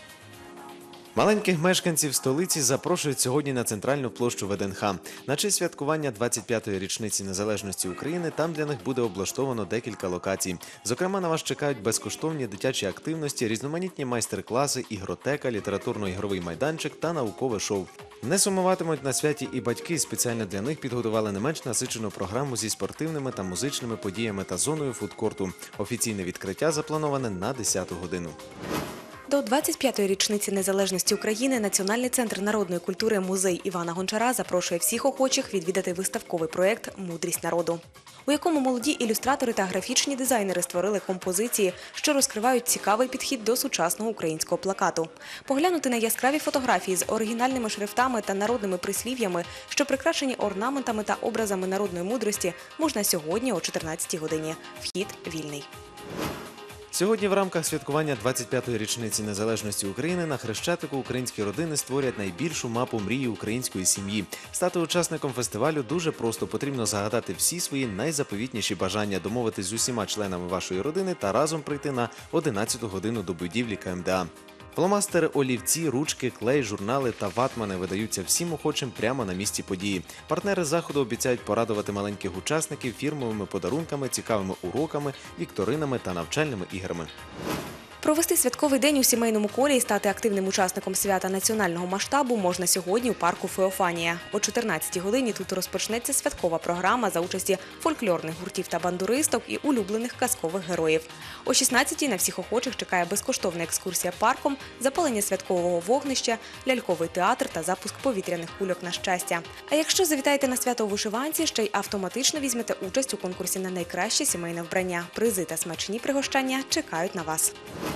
Маленьких мешканців столиці запрошують сьогодні на центральну площу ВДНХ. На честь святкування 25-ї річниці незалежності України там для них буде облаштовано декілька локацій. Зокрема, на вас чекають безкоштовні дитячі активності, різноманітні майстер-класи, ігротека, літературно-ігровий майданчик та наукове шоу. Не сумуватимуть на святі і батьки. Спеціально для них підготували не менш насичену програму зі спортивними та музичними подіями та зоною фудкорту. Офіційне відкриття заплановане на 10-ту годину. До 25-ї річниці незалежності України Національний центр народної культури «Музей Івана Гончара» запрошує всіх охочих відвідати виставковий проєкт «Мудрість народу», у якому молоді ілюстратори та графічні дизайнери створили композиції, що розкривають цікавий підхід до сучасного українського плакату. Поглянути на яскраві фотографії з оригінальними шрифтами та народними прислів'ями, що прикрашені орнаментами та образами народної мудрості, можна сьогодні о 14-й годині. Вхід вільний. Сьогодні в рамках святкування 25-ї річниці незалежності України на Хрещатику українські родини створять найбільшу мапу мрії української сім'ї. Стати учасником фестивалю дуже просто. Потрібно загадати всі свої найзаповітніші бажання, домовитись з усіма членами вашої родини та разом прийти на 11-ту годину до будівлі КМДА. Фломастери, олівці, ручки, клей, журнали та ватмани видаються всім охочим прямо на місці події. Партнери заходу обіцяють порадувати маленьких учасників фірмовими подарунками, цікавими уроками, вікторинами та навчальними іграми. Провести святковий день у сімейному колі і стати активним учасником свята національного масштабу можна сьогодні у парку «Феофанія». О 14-й годині тут розпочнеться святкова програма за участі фольклорних гуртів та бандуристок і улюблених казкових героїв. О 16-й на всіх охочих чекає безкоштовна екскурсія парком, запалення святкового вогнища, ляльковий театр та запуск повітряних кульок на щастя. А якщо завітаєте на свято у вишиванці, ще й автоматично візьмете участь у конкурсі на найкраще сімейне вбрання. Призи та смачні пригощання чекають на вас.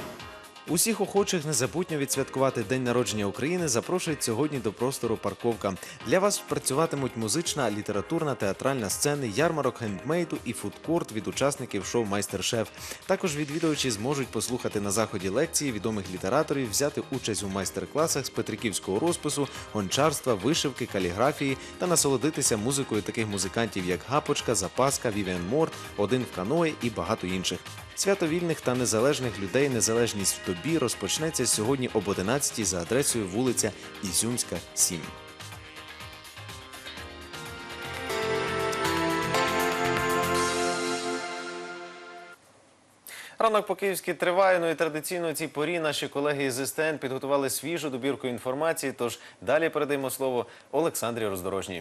Усіх охочих незабутньо відсвяткувати День народження України запрошують сьогодні до простору «Парковка». Для вас працюватимуть музична, літературна, театральна сцени, ярмарок хендмейду і фудкорт від учасників шоу «Майстер-шеф». Також відвідувачі зможуть послухати на заході лекції відомих літераторів, взяти участь у майстер-класах з петриківського розпису, гончарства, вишивки, каліграфії та насолодитися музикою таких музикантів, як Гапочка, Запаска, Вівіан Морт, Один в каної і багато інших. Свято вільних та незалежних людей «Незалежність в тобі» розпочнеться сьогодні об 11-й за адресою вулиця Ізюмська, 7. Ранок по-київськи триває, ну і традиційно у цій порі наші колеги із СТН підготували свіжу добірку інформації, тож далі передаємо слово Олександрі Роздорожній.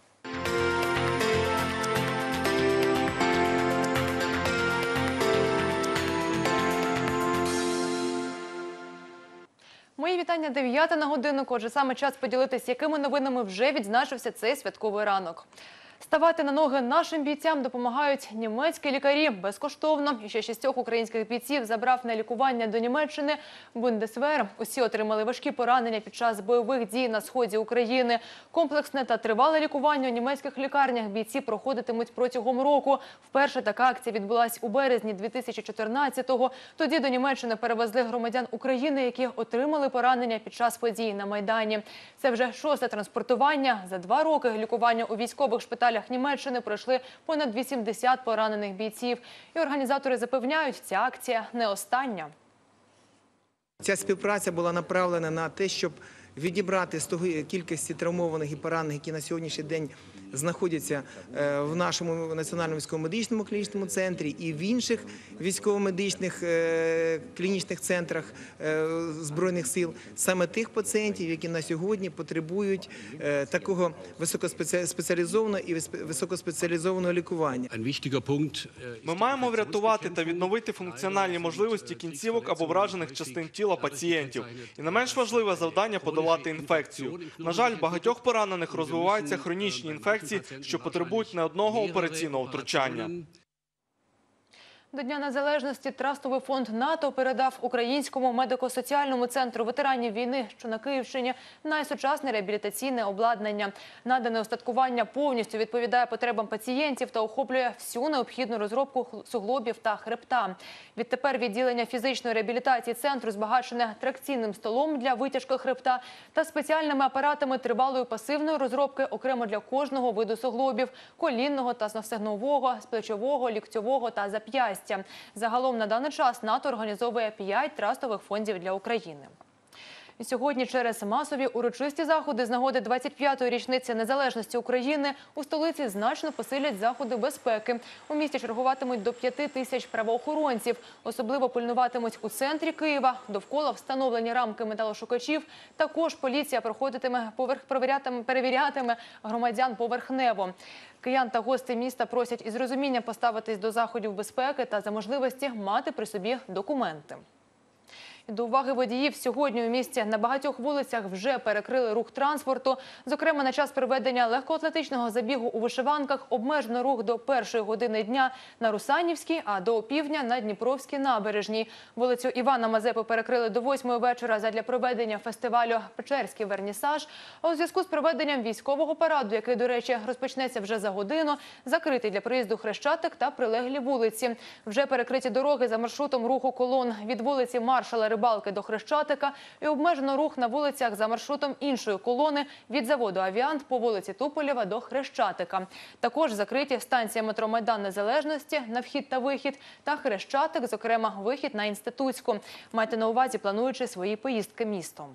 Мої вітання, 9 на годиннику, отже саме час поділитися, якими новинами вже відзначився цей святковий ранок. Ставати на ноги нашим бійцям допомагають німецькі лікарі безкоштовно. І ще 6 українських бійців забрав на лікування до Німеччини Бундесвер. Усі отримали важкі поранення під час бойових дій на сході України. Комплексне та тривале лікування у німецьких лікарнях бійці проходитимуть протягом року. Вперше така акція відбулась у березні 2014-го. Тоді до Німеччини перевезли громадян України, які отримали поранення під час подій на Майдані. Це вже 6-те транспортування. За 2 роки лікування у військових шпиталях Німеччини пройшли понад 80 поранених бійців. І організатори запевняють, ця акція не остання. Ця співпраця була направлена на те, щоб відібрати з того кількості травмованих і поранених, які на сьогоднішній день знаходяться в нашому Національному військово-медичному клінічному центрі і в інших військово-медичних клінічних центрах Збройних сил, саме тих пацієнтів, які на сьогодні потребують такого високоспеціалізованого і високоспеціалізованого лікування. Ми маємо врятувати та відновити функціональні можливості кінцівок або вражених частин тіла пацієнтів. І не менш важливе завдання – подолати інфекцію. На жаль, багатьох поранених розвиваються хронічні інфекції, що потребують не одного операційного втручання. До Дня Незалежності Трастовий фонд НАТО передав Українському медико-соціальному центру ветеранів війни, що на Київщині, найсучасне реабілітаційне обладнання. Надане устаткування повністю відповідає потребам пацієнтів та охоплює всю необхідну розробку суглобів та хребта. Відтепер відділення фізичної реабілітації центру збагачене тракційним столом для витяжки хребта та спеціальними апаратами тривалої пасивної розробки окремо для кожного виду суглобів – колінного та стегнового, плечового, ліктьового та зап'ястя. Загалом на даний час НАТО організовує 5 трастових фондів для України. І сьогодні через масові урочисті заходи з нагоди 25-ї річниці незалежності України у столиці значно посилять заходи безпеки. У місті чергуватимуть до 5 тисяч правоохоронців. Особливо пильнуватимуть у центрі Києва, довкола встановлені рамки металошукачів. Також поліція перевірятиме громадян поверхнево. Киян та гості міста просять із розумінням поставитись до заходів безпеки та за можливості мати при собі документи. До уваги водіїв, сьогодні у місті на багатьох вулицях вже перекрили рух транспорту. Зокрема, на час проведення легкоатлетичного забігу у вишиванках обмежено рух до 1-ї години дня на Русанівській, а до опівдня на Дніпровській набережній. Вулицю Івана Мазепи перекрили до 8-ї вечора задля проведення фестивалю «Печерський вернісаж». А у зв'язку з проведенням військового параду, який, до речі, розпочнеться вже за годину, закритий для проїзду Хрещатик та прилеглі вулиці. Вже перекриті дороги за маршрутом руху колон від вулиці Маршала Рибалки до Хрещатика і обмежено рух на вулицях за маршрутом іншої колони від заводу «Авіант» по вулиці Туполєва до Хрещатика. Також закриті станція метро «Майдан Незалежності» на вхід та вихід та Хрещатик, зокрема вихід на Інститутську. Майте на увазі, плануючи свої поїздки містом.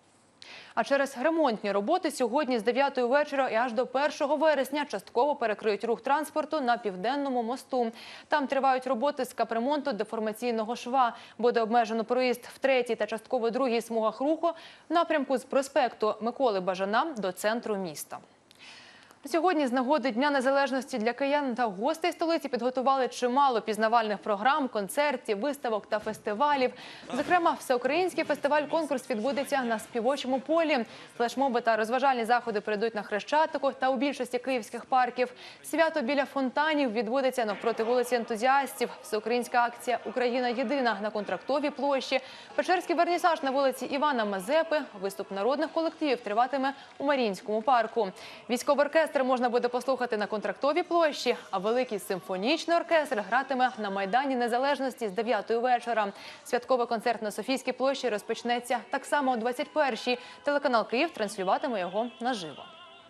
А через ремонтні роботи сьогодні з 9-ї вечора і аж до 1 вересня частково перекриють рух транспорту на Південному мосту. Там тривають роботи з капремонту деформаційного шва. Буде обмежено проїзд в 3-й та частково 2-й смугах руху в напрямку з проспекту Миколи Бажана до центру міста. Сьогодні з нагоди Дня Незалежності для киян та гостей столиці підготували чимало пізнавальних програм, концертів, виставок та фестивалів. Зокрема, всеукраїнський фестиваль-конкурс відбудеться на Співочому полі. Флешмоби та розважальні заходи пройдуть на Хрещатику та у більшості київських парків. Свято біля фонтанів відбудеться навпроти вулиці Ентузіастів. Всеукраїнська акція «Україна єдина» на Контрактовій площі. Печерський вернісаж на вулиці Івана Мазепи. Виступ народних колективів триватиме у Маріїнському парку. Військовий оркестр можна буде послухати на Контрактовій площі, а великий симфонічний оркестр гратиме на Майдані Незалежності з 9-ї вечора. Святковий концерт на Софійській площі розпочнеться так само о 21-й. Телеканал «Київ» транслюватиме його наживо.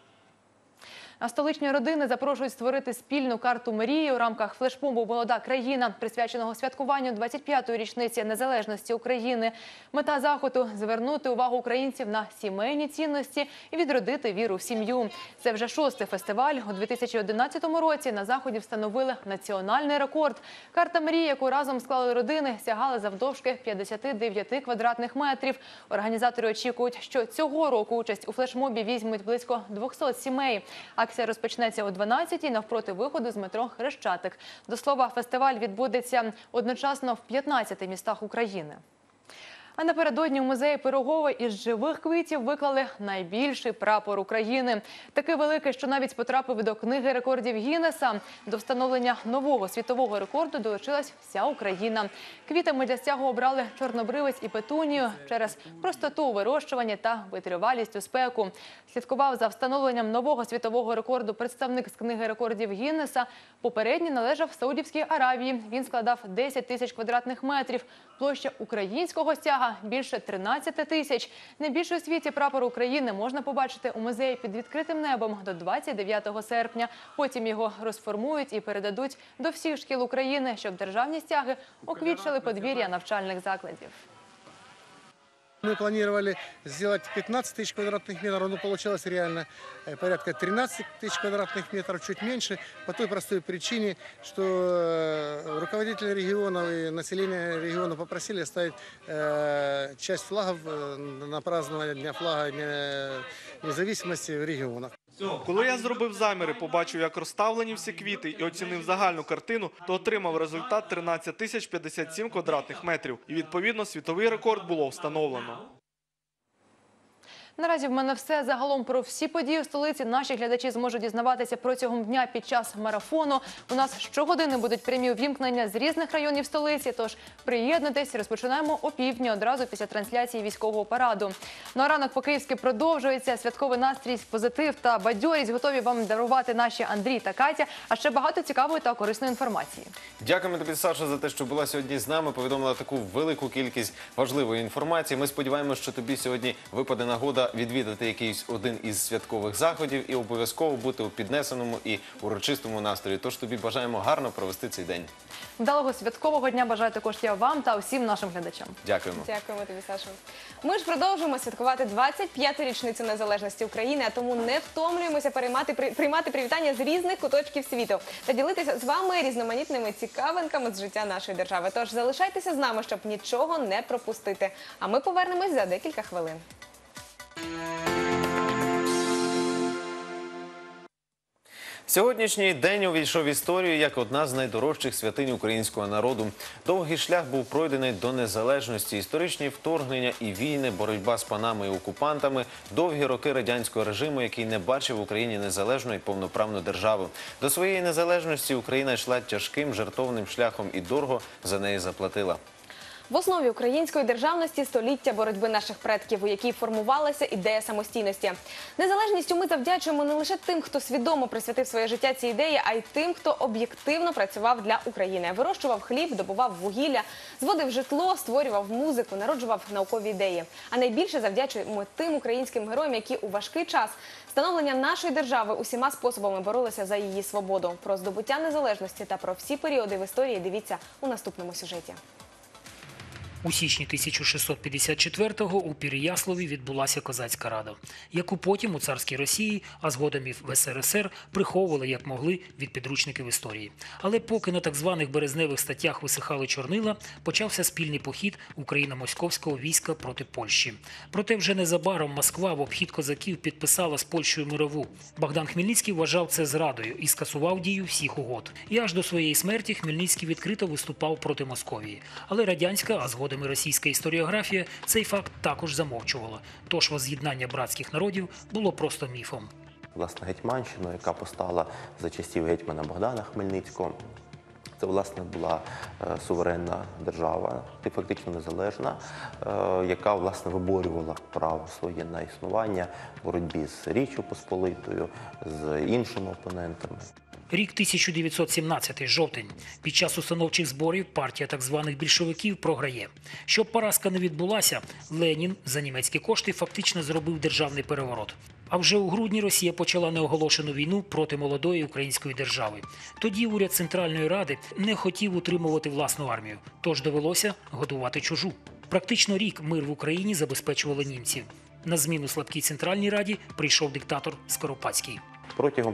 А столичні родини запрошують створити спільну карту мрії у рамках флешмобу «Молода країна», присвяченого святкуванню 25-ї річниці незалежності України. Мета заходу – звернути увагу українців на сімейні цінності і відродити віру в сім'ю. Це вже 6-й фестиваль. У 2011 році на заході встановили національний рекорд. Карта мрії, яку разом склали родини, сягала завдовжки 59 квадратних метрів. Організатори очікують, що цього року участь у флешмобі візьмуть близько 200 сімей. Акція розпочнеться о 12-й навпроти виходу з метро Хрещатик. До слова, фестиваль відбудеться одночасно в 15 містах України. А напередодні у музеї Пирогова із живих квітів виклали найбільший прапор України. Такий великий, що навіть потрапив до книги рекордів Гіннеса. До встановлення нового світового рекорду долучилась вся Україна. Квітами для цього обрали чорнобривець і петунію через простоту у вирощуванні та витривалість у спеку. Слідкував за встановленням нового світового рекорду представник з книги рекордів Гіннеса. Попередній належав Саудівській Аравії. Він складав 10 тисяч квадратних метрів. Площа українського стяга – більше 13 тисяч. Найбільший у світі прапор України можна побачити у музеї під відкритим небом до 29 серпня. Потім його розформують і передадуть до всіх шкіл України, щоб державні стяги оквітчили подвір'я навчальних закладів. Мы планировали сделать 15 тысяч квадратных метров, но получилось реально порядка 13 тысяч квадратных метров, чуть меньше, по той простой причине, что руководители регионов и население региона попросили оставить часть флагов на празднование Дня флага, Дня независимости в регионах. Коли я зробив заміри, побачив, як розставлені всі квіти і оцінив загальну картину, то отримав результат 13 тисяч 57 квадратних метрів. І, відповідно, світовий рекорд було встановлено. Наразі в мене все. Загалом про всі події в столиці наші глядачі зможуть дізнаватися протягом дня під час марафону. У нас щогодини будуть прямі увімкнення з різних районів столиці, тож приєднуйтесь, розпочинаємо о півдні, одразу після трансляції військового параду. Ну а ранок по-київськи продовжується, святковий настрій, позитив та бадьорість готові вам дарувати наші Андрій та Катя, а ще багато цікавої та корисної інформації. Дякуємо тобі, Саша, за те, що була сьогодні з нами, повідомила таку велику кількість важливої інформації. Ми сподіваємося, що тобі сьогодні випаде нагода відвідати якийсь один із святкових заходів і обов'язково бути у піднесеному і урочистому настрої. Тож тобі бажаємо гарно провести цей день. Вдалого святкового дня бажаю також я вам та усім нашим глядачам. Дякуємо. Дякуємо тобі, Саша. Ми ж продовжуємо святкувати 25-ту річницю незалежності України, а тому не втомлюємося приймати привітання з різних куточків світу та ділитися з вами різноманітними цікавинками з життя нашої держави. Тож залишайтеся з нами, щоб нічого не пропустити. А ми повернемось за декілька хвилин. Сьогоднішній день увійшов в історію як одна з найдорожчих святинь українського народу. Довгий шлях був пройдений до незалежності, історичні вторгнення і війни, боротьба з панами і окупантами, довгі роки радянського режиму, який не бачив в Україні незалежну і повноправну державу. До своєї незалежності Україна йшла тяжким, жертовним шляхом і дорого за неї заплатила. В основі української державності – століття боротьби наших предків, у якій формувалася ідея самостійності. Незалежністю ми завдячуємо не лише тим, хто свідомо присвятив своє життя цій ідеї, а й тим, хто об'єктивно працював для України. Вирощував хліб, добував вугілля, зводив житло, створював музику, народжував наукові ідеї. А найбільше завдячуємо тим українським героям, які у важкий час становлення нашої держави усіма способами боролися за її свободу. Про здобуття незалежності та про всі періоди в історії дивіться у наступному сюжеті. У січні 1654-го у Переяславі відбулася Козацька рада, яку потім у царській Росії, а згодом і в СРСР приховували як могли від підручників історії. Але поки на так званих березневих статтях висихали чорнила, почався спільний похід україно-московського війська проти Польщі. Проте вже незабаром Москва в обхід козаків підписала з Польщею мирову. Богдан Хмельницький вважав це зрадою і скасував дію всіх угод. І аж до своєї смерті Хмельницький відкрито виступав проти Московії. Але радянська, а згодом і російська історіографія цей факт також замовчувала. Тож воз'єднання братських народів було просто міфом. Власне, Гетьманщину, яка постала за часів гетьмана Богдана Хмельницького, це, власне, була суверенна держава, фактично незалежна, яка, власне, виборювала право своє на існування в боротьбі з Річчю Посполитою, з іншими опонентами. Рік 1917, жовтень. Під час установчих зборів партія так званих більшовиків програє. Щоб поразка не відбулася, Ленін за німецькі кошти фактично зробив державний переворот. А вже у грудні Росія почала неоголошену війну проти молодої української держави. Тоді уряд Центральної Ради не хотів утримувати власну армію, тож довелося годувати чужу. Практично рік мир в Україні забезпечували німці. На зміну слабкій Центральній Раді прийшов диктатор Скоропадський. Протягом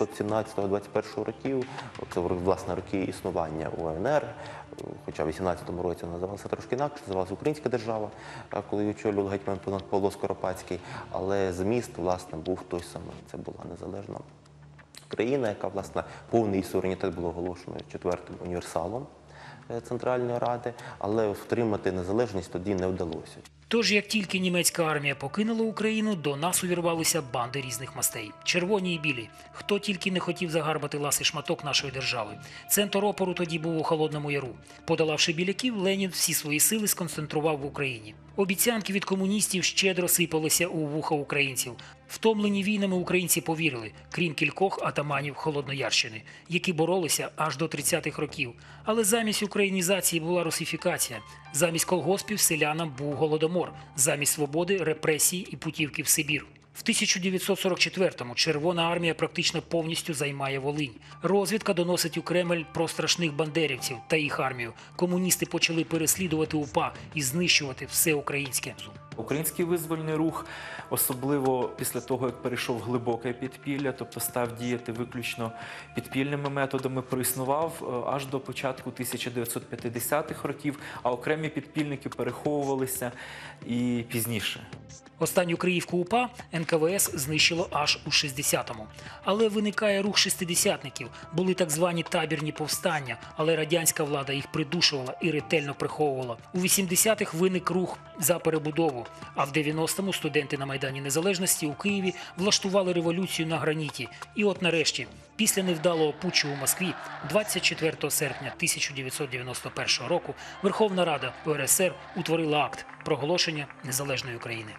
1917-21 років, це, власне, роки існування УНР, хоча в 18-му році називалася трошки інакше, називалася Українська держава, коли очолював гетьман Павло Скоропадський, але зміст, власне, був той самий. Це була незалежна країна, яка, власне, повний суверенітет було оголошено 4-м універсалом Центральної Ради, але втримати незалежність тоді не вдалося. Тож, як тільки німецька армія покинула Україну, до нас увірвалися банди різних мастей. Червоні і білі. Хто тільки не хотів загарбати ласий шматок нашої держави. Центр опору тоді був у Холодному Яру. Подолавши біляків, Ленін всі свої сили сконцентрував в Україні. Обіцянки від комуністів щедро сипалися у вуха українців. Втомлені війнами українці повірили, крім кількох атаманів Холодноярщини, які боролися аж до 30-х років. Але замість українізації була русифікація. Замість колгоспів селянам був голодомор. Замість свободи – репресії і путівки в Сибір. В 1944-му Червона армія практично повністю займає Волинь. Розвідка доносить у Кремль про страшних бандерівців та їх армію. Комуністи почали переслідувати УПА і знищувати все українське. Український визвольний рух, особливо після того, як перейшов в глибоке підпілля, тобто став діяти виключно підпільними методами, проіснував аж до початку 1950-х років, а окремі підпільники переховувалися і пізніше. Останню Криївку УПА НКВС знищило аж у 60-му. Але виникає рух шестидесятників. Були так звані табірні повстання, але радянська влада їх придушувала і ретельно приховувала. У 80-х виник рух за перебудову, а в 90-му студенти на Майдані Незалежності у Києві влаштували революцію на граніті. І от нарешті, після невдалого путчу у Москві, 24 серпня 1991 року Верховна Рада УРСР утворила акт проголошення незалежної України.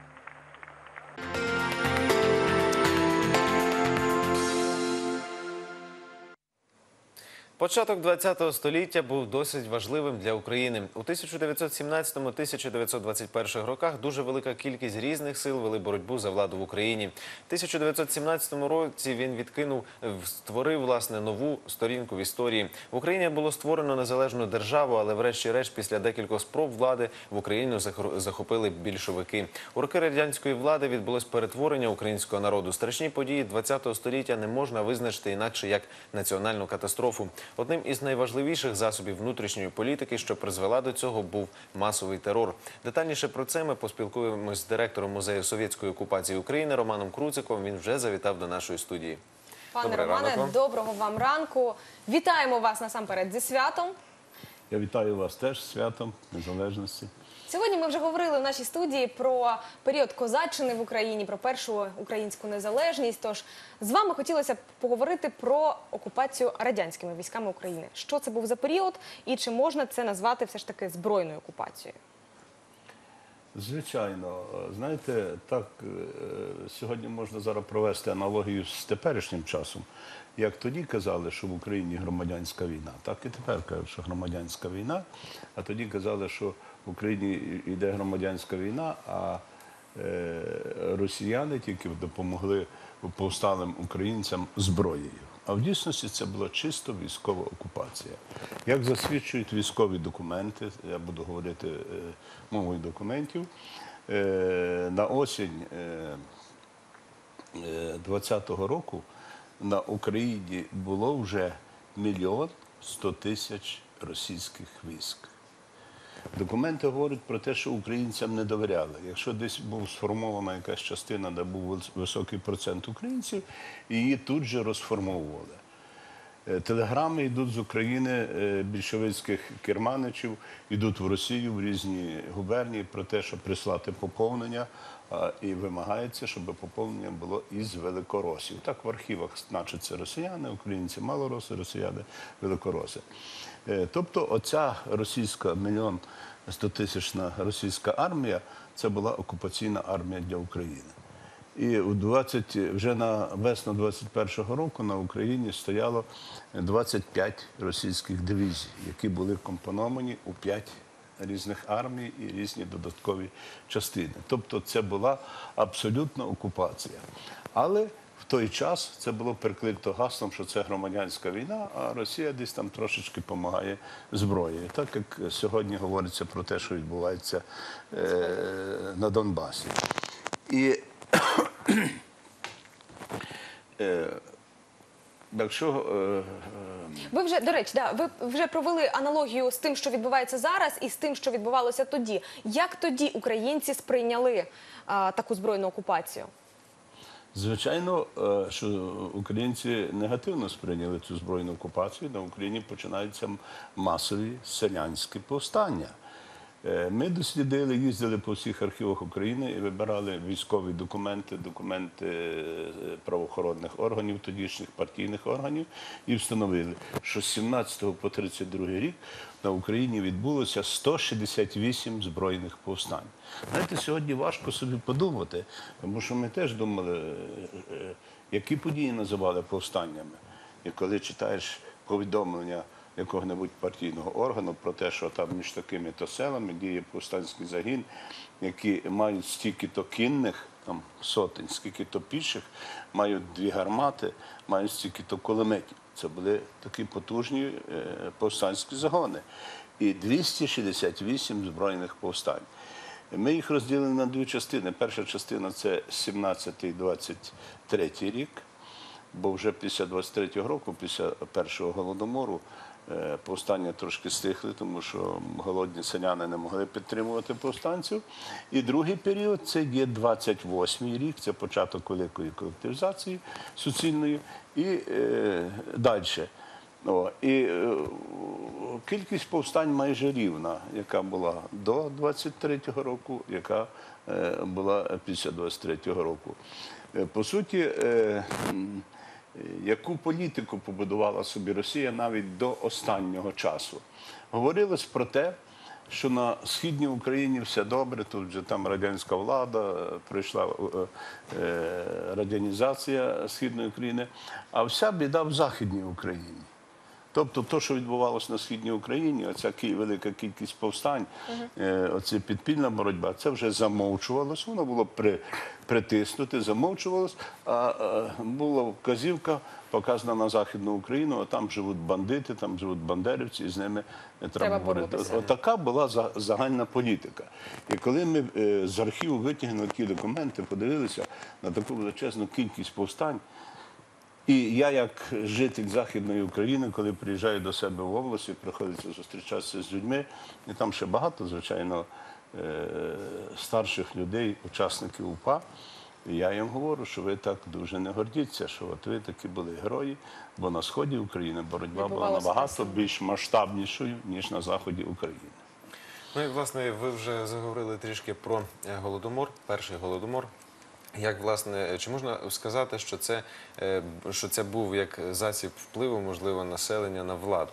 Початок ХХ століття був досить важливим для України. У 1917-1921 роках дуже велика кількість різних сил вели боротьбу за владу в Україні. В 1917 році він створив, власне, нову сторінку в історії. В Україні було створено незалежну державу, але врешті-решт після декількох спроб влади в Україну захопили більшовики. У роки радянської влади відбулось перетворення українського народу. Страшні події ХХ століття не можна визначити інакше, як національну катастрофу. Одним із найважливіших засобів внутрішньої політики, що призвела до цього, був масовий терор. Детальніше про це ми поспілкуємось з директором Музею совєтської окупації України Романом Круциковим. Він вже завітав до нашої студії. Пане Романе, доброго вам ранку. Вітаємо вас насамперед зі святом. Я вітаю вас теж з святом Незалежності. Сьогодні ми вже говорили в нашій студії про період козаччини в Україні, про першу українську незалежність. Тож з вами хотілося б поговорити про окупацію радянськими військами України. Що це був за період і чи можна це назвати все ж таки збройною окупацією? Звичайно. Знаєте, так, сьогодні можна зараз провести аналогію з теперішнім часом. Як тоді казали, що в Україні громадянська війна, так і тепер кажуть, що громадянська війна. А тоді казали, що в Україні йде громадянська війна, а росіяни тільки допомогли повсталим українцям зброєю. А в дійсності це була чисто військова окупація. Як засвідчують військові документи, я буду говорити мовою документів, на осінь 2020 року на Україні було вже 1 100 000 російських військ. Документи говорять про те, що українцям не довіряли. Якщо десь був сформована якась частина, де був високий процент українців, її тут же розформовували. Телеграми йдуть з України більшовицьких керманичів, йдуть в Росію, в різні губернії про те, щоб прислати поповнення, і вимагається, щоб поповнення було із великоросів. Так в архівах значаться росіяни, українці малороси, росіяни великороси. Тобто оця російська 1 100 000 російська армія, це була окупаційна армія для України. І вже на весну 21-го року на Україні стояло 25 російських дивізій, які були компоновані у 5 різних армій і різні додаткові частини. Тобто це була абсолютна окупація. Але в той час це було прикрито гаслом, що це громадянська війна, а Росія десь там трошечки допомагає зброєю. Так як сьогодні говориться про те, що відбувається на Донбасі. І якщо... Ви вже, до речі, ви вже провели аналогію з тим, що відбувається зараз, і з тим, що відбувалося тоді. Як тоді українці сприйняли таку збройну окупацію? Звичайно, що українці негативно сприйняли цю збройну окупацію. На Україні починаються масові селянські повстання. Ми дослідили, їздили по всіх архівах України і вибирали військові документи, документи правоохоронних органів, тодішніх партійних органів, і встановили, що з 17 по 32 рік на Україні відбулося 168 збройних повстань. Знаєте, сьогодні важко собі подумати, тому що ми теж думали, які події називали повстаннями. І коли читаєш повідомлення якого-небудь партійного органу про те, що там між такими-то селами діє повстанський загін, які мають стільки-то кінних, там сотень, скільки-то піших, мають 2 гармати, мають стільки-то кулеметів. Це були такі потужні повстанські загони. І 268 збройних повстань. Ми їх розділили на дві частини. Перша частина – це 17-23 рік, бо вже після 23-го року, після першого голодомору, повстання трошки стихли, тому що голодні селяни не могли підтримувати повстанців. І другий період – це є 28-й рік, це початок великої колективізації суцільної і далі. І кількість повстань майже рівна, яка була до 23-го року, яка була після 23-го року. По суті, яку політику побудувала собі Росія навіть до останнього часу? Говорилось про те, що на Східній Україні все добре, тут вже там радянська влада, прийшла радянізація Східної України, а вся біда в Західній Україні. Тобто, те, що відбувалося на Східній Україні, оця велика кількість повстань, оця підпільна боротьба, це вже замовчувалось, воно було притиснуте, замовчувалось, а була вказівка показана на Західну Україну, а там живуть бандити, там живуть бандерівці, і з ними не треба говорити. Отака була загальна політика. І коли ми з архіву витягнули ті документи, подивилися на таку величезну кількість повстань, і я, як житель Західної України, коли приїжджаю до себе в області, приходиться зустрічатися з людьми, і там ще багато, звичайно, старших людей, учасників УПА, і я їм говорю, що ви так дуже не гордіться, що от ви такі були герої, бо на сході України боротьба була набагато більш масштабнішою, ніж на заході України. Ну і, власне, ви вже заговорили трішки про Голодомор, перший Голодомор. Як, власне, чи можна сказати, що це був як засіб впливу, можливо, населення на владу?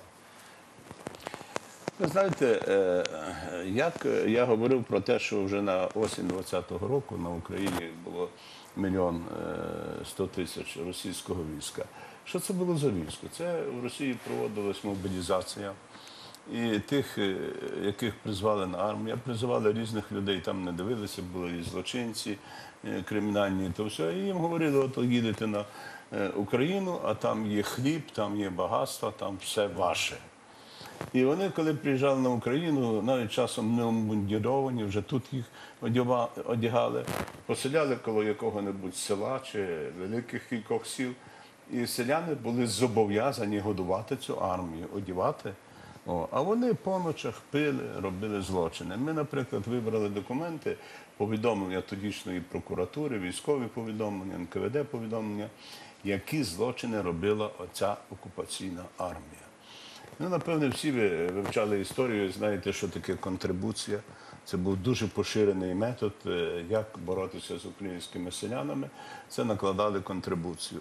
Ви знаєте, як я говорив про те, що вже на осінь 2020 року на Україні було 1 100 000 російського війська. Що це було за військо? Це в Росії проводилась мобілізація. І тих, яких призвали на армію, призивали різних людей, там не дивилися, були і злочинці кримінальні, то все. І їм говорили, от їдете на Україну, а там є хліб, там є багатство, там все ваше. І вони, коли приїжджали на Україну, навіть часом не обмундіровані, вже тут їх одягали, поселяли коло якого-небудь села чи великих кількох сіл. І селяни були зобов'язані годувати цю армію, одягати. А вони по ночах пили, робили злочини. Ми, наприклад, вибрали документи, повідомлення тодішньої прокуратури, військові повідомлення, НКВД повідомлення, які злочини робила оця окупаційна армія. Ну, напевне, всі ви вивчали історію, знаєте, що таке контрибуція. Це був дуже поширений метод, як боротися з українськими селянами. Це накладали контрибуцію.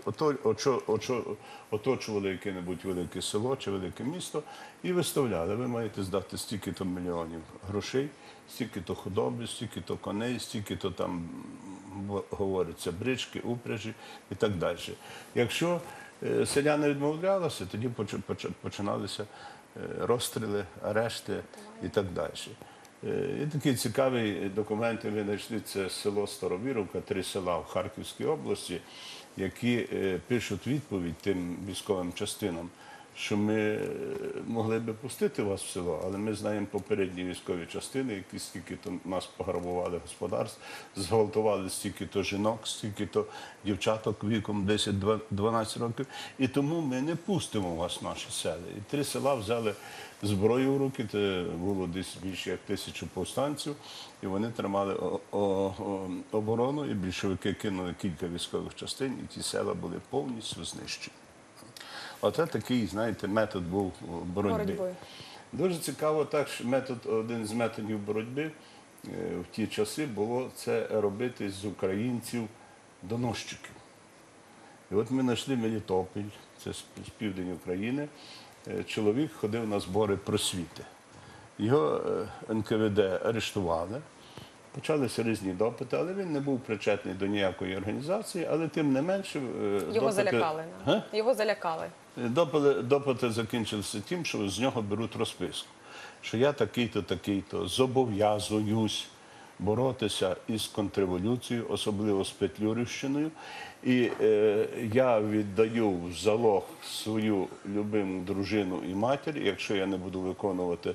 Оточували яке-небудь велике село чи велике місто і виставляли. Ви маєте здати стільки-то мільйонів грошей, стільки-то худоби, стільки-то коней, стільки-то там, говориться, брички, упряжі і так далі. Якщо селяни відмовлялися, тоді починалися розстріли, арешти і так далі. І такі цікаві документи ви знайшли, це село Старовіровка, 3 села в Харківській області, які пишуть відповідь тим військовим частинам, що ми могли би пустити вас в село, але ми знаємо попередні військові частини, які стільки-то нас пограбували господарств, зґвалтували стільки-то жінок, стільки-то дівчаток віком 10-12 років, і тому ми не пустимо вас в наші села. І 3 села взяли зброю в руки, це було десь більше як 1000 повстанців, і вони тримали оборону, і більшовики кинули кілька військових частин, і ті села були повністю знищені. Оце такий, знаєте, метод був боротьби. Дуже цікаво так, що один з методів боротьби в ті часи було це робити з українців доносчиків. І от ми знайшли Мелітополь, це з південь України, чоловік ходив на збори просвіти. Його НКВД арештували, почалися різні допити, але він не був причетний до ніякої організації, але тим не менше... Його залякали. Його залякали. Допити закінчилися тим, що з нього беруть розписку, що я такий-то, такий-то, зобов'язуюсь боротися із контрреволюцією, особливо з Петлюрівщиною. І я віддаю в залог свою любиму дружину і матір. Якщо я не буду виконувати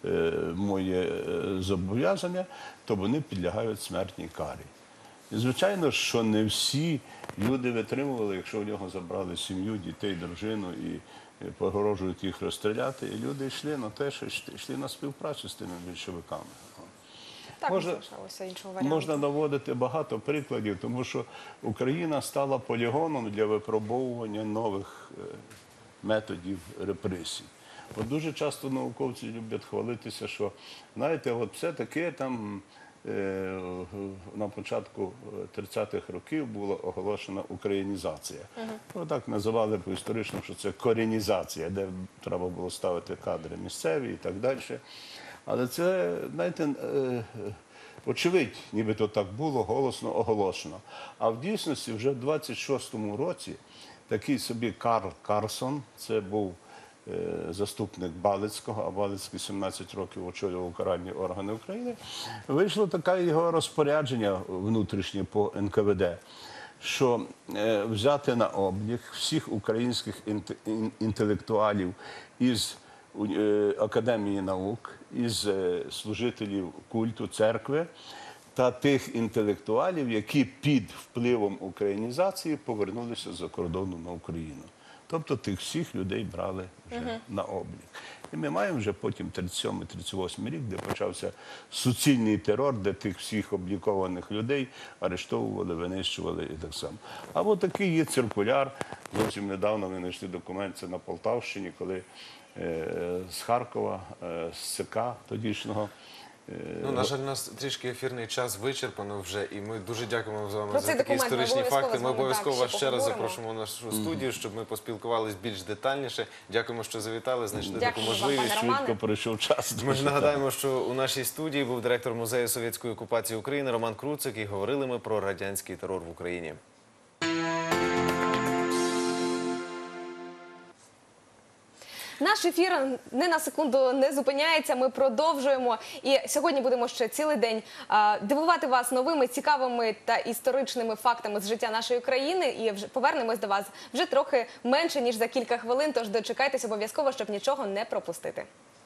моє зобов'язання, то вони підлягають смертній карі. І, звичайно, що не всі люди витримували, якщо в нього забрали сім'ю, дітей, дружину і погрожують їх розстріляти. І люди йшли на те, що йшли на співпрацю з тими більшовиками. Так, не залишалося іншого варіанту. Можна наводити багато прикладів, тому що Україна стала полігоном для випробовування нових методів репресій. От дуже часто науковці люблять хвалитися, що, знаєте, от все-таки там на початку 30-х років була оголошена українізація. Так називали по-історичному, що це коренізація, де треба було ставити кадри місцеві і так далі. Але це, знаєте, очевидь, нібито так було голосно оголошено. А в дійсності вже в 26-му році такий собі Карл Карсон, це був заступник Балицького, а Балицький 17 років очолював каральні органи України, вийшло таке його розпорядження внутрішнє по НКВД, що взяти на облік всіх українських інтелектуалів із Академії наук, із служителів культу, церкви та тих інтелектуалів, які під впливом українізації повернулися з-за кордону на Україну. Тобто тих всіх людей брали вже на облік. І ми маємо вже потім 37-38 рік, де почався суцільний терор, де тих всіх облікованих людей арештовували, винищували і так само. А от такий є циркуляр. Зовсім недавно ми знайшли документ, це на Полтавщині, коли з Харкова, з ЦК тодішнього. Ну, на жаль, у нас трішки ефірний час вичерпано вже, і ми дуже дякуємо за Про за цей такі документ ми історичні обов'язково факти. з Ми вами обов'язково так вас ще ще раз поговоримо. запрошуємо в нашу студію, щоб ми поспілкувалися більш детальніше. Дякуємо, що завітали, знайшли таку Дякуємо вам, можливість. пане Романе. Швидко пройшов час. Ми ж нагадаємо, що у нашій студії був директор Музею совєтської окупації України Роман Круцик, і говорили ми про радянський терор в Україні. Наш ефір не на секунду не зупиняється, ми продовжуємо. І сьогодні будемо ще цілий день дивувати вас новими, цікавими та історичними фактами з життя нашої країни. І повернемось до вас вже трохи менше, ніж за кілька хвилин, тож дочекайтесь обов'язково, щоб нічого не пропустити.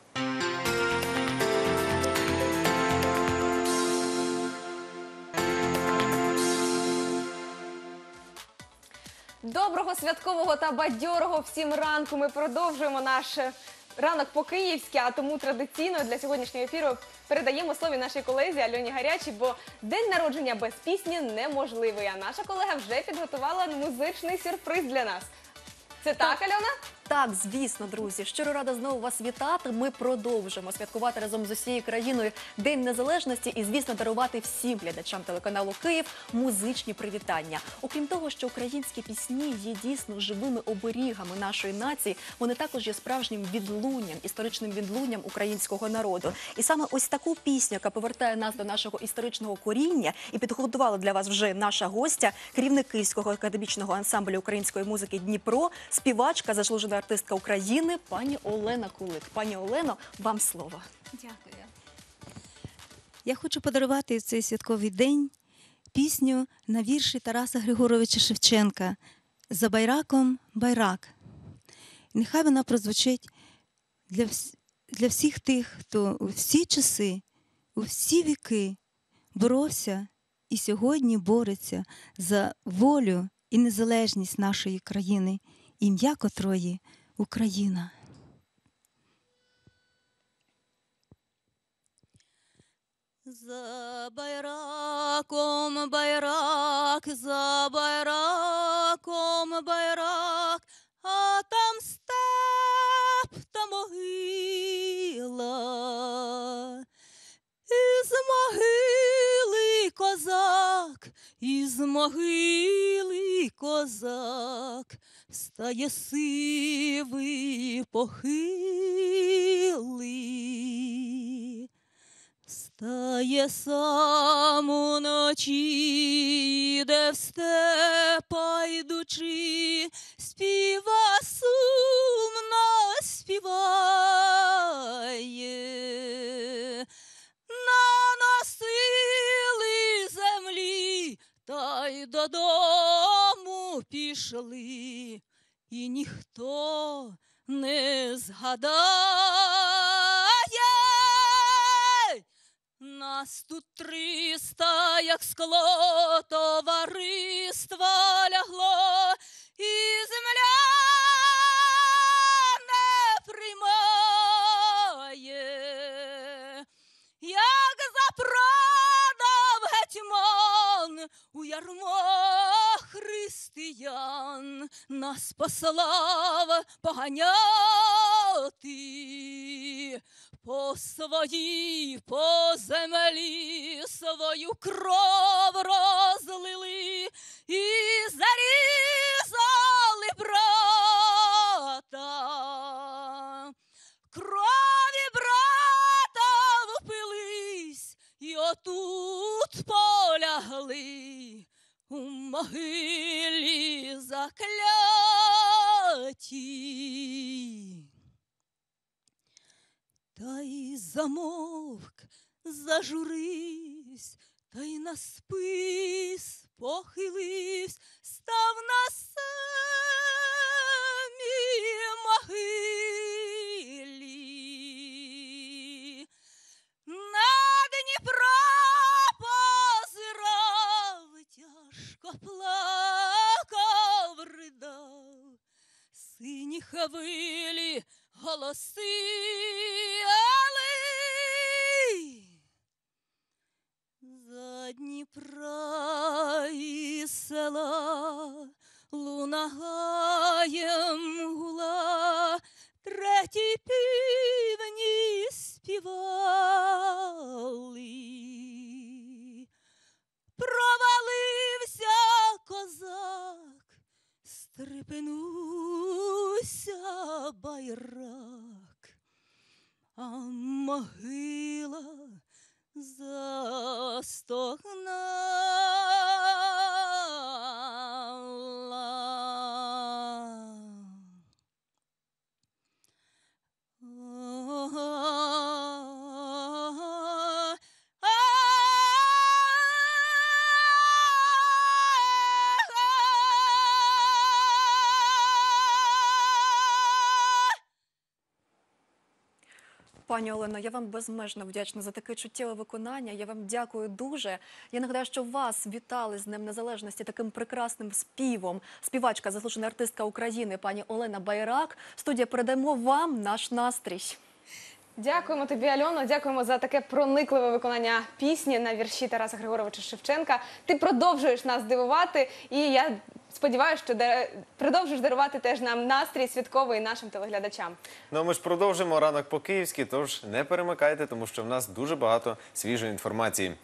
Доброго, святкового та бадьорого всім ранку. Ми продовжуємо наш ранок по-київськи, а тому традиційно для сьогоднішнього ефіру передаємо слово нашій колезі Альоні Гарячій, бо день народження без пісні неможливий. А наша колега вже підготувала музичний сюрприз для нас. Це так, Альона? Так, звісно, друзі. Щиро рада знову вас вітати. Ми продовжимо святкувати разом з усією країною День Незалежності і, звісно, дарувати всім глядачам телеканалу «Київ» музичні привітання. Окрім того, що українські пісні є дійсно живими оберігами нашої нації, вони також є справжнім відлунням, історичним відлунням українського народу. І саме ось таку пісню, яка повертає нас до нашого історичного коріння, і підготувала для вас вже наша гостя, керівник Київського академічного ансамблю української музики «Дніпро», співачка, заслужена артистка України, пані Олена Кулик. Пані Олено, вам слово. Дякую. Я хочу подарувати в цей святковий день пісню на вірші Тараса Григоровича Шевченка «За байраком байрак». Нехай вона прозвучить для всіх тих, хто у всі часи, у всі віки боровся і сьогодні бореться за волю і незалежність нашої країни, ім'я котрої – Україна. За байраком байрак, за байраком байрак, а там степ та могила. Із могили козак, із могили козак, стає сивий похилий. Стає сам уночі, де в степа йдучи, співа сумно співає. На носи та й додому пішли, і ніхто не згадає. Нас тут 300, як скло, товариство лягло, і земля не приймає. Як запродав гетьман у ярмо християн, нас послав поганяти. По своїй, по землі свою кров розлили і зарізали брата. Крові брата впились і отут полягли у могилі закляті. Та й замовк, зажуривсь, та й на спис похиливсь, став на самій могилі. На Дніпро позирав, тяжко плакав, ридав, сині хвилі голосили. За Дніпра і села лунагаєм гула, треті півні співали. Провалився козак, стрепенувся байрак, а могила застогнала. Пані Олено, я вам безмежно вдячна за таке чуттєве виконання. Я вам дякую дуже. Я нагадаю, що вас вітали з Днем Незалежності таким прекрасним співом. Співачка, заслужена артистка України пані Олена Байрак. Студія, передаємо вам наш настрій. Дякуємо тобі, Альоно, дякуємо за таке проникливе виконання пісні на вірші Тараса Григоровича Шевченка. Ти продовжуєш нас дивувати, і я сподіваюся, що продовжуєш дарувати теж нам настрій святковий нашим телеглядачам. Ну а ми ж продовжимо ранок по-київськи, тож не перемикайте, тому що в нас дуже багато свіжої інформації.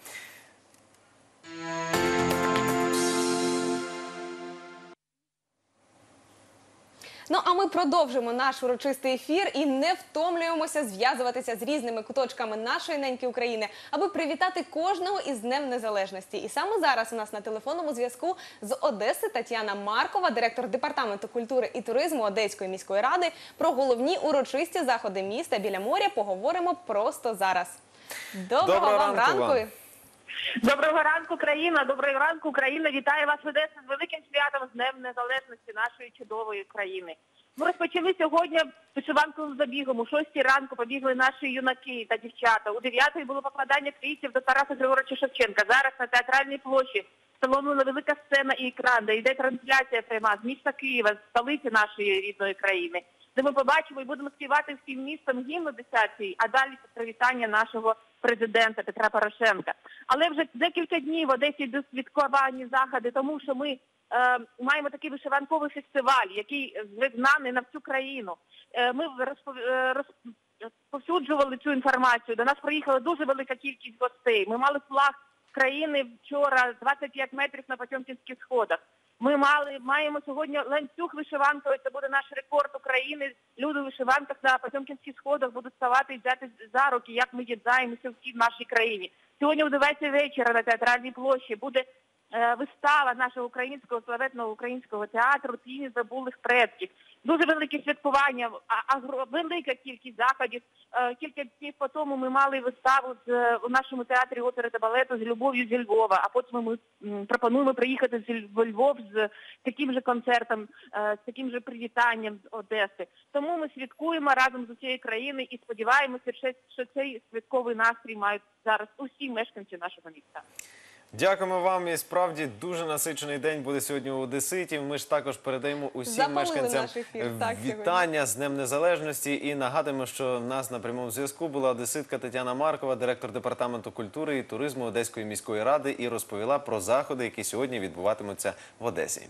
Ну, а ми продовжимо наш урочистий ефір і не втомлюємося зв'язуватися з різними куточками нашої неньки України, аби привітати кожного із Днем Незалежності. І саме зараз у нас на телефонному зв'язку з Одеси Тетяна Маркова, директор Департаменту культури і туризму Одеської міської ради. Про головні урочисті заходи міста біля моря поговоримо просто зараз. Доброго вам ранку! Доброго ранку, країна! Доброго ранку, Україна! Вітаю вас, Одеса, з великим святом, з Днем Незалежності нашої чудової країни. Ми розпочали сьогодні вишиванковим забігом. У 6 ранку побігли наші юнаки та дівчата. У 9 було покладання квітів до Тараса Григоровича Шевченка. Зараз на Театральній площі встановлена велика сцена і екран, де йде трансляція пряма з міста Києва, з столиці нашої рідної країни, де ми побачимо і будемо співати всім містом гімн 10-й, а далі привітання нашого президента Петра Порошенка. Але вже декілька днів в Одесі йдуть святковані заходи, тому що ми маємо такий вишиванковий фестиваль, який знаний на всю країну. Ми розповсюджували цю інформацію, до нас приїхала дуже велика кількість гостей. Ми мали флаг країни вчора 25 метрів на Потьомкінських сходах. Ми маємо сьогодні ланцюг вишиванковий, це буде наш рекорд України. Люди в вишиванках на Потьомкінських сходах будуть ставати і взяти за руки, як ми єднаємося всі в нашій країні. Сьогодні о 9 вечора на Театральній площі буде вистава нашого українського, славетного українського театру «Тіні забулих предків». Дуже велике святкування, велика кількість заходів. Кілька днів по тому ми мали виставу у нашому театрі опери та балету «З любов'ю зі Львова», а потім ми пропонуємо приїхати в Львов з таким же концертом, з таким же привітанням з Одеси. Тому ми святкуємо разом з усією країною і сподіваємося, що цей святковий настрій мають зараз усі мешканці нашого міста. Дякуємо вам. І справді дуже насичений день буде сьогодні у одеситів. Ми ж також передаємо усім мешканцям вітання з Днем Незалежності. І нагадуємо, що в нас на прямому зв'язку була одеситка Тетяна Маркова, директор Департаменту культури і туризму Одеської міської ради, і розповіла про заходи, які сьогодні відбуватимуться в Одесі.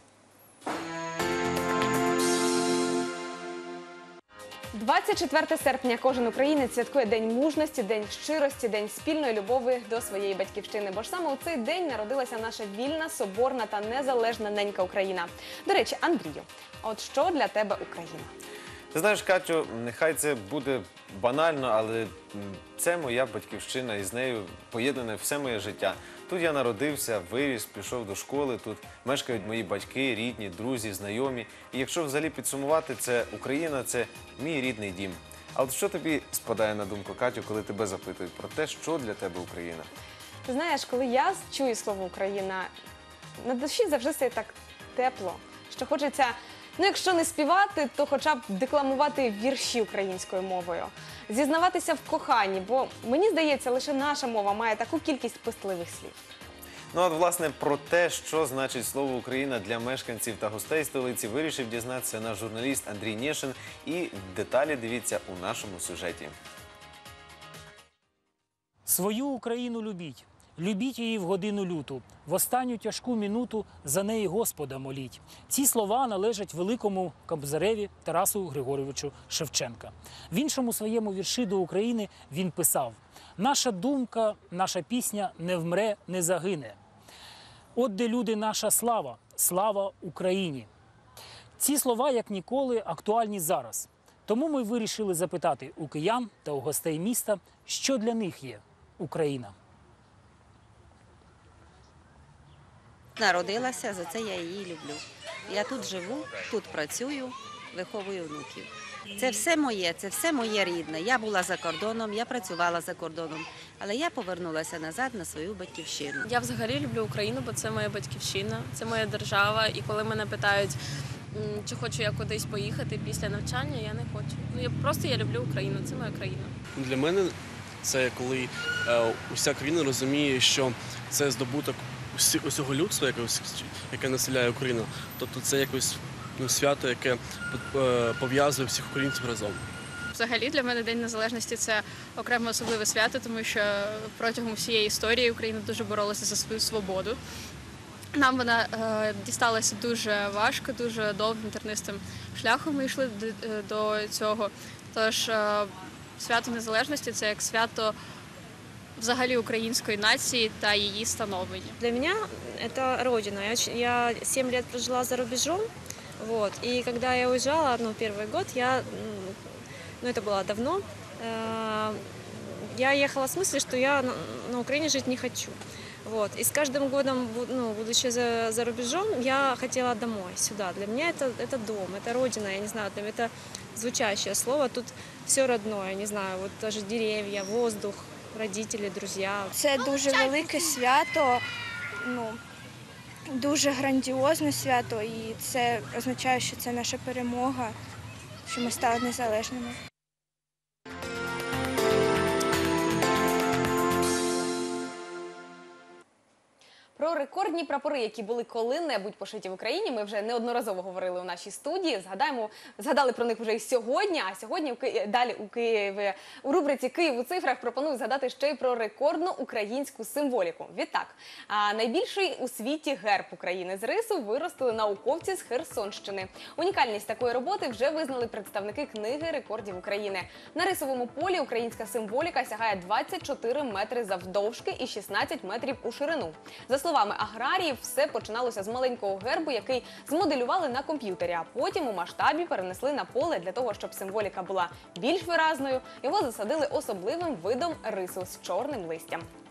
24 серпня кожен українець святкує День мужності, День щирості, День спільної любові до своєї батьківщини. Бо ж саме у цей день народилася наша вільна, соборна та незалежна ненька Україна. До речі, Андрію, от що для тебе Україна? Ти знаєш, Катю, нехай це буде банально, але це моя батьківщина, і з нею поєднане все моє життя. Тут я народився, виріс, пішов до школи, тут мешкають мої батьки, рідні, друзі, знайомі. І якщо взагалі підсумувати, це Україна – це мій рідний дім. А от що тобі спадає на думку, Катю, коли тебе запитують про те, що для тебе Україна? Ти знаєш, коли я чую слово «Україна», на душі завжди стає так тепло, що хочеться, ну якщо не співати, то хоча б декламувати вірші українською мовою. Зізнаватися в коханні, бо, мені здається, лише наша мова має таку кількість пестливих слів. Ну от, власне, про те, що значить слово «Україна» для мешканців та гостей столиці, вирішив дізнатися наш журналіст Андрій Нєшин. І деталі дивіться у нашому сюжеті. Свою Україну любіть. Любіть її в годину люту, в останню тяжку минуту за неї Господа моліть. Ці слова належать великому кобзареві Тарасу Григоровичу Шевченка. В іншому своєму вірші до України він писав: «Наша думка, наша пісня не вмре, не загине. От де люди наша слава, слава Україні». Ці слова, як ніколи, актуальні зараз. Тому ми вирішили запитати у киян та у гостей міста, що для них є Україна. Народилася, за це я її люблю. Я тут живу, тут працюю, виховую внуків. Це все моє рідне. Я була за кордоном, я працювала за кордоном, але я повернулася назад на свою батьківщину. Я взагалі люблю Україну, бо це моя батьківщина, це моя держава. І коли мене питають, чи хочу я кудись поїхати після навчання, я не хочу. Я люблю Україну, це моя країна. Для мене це коли уся країна розуміє, що це здобуток усього людства, яке населяє Україну. Тобто це якось свято, яке пов'язує всіх українців разом. Взагалі для мене День Незалежності – це окреме особливе свято, тому що протягом всієї історії Україна дуже боролася за свою свободу. Нам вона дісталася дуже важко, дуже довгим тернистим шляхом ми йшли до цього. Тож свято Незалежності – це як свято взагалі української нації та її становлення. Для меня это родина. Я 7 лет прожила за рубежом, вот, и когда я уезжала, первый год, это было давно, я ехала в смысле, что я на Украине жить не хочу. Вот. И с каждым годом, будучи за рубежом, я хотела домой, сюда. Для меня это дом, это родина, я не знаю, для меня это звучащее слово, тут все родное, не знаю, вот даже деревья, воздух, родителі, друзі. Це дуже велике свято, дуже грандіозне свято, і це означає, що це наша перемога, що ми стали незалежними. Про рекордні прапори, які були коли-небудь пошиті в Україні, ми вже неодноразово говорили у нашій студії. Згадали про них вже і сьогодні, а сьогодні далі у Києві у рубриці «Київ у цифрах» пропоную згадати ще й про рекордну українську символіку. Відтак, найбільший у світі герб України з рису виростили науковці з Херсонщини. Унікальність такої роботи вже визнали представники книги рекордів України. На рисовому полі українська символіка сягає 24 метри завдовжки і 16 метрів у ширину. За словами аграріїв, все починалося з маленького гербу, який змоделювали на комп'ютері, а потім у масштабі перенесли на поле для того, щоб символіка була більш виразною. Його засадили особливим видом рису з чорним листям.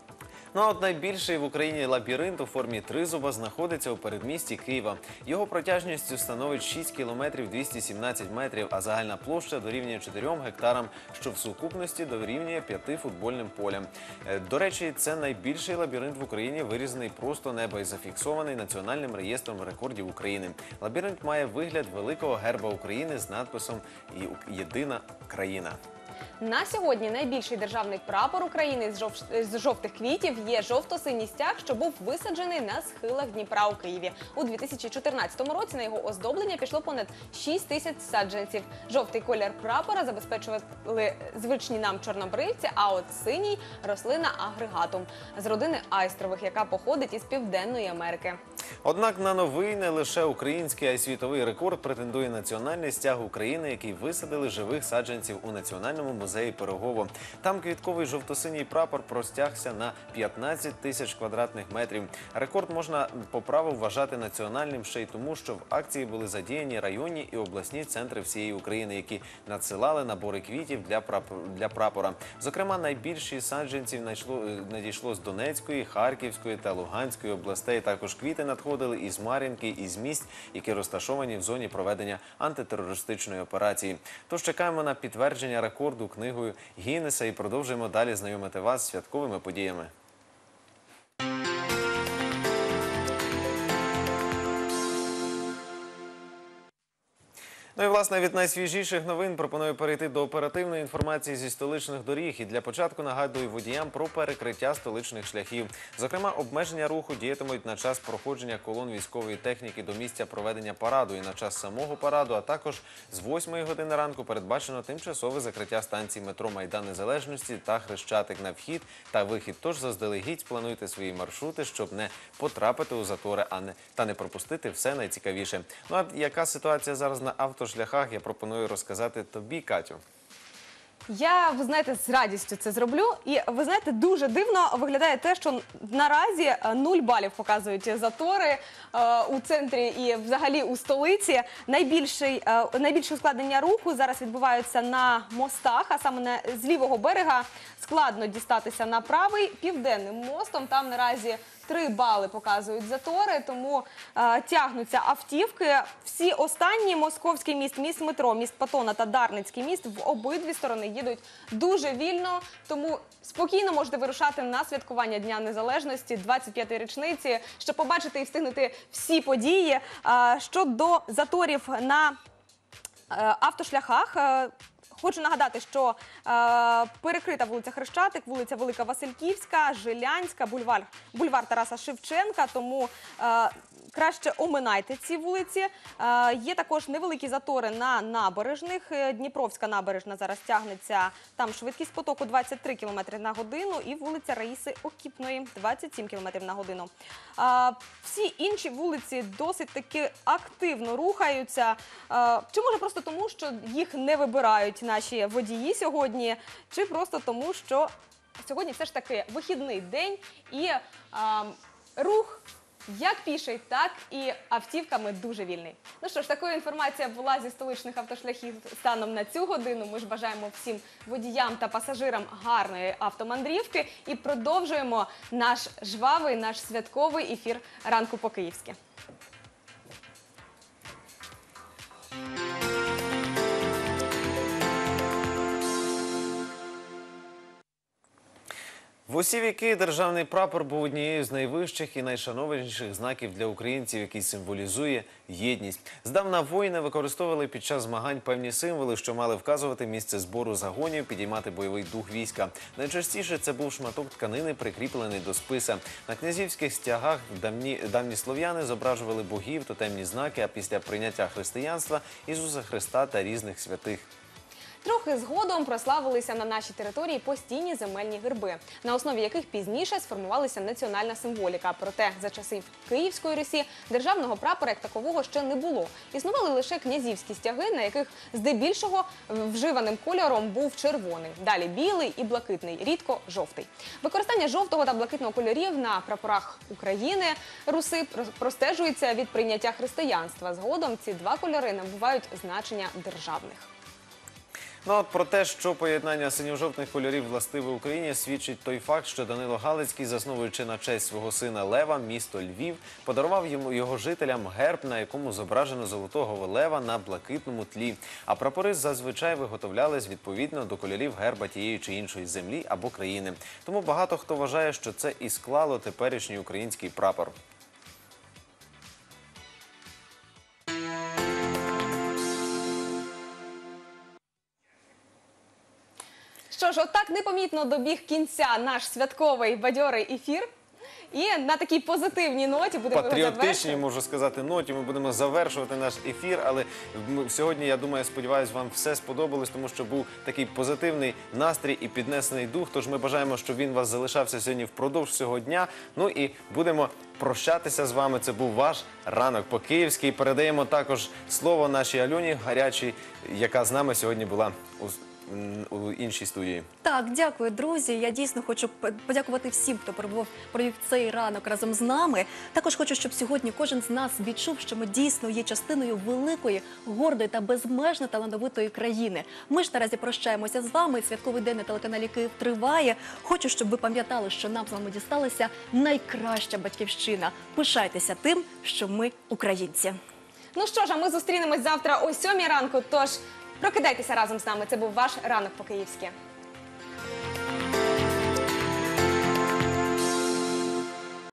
Ну а от найбільший в Україні лабіринт у формі тризуба знаходиться у передмісті Києва. Його протяжністю становить 6 кілометрів 217 метрів, а загальна площа дорівнює 4 гектарам, що в сукупності дорівнює 5 футбольним полям. До речі, це найбільший лабіринт в Україні, вирізаний просто неба і зафіксований Національним реєстром рекордів України. Лабіринт має вигляд великого герба України з надписом «Єдина країна». На сьогодні найбільший державний прапор України з жовтих квітів є жовто-синій стяг, що був висаджений на схилах Дніпра у Києві. У 2014 році на його оздоблення пішло понад 6 тисяч саджанців. Жовтий колір прапора забезпечували звичні нам чорнобривці, а от синій – рослина агрегатум з родини айстрових, яка походить із Південної Америки. Однак на новий не лише український, а й світовий рекорд претендує національний стяг України, який висадили живих саджанців у Національному музеї Пирогово. Там квітковий жовто-синій прапор простягся на 15 тисяч квадратних метрів. Рекорд можна по праву вважати національним ще й тому, що в акції були задіяні районні і обласні центри всієї України, які надсилали набори квітів для прапора. Зокрема, найбільші саджанців надійшло з Донецької, Харківської та Луганської областей. Також квіти надходили із Мар'їнки, із місць, які розташовані в зоні проведення антитерористичної операції. Тож чекаємо на підтвердження рекорду книгою Гіннеса і продовжуємо далі знайомити вас з святковими подіями. Ну і, власне, від найсвіжіших новин пропоную перейти до оперативної інформації зі столичних доріг. І для початку нагадую водіям про перекриття столичних шляхів. Зокрема, обмеження руху діятимуть на час проходження колон військової техніки до місця проведення параду і на час самого параду, а також з 8 години ранку передбачено тимчасове закриття станцій метро Майдан Незалежності та Хрещатик на вхід та вихід. Тож заздалегідь сплануйте свої маршрути, щоб не потрапити у затори, та не пропустити все найцікавіше. Ну а яка ситуація зараз на автошляхах, я пропоную розказати тобі, Катю. Я, ви знаєте, з радістю це зроблю. І, ви знаєте, дуже дивно виглядає те, що наразі 0 балів показують затори у центрі і взагалі у столиці. Найбільше ускладнення руху зараз відбуваються на мостах, а саме з лівого берега складно дістатися на правий південним мостом. Там наразі 3 бали показують затори, тому тягнуться автівки. Всі останні – Московський міст, міст метро, міст Патона та Дарницький міст – в обидві сторони їдуть дуже вільно. Тому спокійно можете вирушати на святкування Дня Незалежності, 25-ї річниці, щоб побачити і встигнути всі події. Щодо заторів на автошляхах, хочу нагадати, що перекрита вулиця Хрещатик, вулиця Велика Васильківська, Жилянська, бульвар Тараса Шевченка, тому краще оминайте ці вулиці. Є також невеликі затори на набережних. Дніпровська набережна зараз тягнеться, там швидкість потоку 23 км на годину і вулиця Раїси Окіпної 27 км на годину. Всі інші вулиці досить таки активно рухаються. Чи може просто тому, що їх не вибирають наші водії сьогодні, чи просто тому, що сьогодні все ж таки вихідний день і рух як піший, так і автівками дуже вільний. Ну що ж, такою інформація була зі столичних автошляхів станом на цю годину. Ми ж бажаємо всім водіям та пасажирам гарної автомандрівки і продовжуємо наш жвавий, наш святковий ефір «Ранку по-київськи». В усі віки державний прапор був однією з найвищих і найшановніших знаків для українців, який символізує єдність. Здавна воїни використовували під час змагань певні символи, що мали вказувати місце збору загонів, підіймати бойовий дух війська. Найчастіше це був шматок тканини, прикріплений до списа. На князівських стягах давні слов'яни зображували богів, тотемні знаки, а після прийняття християнства – Ісуса Христа та різних святих. Трохи згодом прославилися на нашій території постійні земельні герби, на основі яких пізніше сформувалася національна символіка. Проте за часів Київської Русі державного прапора як такового ще не було. Існували лише князівські стяги, на яких здебільшого вживаним кольором був червоний, далі білий і блакитний, рідко жовтий. Використання жовтого та блакитного кольорів на прапорах України Руси простежується від прийняття християнства. Згодом ці два кольори набувають значення державних. Ну а от про те, що поєднання синьо-жовтих кольорів властиве Україні, свідчить той факт, що Данило Галицький, засновуючи на честь свого сина Лева, місто Львів, подарував його жителям герб, на якому зображено золотого лева на блакитному тлі. А прапори зазвичай виготовлялись відповідно до кольорів герба тієї чи іншої землі або країни. Тому багато хто вважає, що це і склало теперішній український прапор. Що ж, отак непомітно добіг кінця наш святковий бадьорий ефір. І на такій позитивній ноті будемо його Патріотичній, завершувати. можу сказати, ноті ми будемо завершувати наш ефір, але сьогодні, я думаю, сподіваюся, вам все сподобалось, тому що був такий позитивний настрій і піднесений дух, тож ми бажаємо, щоб він у вас залишався сьогодні впродовж цього дня. Ну і будемо прощатися з вами. Це був ваш ранок по-київськи. Передаємо також слово нашій Альоні Гарячій, яка з нами сьогодні була у іншій студії. Так, дякую, друзі. Я дійсно хочу подякувати всім, хто провів цей ранок разом з нами. Також хочу, щоб сьогодні кожен з нас відчув, що ми дійсно є частиною великої, гордої та безмежно талановитої країни. Ми ж наразі прощаємося з вами. Святковий день на телеканалі Київ триває. Хочу, щоб ви пам'ятали, що нам з вами дісталася найкраща батьківщина. Пишайтеся тим, що ми українці. Ну що ж, а ми зустрінемось завтра о 7 ранку, тож прокидайтеся разом з нами. Це був ваш ранок по-київськи.